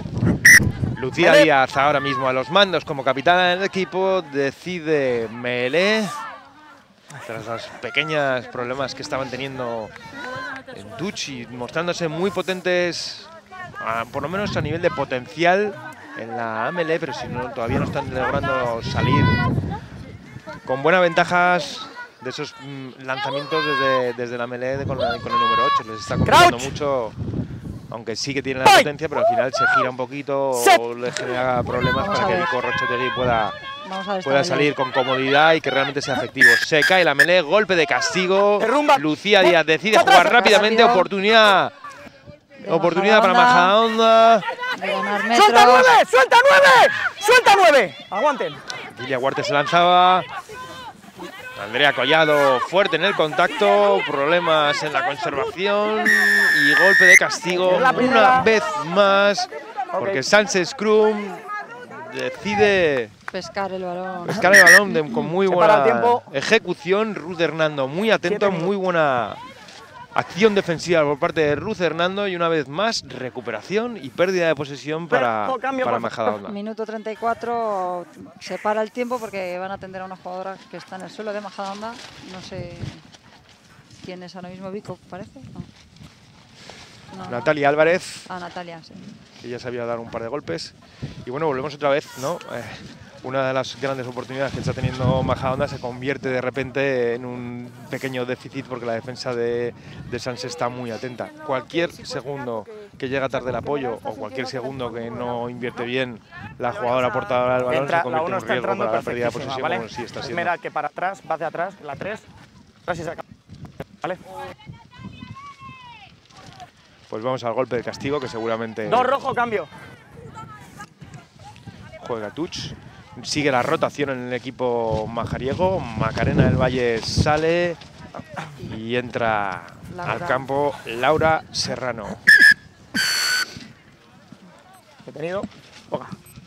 Speaker 1: Lucía
Speaker 2: Melee.
Speaker 1: Díaz ahora mismo a los mandos como capitana del equipo, decide melee tras los pequeños problemas que estaban teniendo en Dutch y mostrándose muy potentes, a- por lo menos a nivel de potencial en la melee, pero si no, todavía no están logrando salir con buenas ventajas de esos mm, lanzamientos desde, desde la melee de- con, la- con el número ocho. Les está complicando
Speaker 2: Crouch.
Speaker 1: mucho, aunque sí que tiene la
Speaker 2: Point.
Speaker 1: potencia, pero al final se gira un poquito
Speaker 2: Set.
Speaker 1: o le genera problemas
Speaker 3: Vamos
Speaker 1: para
Speaker 3: a
Speaker 1: que
Speaker 3: ver.
Speaker 1: Vico Corrochategui pueda,
Speaker 3: Vamos a ver esta
Speaker 1: pueda
Speaker 3: melee.
Speaker 1: salir con comodidad y que realmente sea efectivo. Se cae la melee, golpe de castigo.
Speaker 2: Derrumba.
Speaker 1: Lucía Díaz decide
Speaker 2: Atrás.
Speaker 1: jugar rápidamente,
Speaker 3: Rápido.
Speaker 1: oportunidad,
Speaker 3: De
Speaker 1: oportunidad para
Speaker 3: Majadahonda,
Speaker 1: Majadahonda.
Speaker 3: de ganar
Speaker 2: ¡Suelta
Speaker 3: metros.
Speaker 2: nueve! ¡Suelta nueve! ¡Suelta nueve! Aguanten.
Speaker 1: Lilia Huarte se lanzaba. Andrea Collado fuerte en el contacto, problemas en la conservación y golpe de castigo
Speaker 2: Es la primera.
Speaker 1: una vez más, porque
Speaker 2: Ok.
Speaker 1: Sánchez Krum decide
Speaker 3: Pescar el balón.
Speaker 1: pescar el balón de- con muy
Speaker 2: Se para el
Speaker 1: buena
Speaker 2: tiempo.
Speaker 1: ejecución. Ruth Hernando muy atento,
Speaker 2: Siete
Speaker 1: muy buena acción defensiva por parte de Ruth Hernando y una vez más recuperación y pérdida de posesión para,
Speaker 2: Pero, cambio,
Speaker 1: para
Speaker 2: por favor.
Speaker 1: Majadahonda.
Speaker 3: Minuto treinta y cuatro, se para el tiempo porque van a atender a una jugadora que está en el suelo de Majadahonda. No sé quién es ahora mismo, Vico, parece. No. No.
Speaker 1: Natalia Álvarez,
Speaker 3: Ah, Natalia, sí.
Speaker 1: que ya sabía dar un par de golpes. Y bueno, volvemos otra vez, ¿no? Eh, una de las grandes oportunidades que está teniendo Majadahonda se convierte de repente en un pequeño déficit porque la defensa de, de Sanse está muy atenta. Cualquier segundo que llega tarde el apoyo o cualquier segundo que no invierte bien la jugadora portadora del balón
Speaker 2: Entra,
Speaker 1: se
Speaker 2: la
Speaker 1: convierte
Speaker 2: uno
Speaker 1: en un
Speaker 2: está
Speaker 1: riesgo
Speaker 2: entrando
Speaker 1: para la pérdida de
Speaker 2: perfectísima,
Speaker 1: posesión,
Speaker 2: ¿vale?
Speaker 1: como sí está siendo.
Speaker 2: Mira que para atrás, va hacia atrás, la tres. Atrás y se acaba. ¿Vale?
Speaker 1: Pues vamos al golpe de castigo que seguramente
Speaker 2: Dos rojo, cambio.
Speaker 1: juega Tuch. Sigue la rotación en el equipo majariego. Macarena del Valle sale Y entra
Speaker 3: Laura.
Speaker 1: al campo Laura Serrano.
Speaker 2: Detenido. Boga.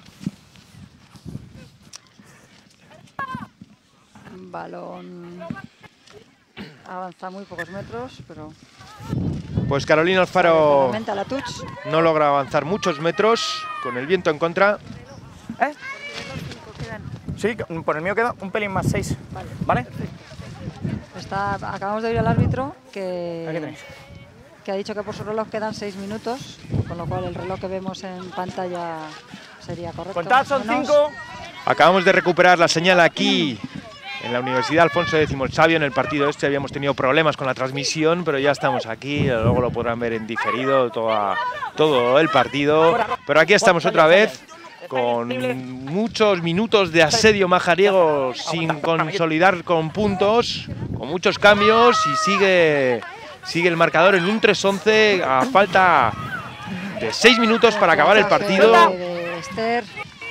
Speaker 3: Balón avanza muy pocos metros, pero
Speaker 1: Pues Carolina Alfaro
Speaker 3: claramente a la touch.
Speaker 1: no logra avanzar muchos metros con el viento en contra.
Speaker 2: ¿Eh? Sí, por el mío queda un pelín más seis.
Speaker 3: Vale.
Speaker 2: ¿Vale?
Speaker 3: Está, acabamos de oír al árbitro
Speaker 2: Aquí
Speaker 3: que,
Speaker 2: tenéis.
Speaker 3: que ha dicho que por su reloj quedan seis minutos, con lo cual el reloj que vemos en pantalla sería correcto.
Speaker 2: Contad, son
Speaker 3: Menos.
Speaker 2: cinco.
Speaker 1: Acabamos de recuperar la señal aquí en la Universidad Alfonso X el Sabio. En el partido este habíamos tenido problemas con la transmisión, pero ya estamos aquí, luego lo podrán ver en diferido toda, todo el partido. Pero aquí estamos otra vez con muchos minutos de asedio majariego sin consolidar con puntos, con muchos cambios, y sigue, sigue el marcador en un tres once a falta de seis minutos para acabar el partido.
Speaker 3: De Esther.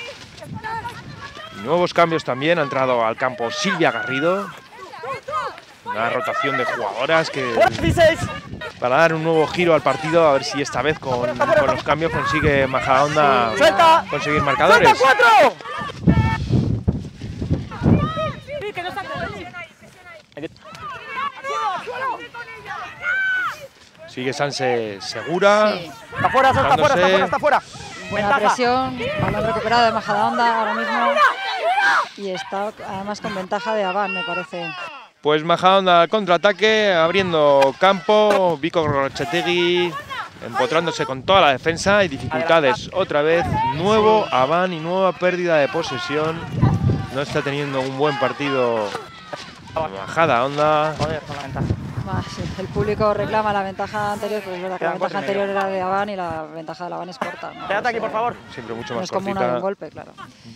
Speaker 1: Nuevos cambios también, ha entrado al campo Silvia Garrido. Una rotación de jugadoras que
Speaker 2: dieciséis.
Speaker 1: para dar un nuevo giro al partido, a ver si esta vez con, con los cambios consigue Majadahonda
Speaker 2: Suelta.
Speaker 1: conseguir marcadores.
Speaker 2: ¡Suelta cuatro!
Speaker 1: Sigue Sanse segura.
Speaker 3: Sí.
Speaker 2: Está fuera, está fuera, está
Speaker 1: Dándose.
Speaker 2: fuera, está fuera.
Speaker 3: Buena
Speaker 2: Ventaja.
Speaker 3: presión, balón recuperado de Majadahonda ahora mismo. Y está además con ventaja de Avan, me parece.
Speaker 1: Pues Majadahonda al contraataque, abriendo campo. Vico Rochetegui empotrándose con toda la defensa y dificultades otra vez. Nuevo Avan y nueva pérdida de posesión. No está teniendo un buen partido Majadahonda.
Speaker 2: Joder, con la ventaja.
Speaker 3: Más, sí, el público reclama la ventaja anterior, pero es verdad que la
Speaker 2: Quedan cuatro
Speaker 3: ventaja
Speaker 2: y medio.
Speaker 3: anterior era de Avan y la ventaja de la Avan es corta. ¿no?
Speaker 2: Quédate aquí,
Speaker 3: O sea,
Speaker 2: por favor.
Speaker 1: Siempre mucho
Speaker 3: No
Speaker 1: más
Speaker 3: es como una de
Speaker 1: cortita.
Speaker 3: un golpe, claro.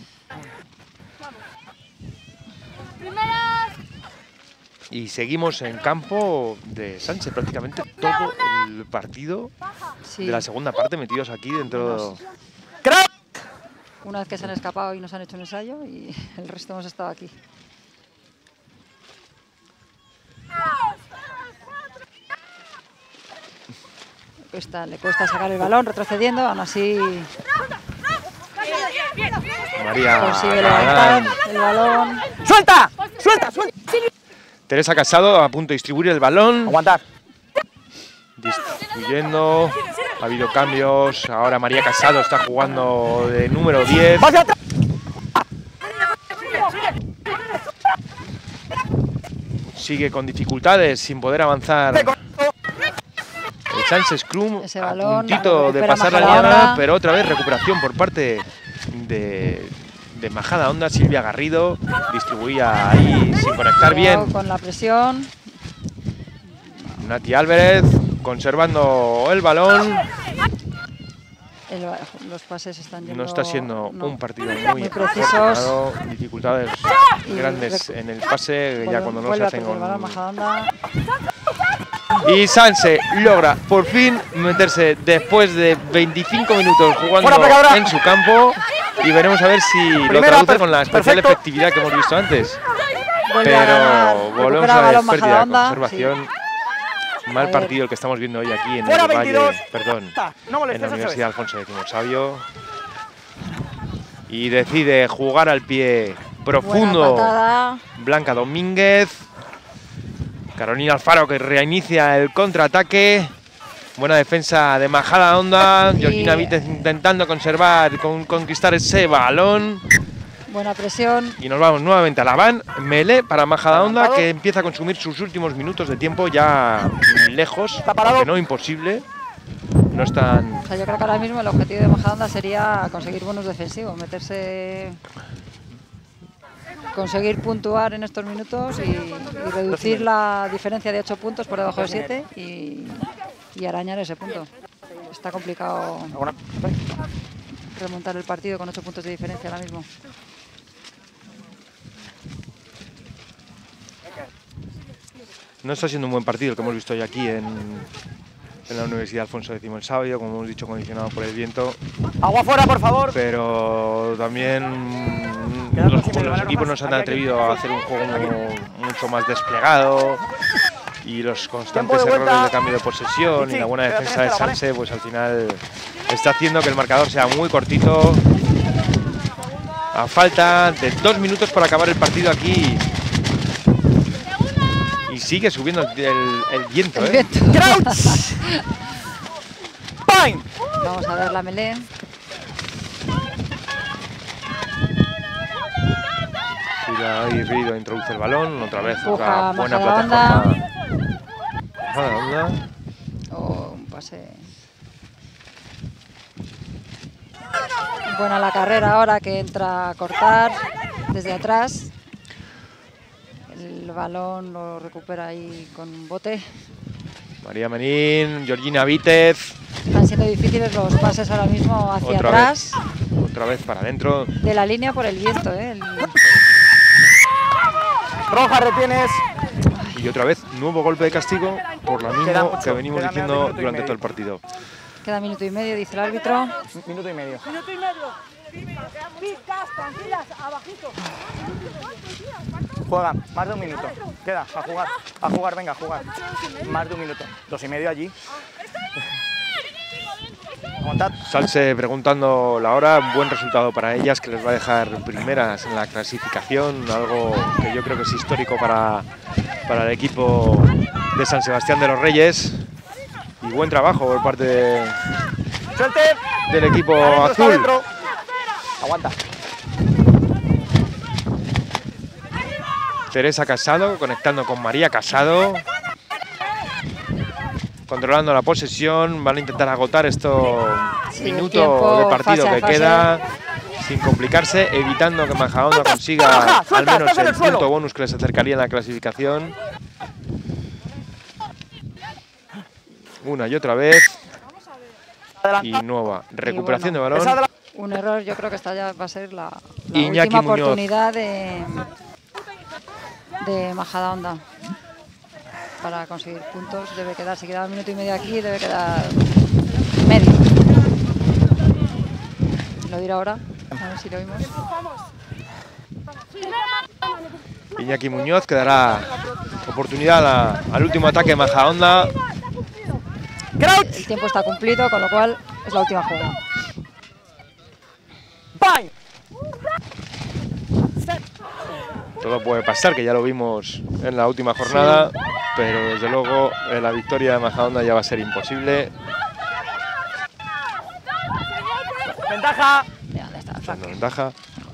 Speaker 1: Y seguimos en campo de Sánchez prácticamente todo el partido
Speaker 3: Sí,
Speaker 1: de la segunda parte, metidos aquí dentro.
Speaker 2: ¡Crack!
Speaker 3: una vez que se han escapado y nos han hecho un ensayo y el resto hemos estado aquí. Le cuesta, le cuesta sacar el balón retrocediendo, aún así
Speaker 1: María
Speaker 3: consigue
Speaker 1: Galán.
Speaker 3: levantar el balón.
Speaker 2: ¡Suelta! ¡Suelta! ¡Suelta!
Speaker 1: Teresa Casado a punto de distribuir el balón.
Speaker 2: Aguantar.
Speaker 1: Distribuyendo. Ha habido cambios. Ahora María Casado está jugando de número diez.
Speaker 2: ¡Vas atrás!
Speaker 1: Sigue con dificultades, sin poder avanzar. El Sánchez Scrum
Speaker 3: Ese
Speaker 1: a
Speaker 3: balón
Speaker 1: puntito de
Speaker 3: recupera
Speaker 1: pasar la
Speaker 3: Majadahonda.
Speaker 1: liana, pero otra vez recuperación por parte de, de Majadahonda. Silvia Garrido distribuía ahí sin conectar
Speaker 3: Cuidado
Speaker 1: bien.
Speaker 3: con la presión.
Speaker 1: Nati Álvarez conservando el balón.
Speaker 3: El ba- los pases están yendo.
Speaker 1: No está siendo
Speaker 3: no.
Speaker 1: un partido muy,
Speaker 3: Muy precisos.
Speaker 1: afortunado. Dificultades
Speaker 3: Y
Speaker 1: grandes
Speaker 3: rec-
Speaker 1: en el pase, ya
Speaker 3: Vuelve-
Speaker 1: cuando no
Speaker 3: vuelve
Speaker 1: se
Speaker 3: a
Speaker 1: hacen
Speaker 3: perder el balón
Speaker 1: con...
Speaker 3: Majadahonda.
Speaker 1: Y Sanse logra por fin meterse después de veinticinco minutos jugando
Speaker 2: ¡Fuera, pecadora!
Speaker 1: en su campo. Y veremos a ver si lo
Speaker 2: Primera,
Speaker 1: traduce
Speaker 2: per-
Speaker 1: con la especial
Speaker 2: perfecto.
Speaker 1: efectividad que hemos visto antes.
Speaker 3: Vuelve a ganar.
Speaker 1: Pero volvemos
Speaker 3: Recupera
Speaker 1: a
Speaker 3: el
Speaker 1: ver
Speaker 3: balón
Speaker 1: pérdida de
Speaker 3: Majadahonda.
Speaker 1: conservación.
Speaker 3: A
Speaker 1: Mal
Speaker 3: ver.
Speaker 1: partido el que estamos viendo hoy aquí en
Speaker 2: ¡Fuera,
Speaker 1: el Valle,
Speaker 2: veintidós!
Speaker 1: perdón,
Speaker 2: No
Speaker 1: en
Speaker 2: molestes,
Speaker 1: la
Speaker 2: eso es.
Speaker 1: Universidad Alfonso X el Sabio. Y decide jugar al pie
Speaker 3: Buena
Speaker 1: profundo
Speaker 3: patada.
Speaker 1: Blanca Domínguez. Carolina Alfaro que reinicia el contraataque. Buena defensa de Majadahonda.
Speaker 3: Y-
Speaker 1: Georgina Vítez intentando conservar, con, conquistar ese balón.
Speaker 3: Buena presión.
Speaker 1: Y nos vamos nuevamente a la van. Melé para Majadahonda,
Speaker 2: Adelantado.
Speaker 1: que empieza a consumir sus últimos minutos de tiempo ya lejos,
Speaker 2: Está parado.
Speaker 1: aunque no imposible. No están.
Speaker 3: O sea, yo creo que ahora mismo el objetivo de Majadahonda sería conseguir bonus defensivos, meterse, conseguir puntuar en estos minutos y, y reducir la diferencia de ocho puntos por debajo de siete y, y arañar ese punto. Está complicado
Speaker 2: Alguna-
Speaker 3: remontar el partido con ocho puntos de diferencia ahora mismo.
Speaker 1: No está siendo un buen partido el que hemos visto hoy aquí en, en la Universidad Alfonso X el Sabio, como hemos dicho, condicionado por el viento.
Speaker 2: Agua fuera, por favor.
Speaker 1: Pero también
Speaker 2: Quedan
Speaker 1: los,
Speaker 2: dos y medio,
Speaker 1: los
Speaker 2: ¿vale,
Speaker 1: equipos
Speaker 2: Rafa?
Speaker 1: no se han
Speaker 2: Aquí, aquí.
Speaker 1: atrevido a hacer un juego mucho más desplegado y los
Speaker 2: Tiempo
Speaker 1: constantes
Speaker 2: de
Speaker 1: errores
Speaker 2: vuelta.
Speaker 1: de cambio de posesión
Speaker 2: Pichi,
Speaker 1: y la buena
Speaker 2: quédate
Speaker 1: defensa de
Speaker 2: en esta, ¿vale?
Speaker 1: Sanse, pues al final está haciendo que el marcador sea muy cortito. A falta de dos minutos para acabar el partido aquí. Y sigue subiendo el, el- el viento,
Speaker 3: El
Speaker 1: ¿eh?
Speaker 3: viento.
Speaker 2: ¡Crouch! ¡Pine!
Speaker 3: Vamos a ver la melee.
Speaker 1: Gira ahí Rido, introduce el balón, otra vez
Speaker 3: Empuja
Speaker 1: otra buena
Speaker 3: Majadahonda.
Speaker 1: plataforma. Majadahonda.
Speaker 3: O un pase. Buena la carrera ahora que entra a cortar desde atrás. El balón lo recupera ahí con un bote.
Speaker 1: María Menín, Georgina Vítez,
Speaker 3: Están siendo difíciles los pases ahora mismo hacia
Speaker 1: Otra
Speaker 3: atrás
Speaker 1: otra vez para adentro.
Speaker 3: de la línea por el viento. ¿eh? El-
Speaker 2: Roja, retienes.
Speaker 1: Y otra vez, nuevo golpe de castigo por lo
Speaker 2: Queda
Speaker 1: mismo
Speaker 2: mucho,
Speaker 1: que venimos
Speaker 2: queda
Speaker 1: diciendo
Speaker 2: minuto y
Speaker 1: durante
Speaker 2: medio.
Speaker 1: todo el partido.
Speaker 3: Queda minuto y medio, dice el árbitro.
Speaker 2: Minuto y medio.
Speaker 5: Minuto y medio. Picas, tranquilas, abajito.
Speaker 2: Juega, más de un minuto. Queda, a jugar. A jugar, venga, a jugar. Más de un minuto. Dos y medio allí. Aguantad.
Speaker 1: Salse preguntando la hora, buen resultado para ellas que les va a dejar primeras en la clasificación, algo que yo creo que es histórico para, para el equipo de San Sebastián de los Reyes. Y buen trabajo por parte de-
Speaker 2: Suelte.
Speaker 1: del equipo
Speaker 2: Adentro, está
Speaker 1: azul.
Speaker 2: adentro. Aguanta.
Speaker 1: Teresa Casado conectando con María Casado. Controlando la posesión, van a intentar agotar estos
Speaker 3: Sí, el
Speaker 1: minutos
Speaker 3: tiempo,
Speaker 1: de partido
Speaker 3: fase a
Speaker 1: que
Speaker 3: fase.
Speaker 1: queda, sin complicarse, evitando que Majadahonda consiga
Speaker 2: Baja,
Speaker 1: al
Speaker 2: suelta,
Speaker 1: menos
Speaker 2: estás en
Speaker 1: el
Speaker 2: el suelo.
Speaker 1: punto bonus que les acercaría en la clasificación. Una y otra vez, y
Speaker 2: Adelanta.
Speaker 1: nueva recuperación
Speaker 3: bueno,
Speaker 1: de
Speaker 2: Esa
Speaker 1: balón.
Speaker 2: de la-
Speaker 3: Un error, yo creo que esta ya va a ser la, la
Speaker 1: Iñaki
Speaker 3: última
Speaker 1: Muñoz.
Speaker 3: oportunidad de, de Majadahonda para conseguir puntos. Debe quedar, si queda un minuto y medio aquí, debe quedar medio. Lo dirá ahora, a ver si lo oímos.
Speaker 1: Iñaki Muñoz que dará oportunidad a- al último ataque de Majadahonda.
Speaker 2: Crouch.
Speaker 3: El tiempo está cumplido, con lo cual es la última jugada.
Speaker 2: Pine.
Speaker 1: Todo puede pasar, que ya lo vimos en la última jornada, pero desde luego eh, la victoria de Majadahonda ya va a ser imposible.
Speaker 2: Ventaja.
Speaker 3: Mira, ¿dónde está el
Speaker 1: Dando
Speaker 3: flanco?
Speaker 1: ventaja.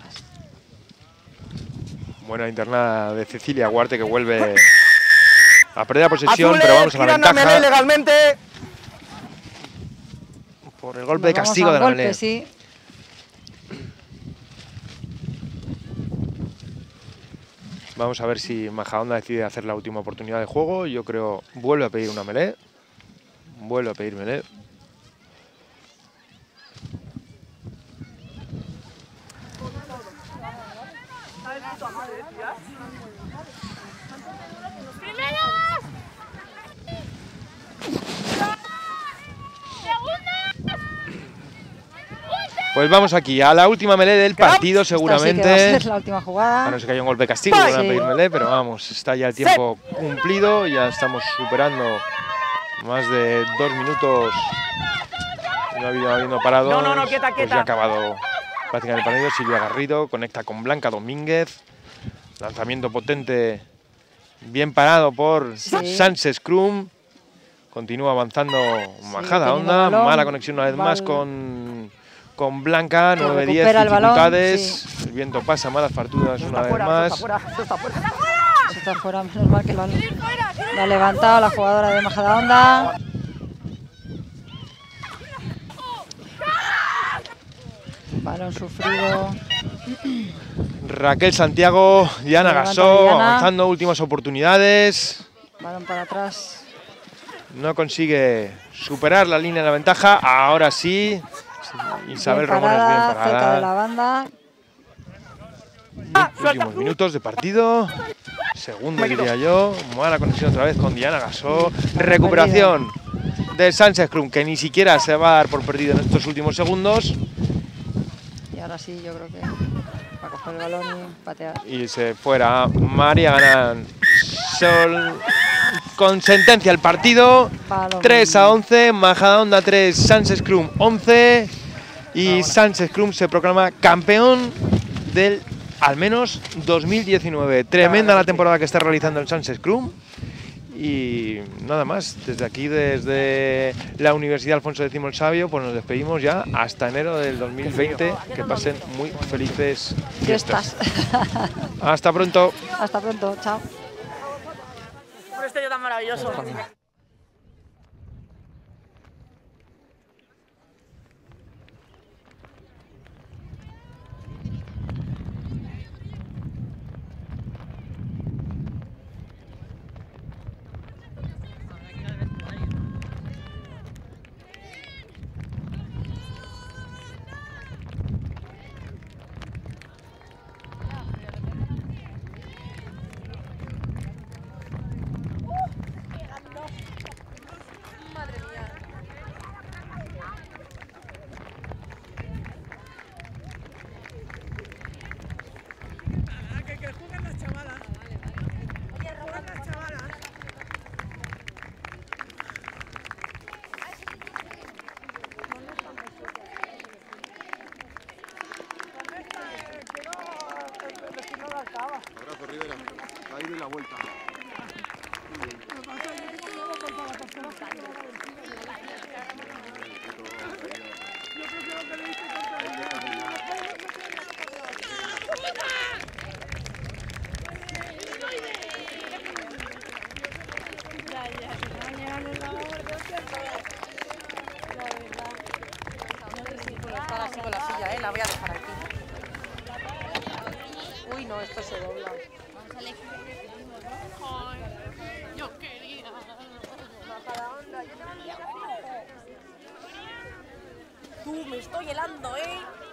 Speaker 1: Buena internada de Cecilia Huarte que vuelve a perder la posesión,
Speaker 2: Azules,
Speaker 1: pero vamos a la
Speaker 2: tiran a Melé
Speaker 1: ventaja
Speaker 2: legalmente.
Speaker 1: por el golpe de
Speaker 3: Nos vamos
Speaker 1: castigo
Speaker 3: a un
Speaker 1: de la
Speaker 3: golpe,
Speaker 1: Melé.
Speaker 3: sí.
Speaker 1: Vamos a ver si Majadahonda decide hacer la última oportunidad de juego. Yo creo vuelve a pedir una Melé. Vuelve a pedir Melé.
Speaker 5: Primeras.
Speaker 1: Pues vamos aquí a la última Melé del partido
Speaker 3: Esta sí que
Speaker 1: seguramente.
Speaker 3: va a ser la última jugada.
Speaker 1: A no ser que haya un golpe de castigo,
Speaker 2: Bye.
Speaker 1: van a
Speaker 3: Sí.
Speaker 1: pedir Melé, pero vamos, está ya el tiempo cumplido, ya estamos superando más de dos minutos. No habido habiendo parado.
Speaker 2: No, no, no, quieta,
Speaker 1: Pues
Speaker 2: quieta.
Speaker 1: ya ha acabado prácticamente el partido. Silvia Garrido conecta con Blanca Domínguez. Lanzamiento potente, bien parado por
Speaker 3: Sí.
Speaker 1: Sánchez Krum. Continúa avanzando Majadahonda.
Speaker 3: teniendo balón.
Speaker 1: Mala conexión una vez más
Speaker 3: Bal-
Speaker 1: con, con Blanca. nueve diez,
Speaker 3: recupera el balón,
Speaker 1: dificultades. El viento pasa, malas farturas
Speaker 2: Eso
Speaker 1: una
Speaker 2: está
Speaker 1: vez
Speaker 2: fuera,
Speaker 1: más.
Speaker 2: eso está fuera, eso está fuera.
Speaker 3: Eso está fuera, menos mal que lo, han- lo ha levantado la jugadora de Majadahonda. Balón sufrido.
Speaker 1: Raquel Santiago, Diana
Speaker 3: Levanta
Speaker 1: Gasó,
Speaker 3: Diana.
Speaker 1: avanzando últimas oportunidades.
Speaker 3: Balón para atrás.
Speaker 1: No consigue superar la línea de la ventaja. Ahora sí. Isabel
Speaker 3: Bien
Speaker 1: Ramones bien
Speaker 3: parada, cerca de la
Speaker 1: parada.
Speaker 3: banda.
Speaker 1: Últimos minutos de partido. Segundo diría yo. Mala conexión otra vez con Diana Gasó. Recuperación de Sánchez Krum, que ni siquiera se va a dar por perdido en estos últimos segundos.
Speaker 3: Y ahora sí, yo creo que va a coger el balón y patear.
Speaker 1: Y se fuera María Ganan Sol con sentencia el partido.
Speaker 3: Balón.
Speaker 1: tres a once, Majadahonda tres, Sans Scrum once. Y Sans Scrum se proclama campeón del al menos dos mil diecinueve. Tremenda la temporada que está realizando el Sans Scrum. Y nada más, desde aquí, desde la Universidad Alfonso X el Sabio, pues nos despedimos ya hasta enero del dos mil veinte. Que pasen muy felices fiestas. Hasta pronto.
Speaker 3: Hasta pronto, chao.
Speaker 5: Por este día tan maravilloso.
Speaker 1: Abrazo, Rivera. Ahí de la vuelta.
Speaker 6: Con la silla, ¿eh? La voy a dejar aquí. Uy, no, esto se dobla.
Speaker 5: Ay, yo quería.
Speaker 6: Tú, me estoy helando, ¿eh?